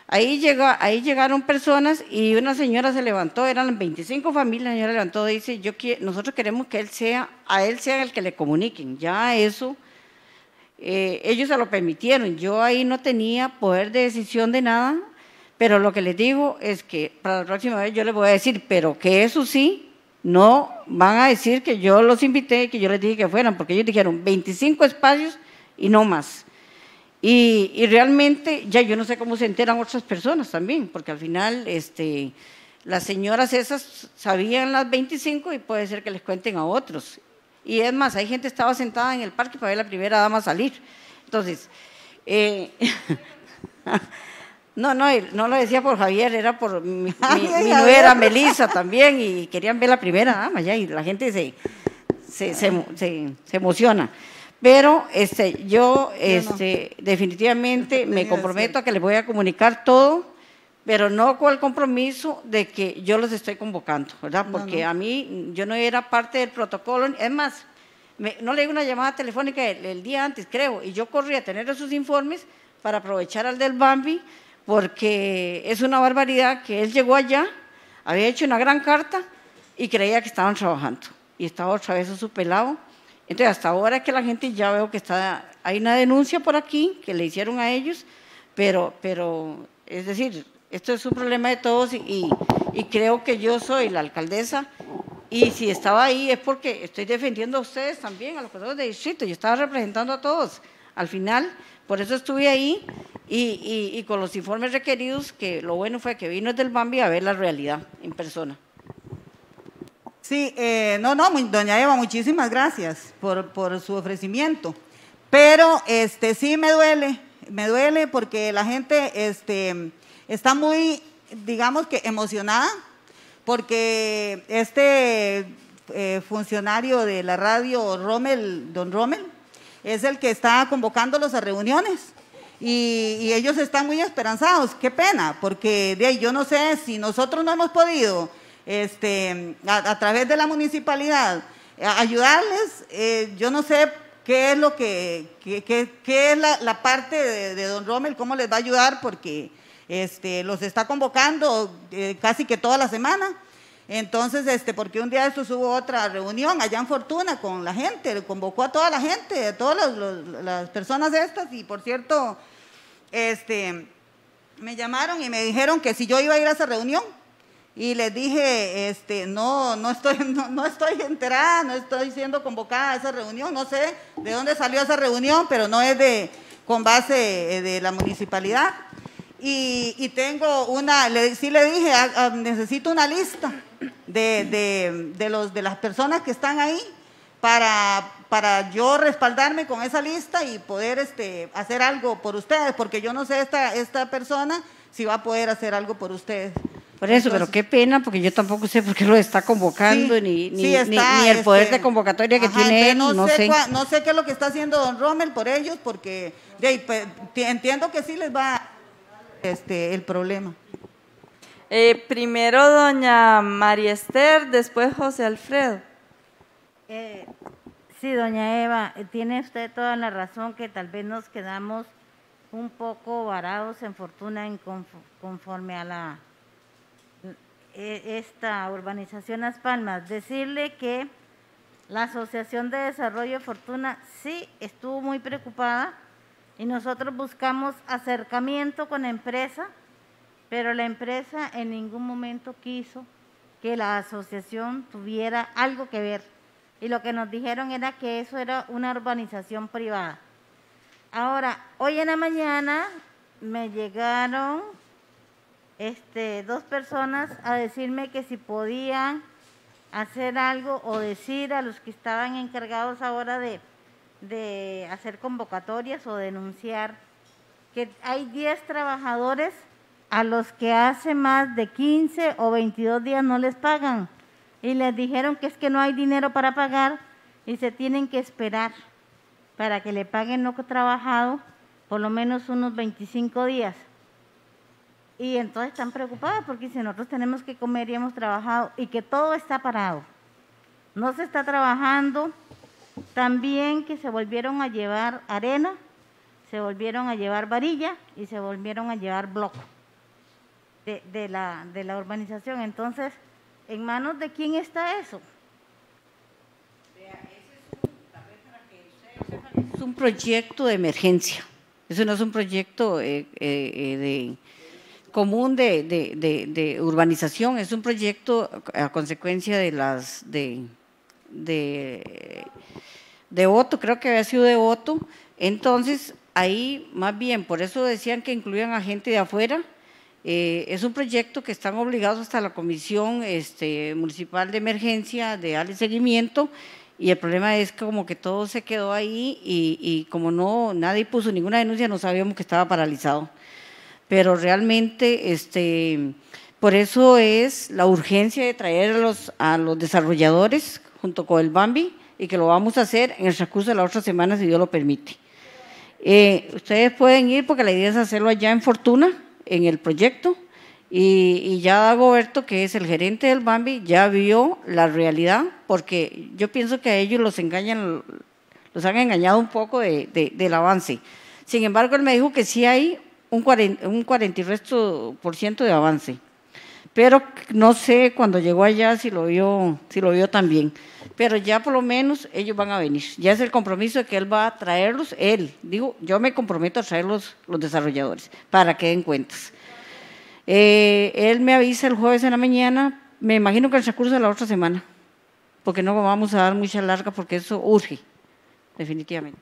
Ahí, llegó, ahí llegaron personas y una señora se levantó, eran veinticinco familias, la señora levantó y dice, yo quiero, nosotros queremos que él sea, a él sea el que le comuniquen. Ya eso, eh, ellos se lo permitieron, yo ahí no tenía poder de decisión de nada, pero lo que les digo es que para la próxima vez yo les voy a decir, pero que eso sí, no van a decir que yo los invité y que yo les dije que fueran, porque ellos dijeron veinticinco espacios y no más. Y, y realmente, ya yo no sé cómo se enteran otras personas también, porque al final este, las señoras esas sabían las veinticinco y puede ser que les cuenten a otros. Y es más, hay gente que estaba sentada en el parque para ver la primera dama salir. Entonces, eh, no, no, no lo decía por Javier, era por mi, mi, Ay, mi Javier. nuera Melissa también, y querían ver la primera dama ya, y la gente se, se, se, se, se emociona. Pero este, yo este, definitivamente me comprometo a que les voy a comunicar todo, pero no con el compromiso de que yo los estoy convocando, ¿verdad? No, Porque no. a mí, yo no era parte del protocolo, es más, me, no le di una llamada telefónica el, el día antes, creo, y yo corrí a tener esos informes para aprovechar al del Bambi, porque es una barbaridad que él llegó allá, había hecho una gran carta y creía que estaban trabajando, y estaba otra vez a su pelado. Entonces, hasta ahora que la gente ya veo que está, hay una denuncia por aquí que le hicieron a ellos, pero, pero es decir, esto es un problema de todos y, y creo que yo soy la alcaldesa y si estaba ahí es porque estoy defendiendo a ustedes también, a los personas de distrito, yo estaba representando a todos. Al final, por eso estuve ahí y, y, y con los informes requeridos, que lo bueno fue que vino del Bambi a ver la realidad en persona. Sí, eh, no, no, mu- doña Eva, muchísimas gracias por, por su ofrecimiento. Pero este, sí me duele, me duele porque la gente este, está muy, digamos que emocionada, porque este eh, funcionario de la radio, Rommel, don Rommel, es el que está convocándolos a reuniones. Y, y ellos están muy esperanzados, qué pena, porque de ahí yo no sé si nosotros no hemos podido... Este, a, a través de la municipalidad, a, ayudarles, eh, yo no sé qué es lo que, qué, qué, qué es la, la parte de, de don Rommel, cómo les va a ayudar, porque este, los está convocando eh, casi que toda la semana. Entonces, este, porque un día de estos hubo otra reunión allá en Fortuna con la gente, le convocó a toda la gente, a todas los, los, las personas estas, y por cierto, este, me llamaron y me dijeron que si yo iba a ir a esa reunión. Y les dije, este, no, no estoy, no, no estoy enterada, no estoy siendo convocada a esa reunión, no sé de dónde salió esa reunión, pero no es de, con base eh, de la municipalidad. Y, y tengo una, le, sí le dije, a, a, necesito una lista de, de, de, los, de las personas que están ahí para, para yo respaldarme con esa lista y poder este, hacer algo por ustedes, porque yo no sé esta, esta persona si va a poder hacer algo por ustedes. Por eso, Entonces, pero qué pena, porque yo tampoco sé por qué lo está convocando, sí, ni, ni, sí está, ni, ni el poder este, de convocatoria que ajá, tiene él, entonces no sé. sé. cua- no sé qué es lo que está haciendo don Rommel por ellos, porque de ahí, pues, ti- entiendo que sí les va este, el problema. Eh, primero doña María Esther, después José Alfredo. Eh, sí, doña Eva, eh, tiene usted toda la razón que tal vez nos quedamos un poco varados en Fortuna en confo- conforme a la eh, esta urbanización Las Palmas. Decirle que la Asociación de Desarrollo de Fortuna sí estuvo muy preocupada y nosotros buscamos acercamiento con la empresa, pero la empresa en ningún momento quiso que la asociación tuviera algo que ver. Y lo que nos dijeron era que eso era una urbanización privada. Ahora, hoy en la mañana me llegaron este, dos personas a decirme que si podían hacer algo o decir a los que estaban encargados ahora de, de hacer convocatorias o denunciar que hay diez trabajadores a los que hace más de quince o veintidós días no les pagan y les dijeron que es que no hay dinero para pagar y se tienen que esperar para que le paguen lo que ha trabajado por lo menos unos veinticinco días. Y entonces están preocupadas porque si nosotros tenemos que comer y hemos trabajado y que todo está parado, no se está trabajando, también que se volvieron a llevar arena, se volvieron a llevar varilla y se volvieron a llevar bloco. de, de la, de la urbanización. Entonces, ¿en manos de quién está eso? Es un proyecto de emergencia. Eso no es un proyecto eh, eh, de, común de, de, de, de urbanización, es un proyecto a consecuencia de las de, de, de Otto, creo que había sido de Otto. Entonces, ahí más bien, por eso decían que incluían a gente de afuera. Eh, es un proyecto que están obligados hasta la Comisión este, Municipal de Emergencia de darle seguimiento. Y el problema es que como que todo se quedó ahí y, y como no nadie puso ninguna denuncia, no sabíamos que estaba paralizado. Pero realmente, este, por eso es la urgencia de traer a los, a los desarrolladores junto con el Bambi y que lo vamos a hacer en el transcurso de la otra semana, si Dios lo permite. Eh, ustedes pueden ir porque la idea es hacerlo allá en Fortuna, en el proyecto, y, y ya Dagoberto, que es el gerente del Bambi, ya vio la realidad, porque yo pienso que a ellos los engañan, los han engañado un poco de, de, del avance. Sin embargo, él me dijo que sí hay un cuarenta, un cuarenta y resto por ciento de avance, pero no sé cuando llegó allá si lo vio, si lo vio también. Pero ya por lo menos ellos van a venir. Ya es el compromiso de que él va a traerlos, él, digo, yo me comprometo a traerlos los desarrolladores para que den cuentas. Eh, él me avisa el jueves en la mañana, me imagino que el transcurso de la otra semana, porque no vamos a dar mucha larga porque eso urge, definitivamente.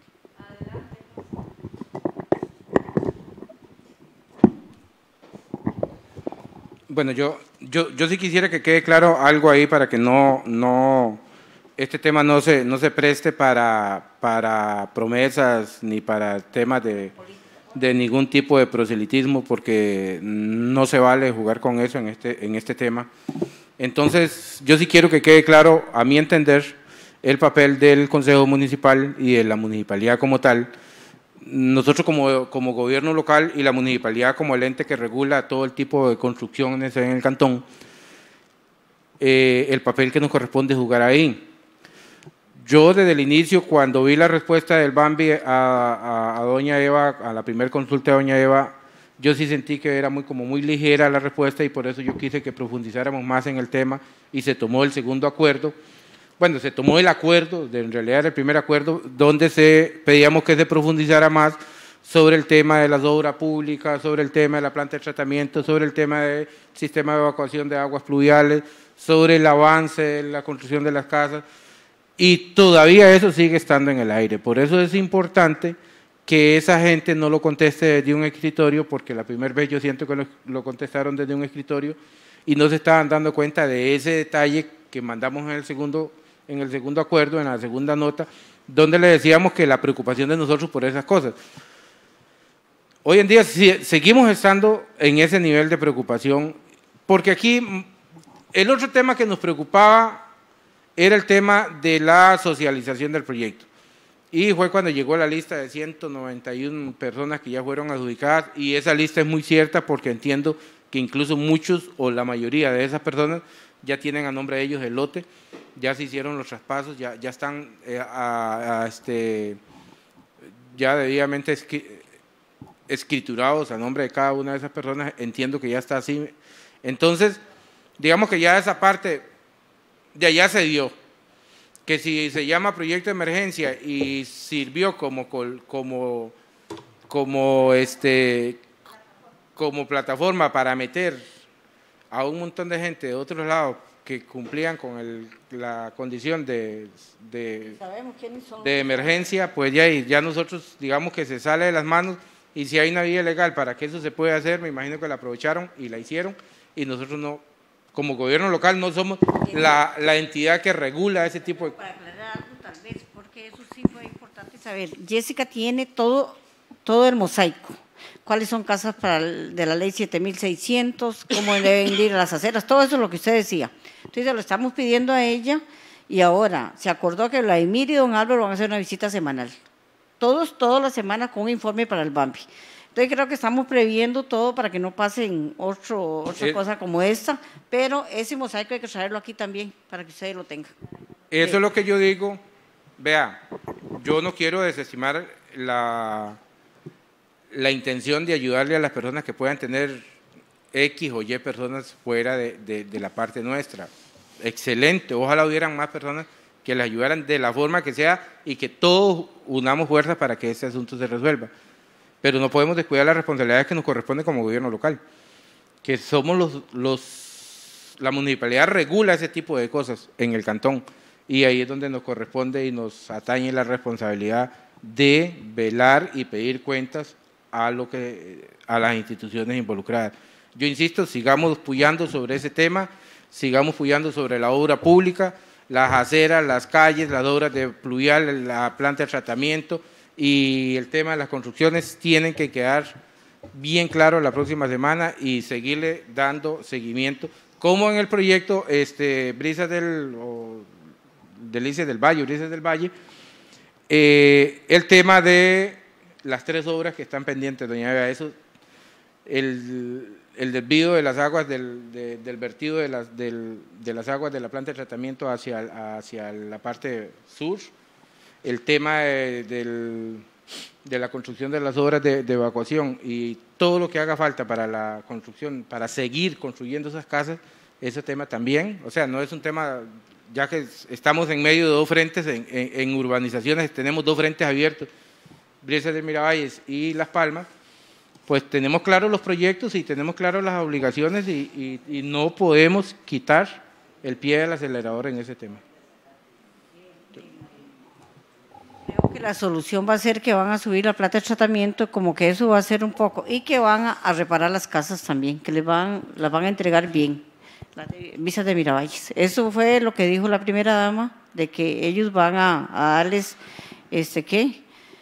Bueno, yo, yo, yo sí quisiera que quede claro algo ahí para que no, no este tema no se, no se preste para, para promesas ni para temas de, de ningún tipo de proselitismo, porque no se vale jugar con eso en este, en este tema. Entonces, yo sí quiero que quede claro, a mi entender, el papel del Consejo Municipal y de la municipalidad como tal. Nosotros como, como gobierno local y la municipalidad como el ente que regula todo el tipo de construcciones en el cantón, eh, el papel que nos corresponde jugar ahí. Yo desde el inicio, cuando vi la respuesta del Bambi a, a, a doña Eva, a la primera consulta de doña Eva, yo sí sentí que era muy, como muy ligera la respuesta y por eso yo quise que profundizáramos más en el tema y se tomó el segundo acuerdo. Bueno, se tomó el acuerdo, de, en realidad era el primer acuerdo, donde se pedíamos que se profundizara más sobre el tema de las obras públicas, sobre el tema de la planta de tratamiento, sobre el tema del sistema de evacuación de aguas pluviales, sobre el avance de la construcción de las casas, y todavía eso sigue estando en el aire. Por eso es importante que esa gente no lo conteste desde un escritorio, porque la primera vez yo siento que lo, lo contestaron desde un escritorio y no se estaban dando cuenta de ese detalle que mandamos en el segundo en el segundo acuerdo, en la segunda nota, donde le decíamos que la preocupación de nosotros por esas cosas. Hoy en día sí, seguimos estando en ese nivel de preocupación, porque aquí el otro tema que nos preocupaba era el tema de la socialización del proyecto. Y fue cuando llegó la lista de ciento noventa y una personas que ya fueron adjudicadas, y esa lista es muy cierta porque entiendo que incluso muchos o la mayoría de esas personas ya tienen a nombre de ellos el lote, ya se hicieron los traspasos, ya, ya están eh, a, a este, ya debidamente escriturados a nombre de cada una de esas personas, entiendo que ya está así. Entonces, digamos que ya esa parte de allá se dio, que si se llama proyecto de emergencia y sirvió como, como, como, este, como plataforma para meter a un montón de gente de otros lados que cumplían con el, la condición de, de, de emergencia, pues ya, ya nosotros digamos que se sale de las manos, y si hay una vía legal para que eso se pueda hacer, me imagino que la aprovecharon y la hicieron, y nosotros no, como gobierno local, no somos la, la entidad que regula ese tipo de... Para aclarar algo tal vez, porque eso sí fue importante saber. Jessica tiene todo, todo el mosaico. ¿Cuáles son casas para el, de la ley siete mil seiscientos? ¿Cómo deben ir a las aceras? Todo eso es lo que usted decía. Entonces, lo estamos pidiendo a ella, y ahora se acordó que Vladimir y don Álvaro van a hacer una visita semanal. Todos, todas las semanas con un informe para el Bambi. Entonces, creo que estamos previendo todo para que no pasen otro, otra eh, cosa como esta, pero ese mosaico hay que traerlo aquí también, para que ustedes lo tengan. Eso es lo que yo digo. Vea, yo no quiero desestimar la... la intención de ayudarle a las personas que puedan tener X o Y personas fuera de, de, de la parte nuestra. Excelente, ojalá hubieran más personas que les ayudaran de la forma que sea y que todos unamos fuerzas para que este asunto se resuelva. Pero no podemos descuidar las responsabilidades que nos corresponden como gobierno local, que somos los, los, la municipalidad regula ese tipo de cosas en el cantón, y ahí es donde nos corresponde y nos atañe la responsabilidad de velar y pedir cuentas a, lo que, a las instituciones involucradas. Yo insisto, sigamos puyando sobre ese tema, sigamos puyando sobre la obra pública, las aceras, las calles, las obras de pluvial, la planta de tratamiento y el tema de las construcciones tienen que quedar bien claro la próxima semana y seguirle dando seguimiento, como en el proyecto este, Brisas del, o, Delicias del Valle, Brisas del Valle, eh, el tema de las tres obras que están pendientes, doña Eva, eso, el, el desvío de las aguas del, de, del vertido de las, del, de las aguas de la planta de tratamiento hacia, hacia la parte sur, el tema de, del, de la construcción de las obras de, de evacuación y todo lo que haga falta para la construcción, para seguir construyendo esas casas, ese tema también, o sea, no es un tema, ya que estamos en medio de dos frentes, en, en, en urbanizaciones tenemos dos frentes abiertos, Brisas de Miravalles y Las Palmas, pues tenemos claros los proyectos y tenemos claras las obligaciones y, y, y no podemos quitar el pie del acelerador en ese tema. Creo que la solución va a ser que van a subir la plata de tratamiento, como que eso va a ser un poco, y que van a, a reparar las casas también, que les van, las van a entregar bien, las de Brisas de Miravalles. Eso fue lo que dijo la primera dama, de que ellos van a, a darles, este, ¿qué?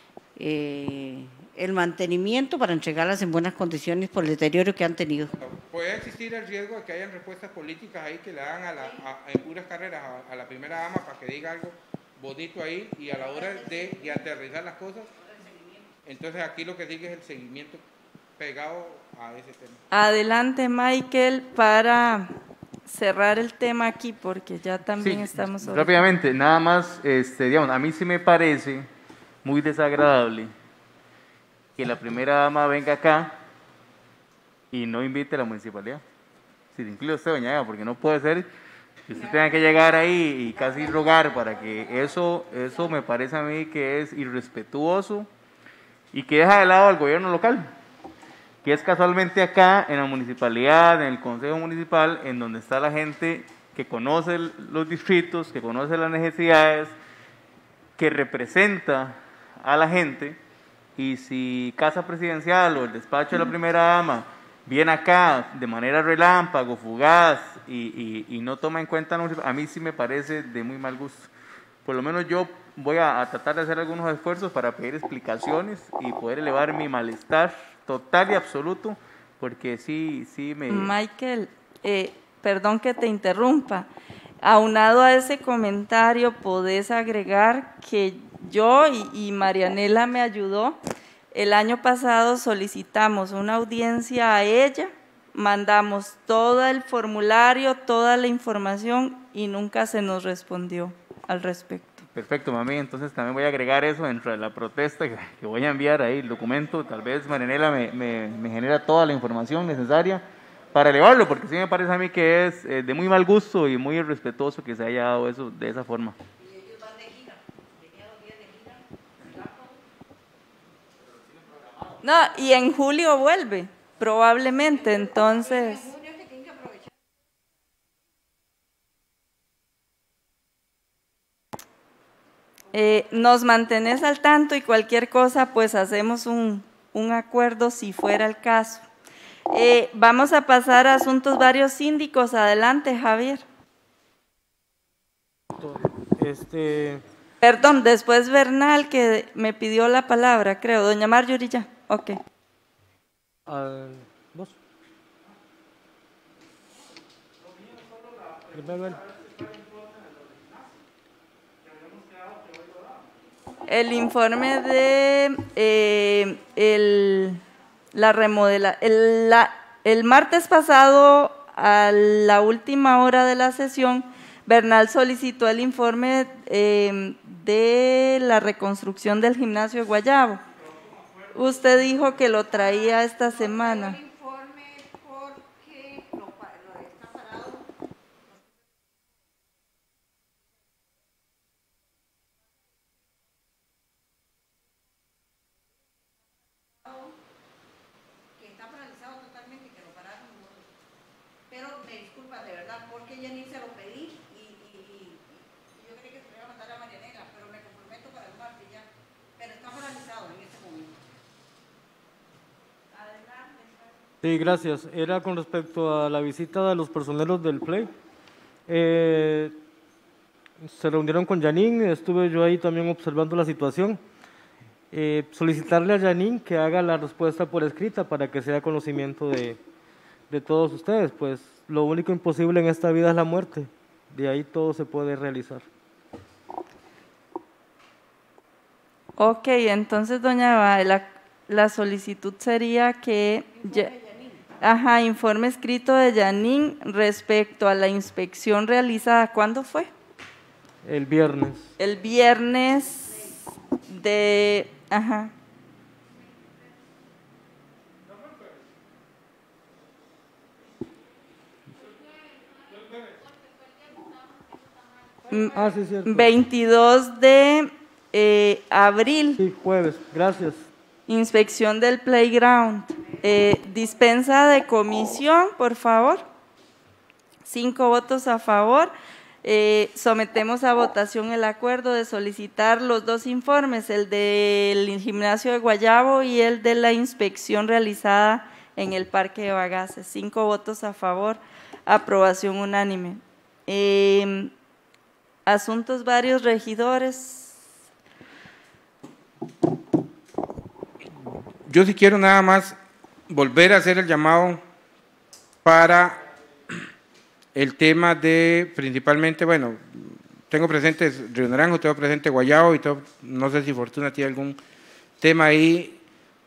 Eh, el mantenimiento para entregarlas en buenas condiciones por el deterioro que han tenido. Puede existir el riesgo de que hayan respuestas políticas ahí que le hagan a la, a, en puras carreras a, a la primera dama para que diga algo bonito ahí y a la hora de, de aterrizar las cosas, entonces aquí lo que sigue es el seguimiento pegado a ese tema. Adelante, Michael, para cerrar el tema aquí, porque ya también Sí, estamos... sobre- rápidamente, nada más, este, digamos, a mí sí me parece muy desagradable que la primera dama venga acá y no invite a la municipalidad. Si te incluye usted, doña Eva, porque no puede ser que usted tenga que llegar ahí y casi rogar para que eso, eso me parece a mí que es irrespetuoso y que deja de lado al gobierno local, que es casualmente acá en la municipalidad, en el consejo municipal, en donde está la gente que conoce los distritos, que conoce las necesidades, que representa a la gente. Y si Casa Presidencial o el despacho de la primera dama viene acá de manera relámpago, fugaz y, y, y no toma en cuenta, a mí sí me parece de muy mal gusto. Por lo menos yo voy a, a tratar de hacer algunos esfuerzos para pedir explicaciones y poder elevar mi malestar total y absoluto, porque sí, sí me... Michael, eh, perdón que te interrumpa, aunado a ese comentario podés agregar que yo y, y Marianela me ayudó, el año pasado solicitamos una audiencia a ella, mandamos todo el formulario, toda la información y nunca se nos respondió al respecto. Perfecto, mami, entonces también voy a agregar eso dentro de la protesta que, que voy a enviar ahí, el documento, tal vez Marianela me, me, me genera toda la información necesaria para elevarlo, porque sí me parece a mí que es eh, de muy mal gusto y muy irrespetuoso que se haya dado eso de esa forma. No, y en julio vuelve, probablemente, entonces... Eh, nos mantenés al tanto y cualquier cosa, pues hacemos un, un acuerdo si fuera el caso. Eh, vamos a pasar a asuntos varios síndicos. Adelante, Javier. Este... Perdón, después Bernal, que me pidió la palabra, creo. Doña Marjorie ya. Ok. Uh, ¿Vos? Primero él. El informe de eh, el, la remodela. El, la, el martes pasado, a la última hora de la sesión, Bernal solicitó el informe eh, de la reconstrucción del gimnasio de Guayabo. Usted dijo que lo traía esta semana. El informe disculpas de verdad, porque Janine se lo pedí y, y, y yo creí que se lo iba a mandar a Marianela, pero me comprometo para el martes ya. Pero está paralizado en este momento. Adelante. Sí, gracias. Era con respecto a la visita de los personeros del Play. Eh, se reunieron con Janine, estuve yo ahí también observando la situación. Eh, solicitarle a Janine que haga la respuesta por escrita para que sea conocimiento de, de todos ustedes, pues lo único imposible en esta vida es la muerte, de ahí todo se puede realizar. Ok, entonces, doña Eva, la, la solicitud sería que… Ya, ajá, informe escrito de Janine respecto a la inspección realizada. ¿Cuándo fue? El viernes. El viernes de… Ajá. Ah, sí, cierto. veintidós de eh, abril. Sí, jueves, gracias. Inspección del playground. Eh, dispensa de comisión, por favor. Cinco votos a favor. Eh, sometemos a votación el acuerdo de solicitar los dos informes, el del gimnasio de Guayabo y el de la inspección realizada en el Parque de Bagaces. Cinco votos a favor, aprobación unánime. Eh, asuntos varios, regidores. Yo sí quiero nada más volver a hacer el llamado para el tema de, principalmente, bueno, tengo presente Río Naranjo, tengo presente Guayabo y todo, no sé si Fortuna tiene algún tema ahí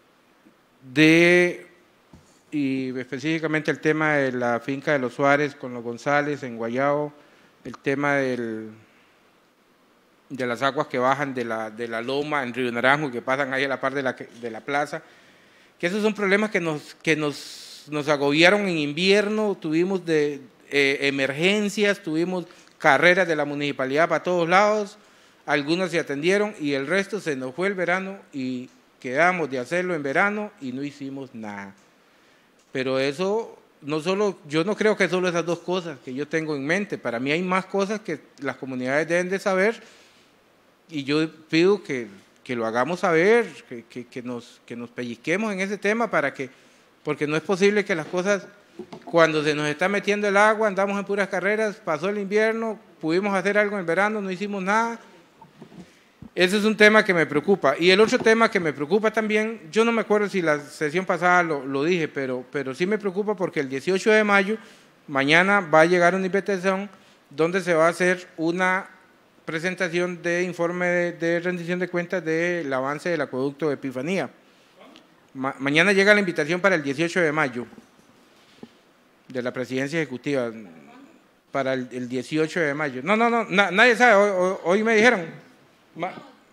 de, y específicamente el tema de la finca de los Suárez con los González en Guayabo, el tema del, de las aguas que bajan de la, de la loma en Río Naranjo, que pasan ahí a la par de la, de la plaza, que esos son problemas que nos, que nos, nos agobiaron en invierno, tuvimos de… Eh, emergencias, tuvimos carreras de la municipalidad para todos lados, algunos se atendieron y el resto se nos fue el verano y quedamos de hacerlo en verano y no hicimos nada. Pero eso, no solo, yo no creo que solo esas dos cosas que yo tengo en mente, para mí hay más cosas que las comunidades deben de saber y yo pido que, que lo hagamos saber, que, que, que, nos, que nos pellizquemos en ese tema para que, porque no es posible que las cosas… Cuando se nos está metiendo el agua, andamos en puras carreras, pasó el invierno, pudimos hacer algo en verano, no hicimos nada. Ese es un tema que me preocupa. Y el otro tema que me preocupa también, yo no me acuerdo si la sesión pasada lo, lo dije, pero, pero sí me preocupa porque el dieciocho de mayo, mañana va a llegar una invitación donde se va a hacer una presentación de informe de, de rendición de cuentas del avance del acueducto de Epifanía. Ma, mañana llega la invitación para el dieciocho de mayo. De la presidencia ejecutiva para el, el dieciocho de mayo. No, no, no, na, nadie sabe, hoy, hoy, hoy me dijeron. Ma,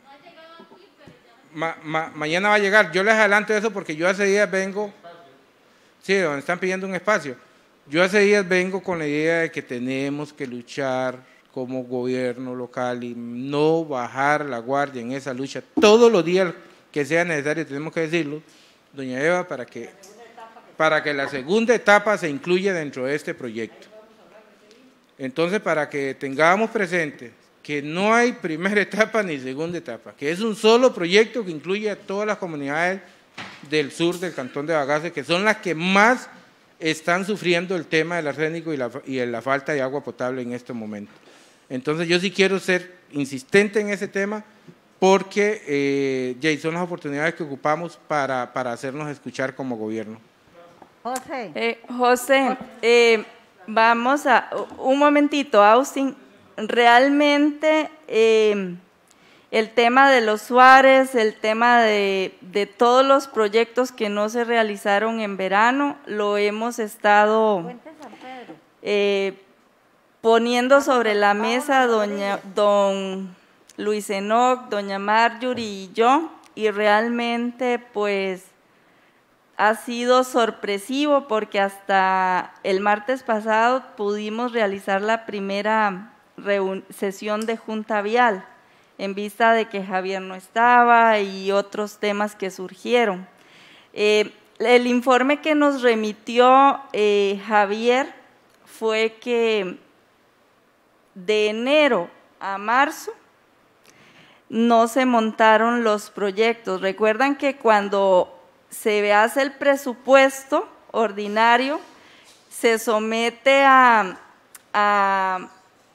ma, ma, mañana va a llegar, yo les adelanto eso porque yo hace días vengo, sí, donde están pidiendo un espacio, yo hace días vengo con la idea de que tenemos que luchar como gobierno local y no bajar la guardia en esa lucha. Todos los días que sea necesario tenemos que decirlo, doña Eva, para que… para que la segunda etapa se incluya dentro de este proyecto. Entonces, para que tengamos presente que no hay primera etapa ni segunda etapa, que es un solo proyecto que incluye a todas las comunidades del sur del Cantón de Bagaces, que son las que más están sufriendo el tema del arsénico y la, y la falta de agua potable en este momento. Entonces, yo sí quiero ser insistente en ese tema, porque eh, ya son las oportunidades que ocupamos para, para hacernos escuchar como gobierno. José. Eh, José, eh, vamos a, un momentito, Austin, realmente eh, el tema de los Suárez, el tema de, de todos los proyectos que no se realizaron en verano, lo hemos estado eh, poniendo sobre la mesa doña, don Luis Enoc, doña Marjorie y yo, y realmente pues ha sido sorpresivo porque hasta el martes pasado pudimos realizar la primera sesión de Junta Vial en vista de que Javier no estaba y otros temas que surgieron. Eh, el informe que nos remitió eh, Javier fue que de enero a marzo no se montaron los proyectos. Recuerdan que cuando se hace el presupuesto ordinario, se somete a, a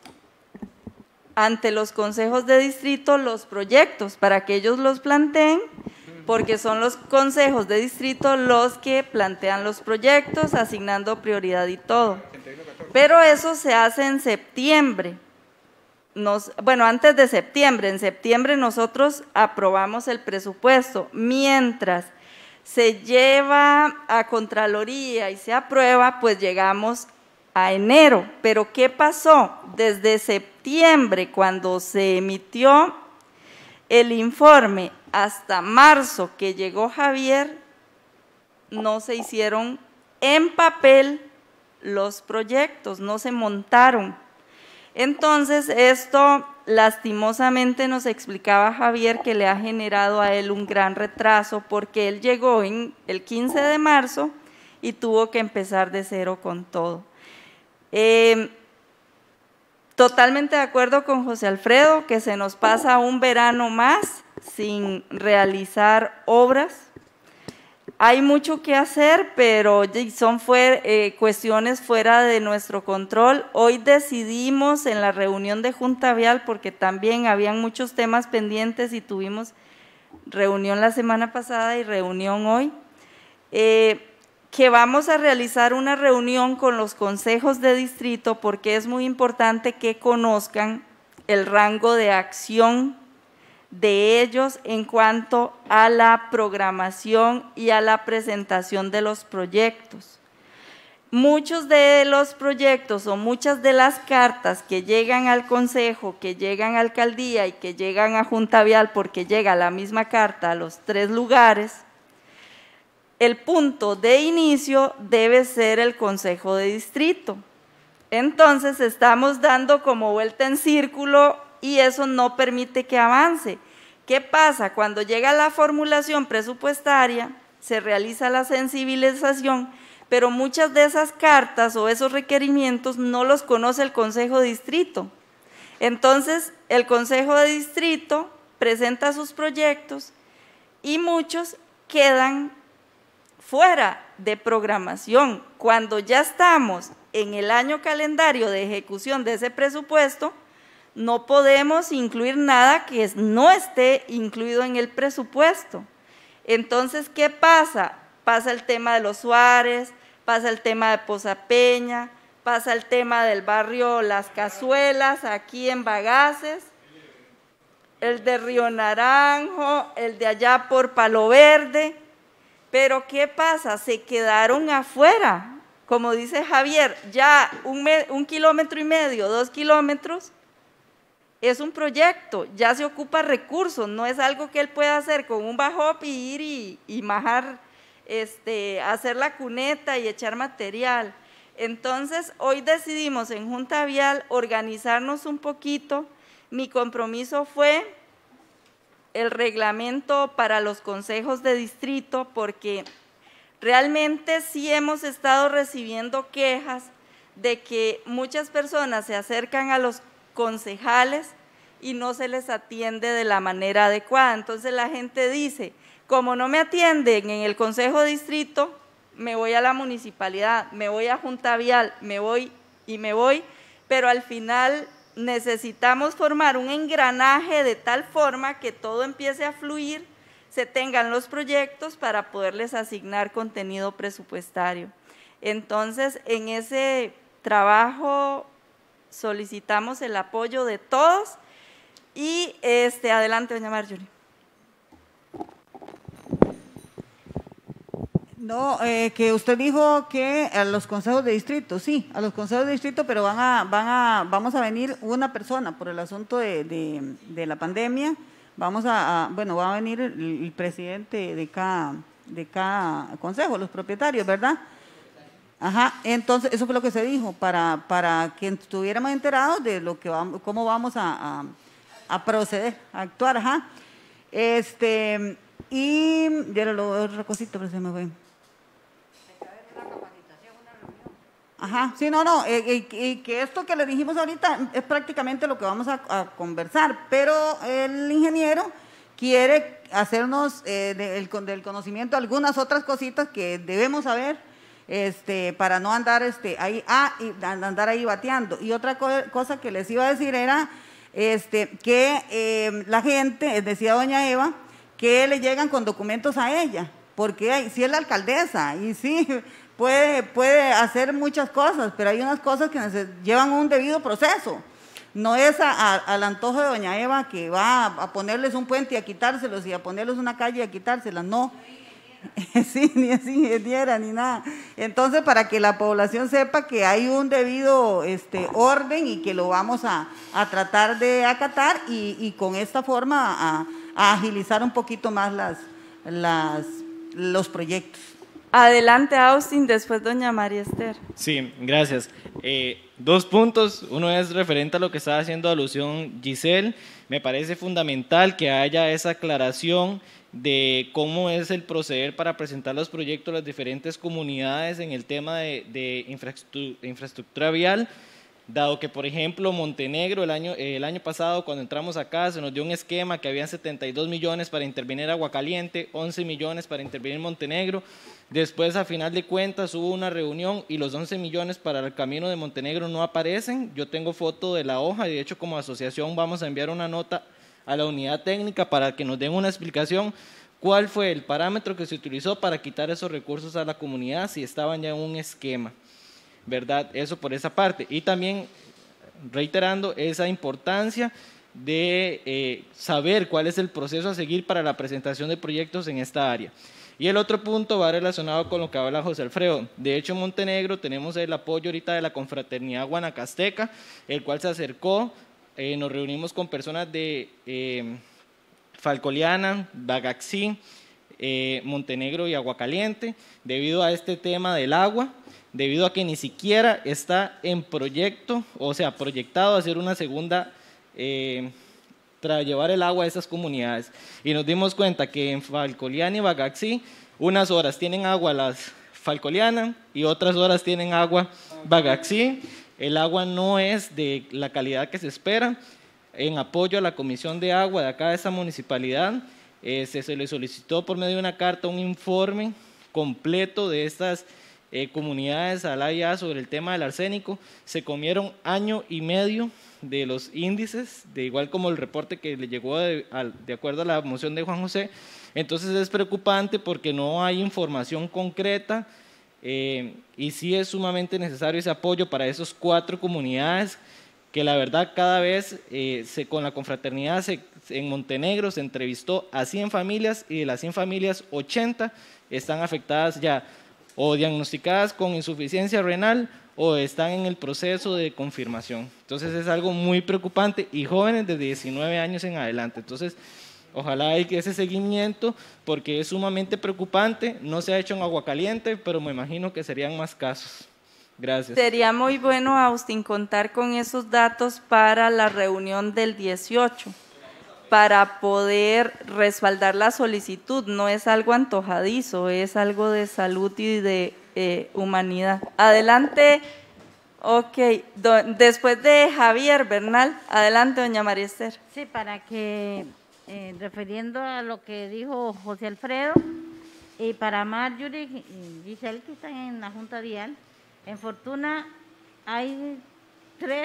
ante los consejos de distrito los proyectos para que ellos los planteen, porque son los consejos de distrito los que plantean los proyectos, asignando prioridad y todo. Pero eso se hace en septiembre. Nos, bueno, antes de septiembre, en septiembre nosotros aprobamos el presupuesto, mientras se lleva a Contraloría y se aprueba, pues llegamos a enero. Pero ¿qué pasó? Desde septiembre, cuando se emitió el informe, hasta marzo que llegó Javier, no se hicieron en papel los proyectos, no se montaron. Entonces, esto lastimosamente nos explicaba Javier que le ha generado a él un gran retraso, porque él llegó en el quince de marzo y tuvo que empezar de cero con todo. Eh, totalmente de acuerdo con José Alfredo, que se nos pasa un verano más sin realizar obras. Hay mucho que hacer, pero son fue, eh, cuestiones fuera de nuestro control. Hoy decidimos en la reunión de Junta Vial, porque también habían muchos temas pendientes y tuvimos reunión la semana pasada y reunión hoy, eh, que vamos a realizar una reunión con los consejos de distrito, porque es muy importante que conozcan el rango de acción de ellos en cuanto a la programación y a la presentación de los proyectos. Muchos de los proyectos o muchas de las cartas que llegan al consejo, que llegan a alcaldía y que llegan a Junta Vial, porque llega la misma carta a los tres lugares, el punto de inicio debe ser el consejo de distrito. Entonces estamos dando como vuelta en círculo y eso no permite que avance. ¿Qué pasa? Cuando llega la formulación presupuestaria, se realiza la sensibilización, pero muchas de esas cartas o esos requerimientos no los conoce el Consejo de Distrito. Entonces, el Consejo de Distrito presenta sus proyectos y muchos quedan fuera de programación. Cuando ya estamos en el año calendario de ejecución de ese presupuesto, no podemos incluir nada que no esté incluido en el presupuesto. Entonces, ¿qué pasa? Pasa el tema de los Suárez, pasa el tema de Poza Peña, pasa el tema del barrio Las Cazuelas, aquí en Bagaces, el de Río Naranjo, el de allá por Palo Verde. Pero ¿qué pasa? Se quedaron afuera. Como dice Javier, ya un, me, un kilómetro y medio, dos kilómetros, es un proyecto, ya se ocupa recursos, no es algo que él pueda hacer con un bajop y ir y, y majar, este, hacer la cuneta y echar material. Entonces, hoy decidimos en Junta Vial organizarnos un poquito. Mi compromiso fue el reglamento para los consejos de distrito, porque realmente sí hemos estado recibiendo quejas de que muchas personas se acercan a los concejales y no se les atiende de la manera adecuada. Entonces la gente dice, como no me atienden en el consejo de distrito, me voy a la municipalidad, me voy a Junta Vial, me voy y me voy, pero al final necesitamos formar un engranaje de tal forma que todo empiece a fluir, se tengan los proyectos para poderles asignar contenido presupuestario. Entonces, en ese trabajo solicitamos el apoyo de todos y este, adelante, doña Marjorie. No, eh, que usted dijo que a los consejos de distrito, sí, a los consejos de distrito, pero van a, van a, vamos a venir una persona por el asunto de, de, de la pandemia. Vamos a, a, bueno, va a venir el, el presidente de cada, de cada consejo, los propietarios, ¿verdad? Ajá, entonces eso fue lo que se dijo, para, para que estuviéramos enterados de lo que vamos, cómo vamos a, a, a proceder, a actuar, ajá. Este, y ya lo otra cosita, pero se me fue. Ajá, sí, no, no, eh, y, y que esto que le dijimos ahorita es prácticamente lo que vamos a, a conversar, pero el ingeniero quiere hacernos eh, de- el con- del conocimiento algunas otras cositas que debemos saber, este, para no andar este, ahí, ah, y an- andar ahí bateando. Y otra co- cosa que les iba a decir era este, que eh, la gente, eh, decía doña Eva, que le llegan con documentos a ella, porque hay, sí es la alcaldesa y sí puede, puede hacer muchas cosas, pero hay unas cosas que neces- llevan un debido proceso. No es a- a- al antojo de doña Eva que va a, a ponerles un puente y a quitárselos y a ponerles una calle y a quitárselas, no. Sí, ni es ingeniera ni nada. Entonces, para que la población sepa que hay un debido este, orden y que lo vamos a, a tratar de acatar y, y con esta forma a, a agilizar un poquito más las, las, los proyectos. Adelante, Austin, después doña María Esther. Sí, gracias. Eh, dos puntos. Uno es referente a lo que estaba haciendo alusión Giselle. Me parece fundamental que haya esa aclaración de cómo es el proceder para presentar los proyectos a las diferentes comunidades en el tema de, de infraestru- infraestructura vial, dado que, por ejemplo, Montenegro el año, el año pasado, cuando entramos acá, se nos dio un esquema que habían setenta y dos millones para intervenir Agua Caliente, once millones para intervenir Montenegro. Después, a final de cuentas, hubo una reunión y los once millones para el camino de Montenegro no aparecen. Yo tengo foto de la hoja y, de hecho, como asociación vamos a enviar una nota a la unidad técnica para que nos den una explicación cuál fue el parámetro que se utilizó para quitar esos recursos a la comunidad, si estaban ya en un esquema, ¿verdad? Eso por esa parte. Y también reiterando esa importancia de eh, saber cuál es el proceso a seguir para la presentación de proyectos en esta área. Y el otro punto va relacionado con lo que habla José Alfredo. De hecho, en Montenegro tenemos el apoyo ahorita de la Confraternidad Guanacasteca, el cual se acercó, eh, nos reunimos con personas de eh, Falcoliana, Bagaxí, eh, Montenegro y Aguacaliente, debido a este tema del agua, debido a que ni siquiera está en proyecto, o sea, proyectado hacer una segunda, eh, para llevar el agua a esas comunidades. Y nos dimos cuenta que en Falcoliana y Bagaxí, unas horas tienen agua las Falcoliana y otras horas tienen agua Bagaxí. El agua no es de la calidad que se espera. En apoyo a la Comisión de Agua de acá de esa municipalidad, eh, se, se le solicitó por medio de una carta un informe completo de estas eh, comunidades a la I A sobre el tema del arsénico. Se comieron año y medio de los índices, de igual como el reporte que le llegó de, al, de acuerdo a la moción de Juan José. Entonces es preocupante porque no hay información concreta eh, y sí es sumamente necesario ese apoyo para esas cuatro comunidades que la verdad cada vez eh, se, con la confraternidad se, en Montenegro se entrevistó a cien familias y de las cien familias, ochenta están afectadas ya o diagnosticadas con insuficiencia renal o están en el proceso de confirmación. Entonces es algo muy preocupante y jóvenes de diecinueve años en adelante. Entonces ojalá hay que ese seguimiento porque es sumamente preocupante. No se ha hecho en Aguacaliente, pero me imagino que serían más casos. Gracias. Sería muy bueno, Austin, contar con esos datos para la reunión del dieciocho, para poder respaldar la solicitud. No es algo antojadizo, es algo de salud y de eh, humanidad. Adelante, ok, do, después de Javier Bernal, adelante, doña María Esther. Sí, para que, eh, refiriendo a lo que dijo José Alfredo, y para Marjorie y Giselle, que están en la Junta Dial, en Fortuna hay tres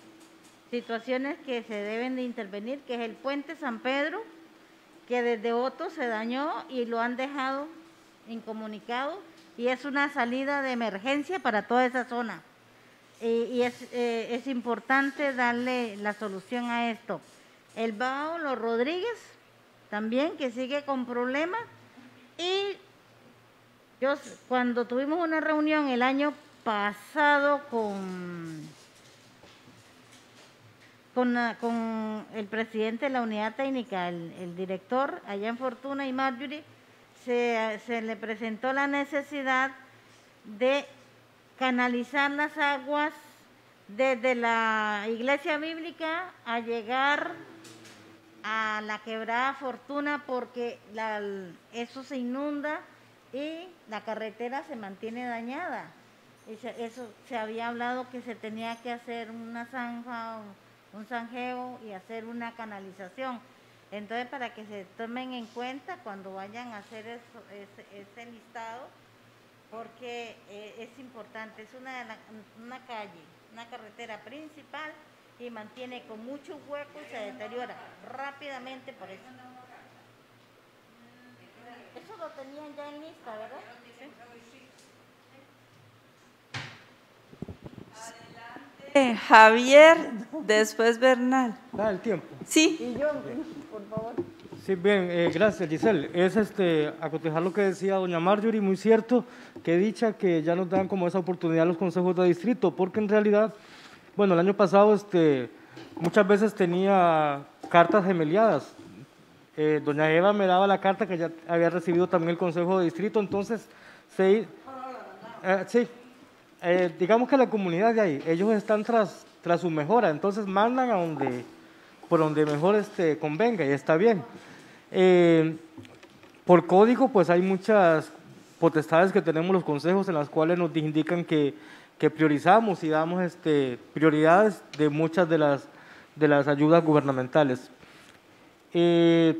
situaciones que se deben de intervenir, que es el puente San Pedro, que desde Otto se dañó y lo han dejado incomunicado, y es una salida de emergencia para toda esa zona. Y, y es, eh, es importante darle la solución a esto. El Bao Los Rodríguez, también, que sigue con problemas, y yo cuando tuvimos una reunión el año pasado con, con, con el presidente de la unidad técnica, el, el director allá en Fortuna y Marjorie, se, se le presentó la necesidad de canalizar las aguas desde la iglesia bíblica a llegar a la quebrada Fortuna porque la, eso se inunda y la carretera se mantiene dañada. ese- eso se había hablado que se tenía que hacer una zanja, un, un zanjeo y hacer una canalización. Entonces, para que se tomen en cuenta cuando vayan a hacer eso, ese, ese listado, porque eh, es importante, es una, de la- una calle, una carretera principal y mantiene con muchos huecos, se deteriora rápidamente por eso. Eso lo tenían ya en lista, ¿verdad? Eh, Javier, después Bernal. Da el tiempo. Sí. Y yo, por favor. Sí, bien, eh, gracias Giselle. Es este, acotejar lo que decía doña Marjorie, muy cierto, que dicha que ya nos dan como esa oportunidad los consejos de distrito, porque en realidad, bueno, el año pasado este, muchas veces tenía cartas gemeliadas. Eh, doña Eva me daba la carta que ya había recibido también el consejo de distrito, entonces, sí, eh, sí eh, digamos que la comunidad de ahí, ellos están tras, tras su mejora, entonces mandan a donde, por donde mejor este, convenga y está bien. Eh, por código, pues hay muchas potestades que tenemos los consejos en las cuales nos indican que, que priorizamos y damos este, prioridades de muchas de las, de las ayudas gubernamentales. Eh,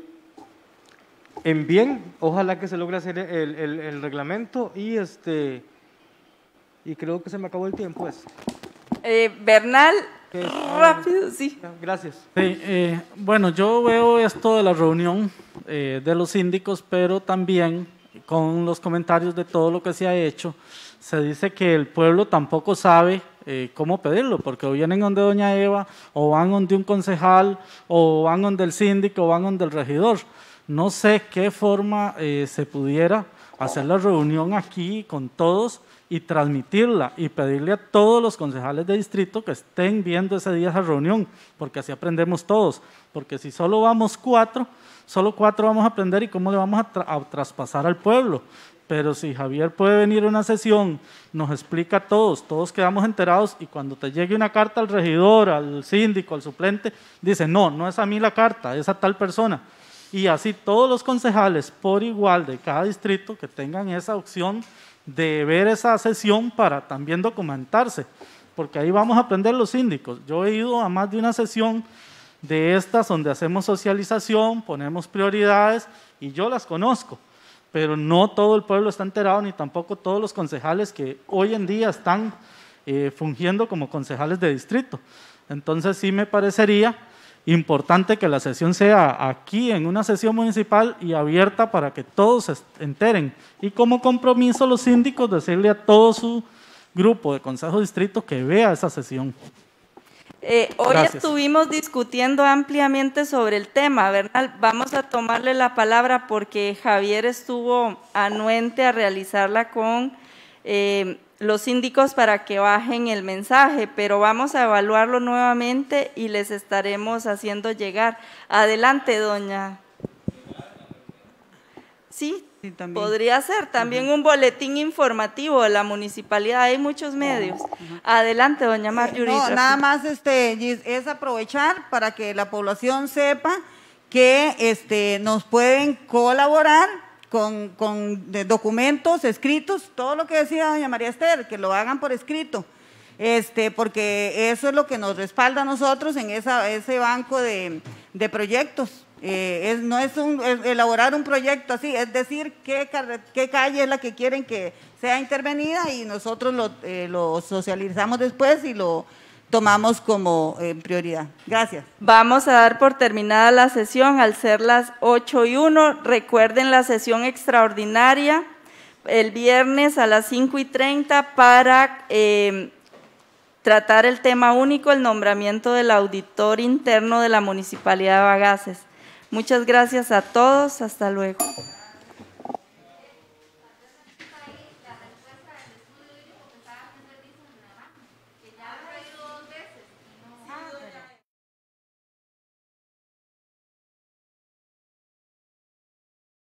en bien, ojalá que se logre hacer el, el, el reglamento y, este, y creo que se me acabó el tiempo. Eso. Eh, Bernal, rápido, sí. Gracias. Sí, eh, bueno, yo veo esto de la reunión eh, de los síndicos, pero también con los comentarios de todo lo que se ha hecho, se dice que el pueblo tampoco sabe eh, cómo pedirlo, porque o vienen donde doña Eva, o van donde un concejal, o van donde el síndico, o van donde el regidor. No sé qué forma eh, se pudiera hacer la reunión aquí con todos y transmitirla y pedirle a todos los concejales de distrito que estén viendo ese día esa reunión, porque así aprendemos todos, porque si solo vamos cuatro, solo cuatro vamos a aprender y cómo le vamos a, tra a traspasar al pueblo. Pero si Javier puede venir a una sesión, nos explica a todos, todos quedamos enterados y cuando te llegue una carta al regidor, al síndico, al suplente, dice, no, no es a mí la carta, es a tal persona. Y así todos los concejales por igual de cada distrito que tengan esa opción de ver esa sesión para también documentarse, porque ahí vamos a aprender los síndicos. Yo he ido a más de una sesión de estas donde hacemos socialización, ponemos prioridades y yo las conozco, pero no todo el pueblo está enterado ni tampoco todos los concejales que hoy en día están eh, fungiendo como concejales de distrito. Entonces sí me parecería importante que la sesión sea aquí en una sesión municipal y abierta para que todos se enteren. Y como compromiso los síndicos decirle a todo su grupo de consejo de distrito que vea esa sesión. Eh, hoy Gracias. estuvimos discutiendo ampliamente sobre el tema, ¿verdad? Vamos a tomarle la palabra porque Javier estuvo anuente a realizarla con eh, los síndicos para que bajen el mensaje, pero vamos a evaluarlo nuevamente y les estaremos haciendo llegar. Adelante, doña. Sí, Sí, también. podría ser también un boletín informativo de la municipalidad, hay muchos medios. Adelante, doña Marjorie. No, nada más este, Gis, es aprovechar para que la población sepa que este, nos pueden colaborar con, con de documentos escritos, todo lo que decía doña María Esther, que lo hagan por escrito, este, porque eso es lo que nos respalda a nosotros en esa, ese banco de, de proyectos. Eh, es, no es, un, es elaborar un proyecto así, es decir qué, qué calle es la que quieren que sea intervenida y nosotros lo, eh, lo socializamos después y lo tomamos como eh, prioridad. Gracias. Vamos a dar por terminada la sesión al ser las ocho y uno. Recuerden la sesión extraordinaria el viernes a las cinco y treinta para eh, tratar el tema único, el nombramiento del auditor interno de la Municipalidad de Bagaces. Muchas gracias a todos. Hasta luego.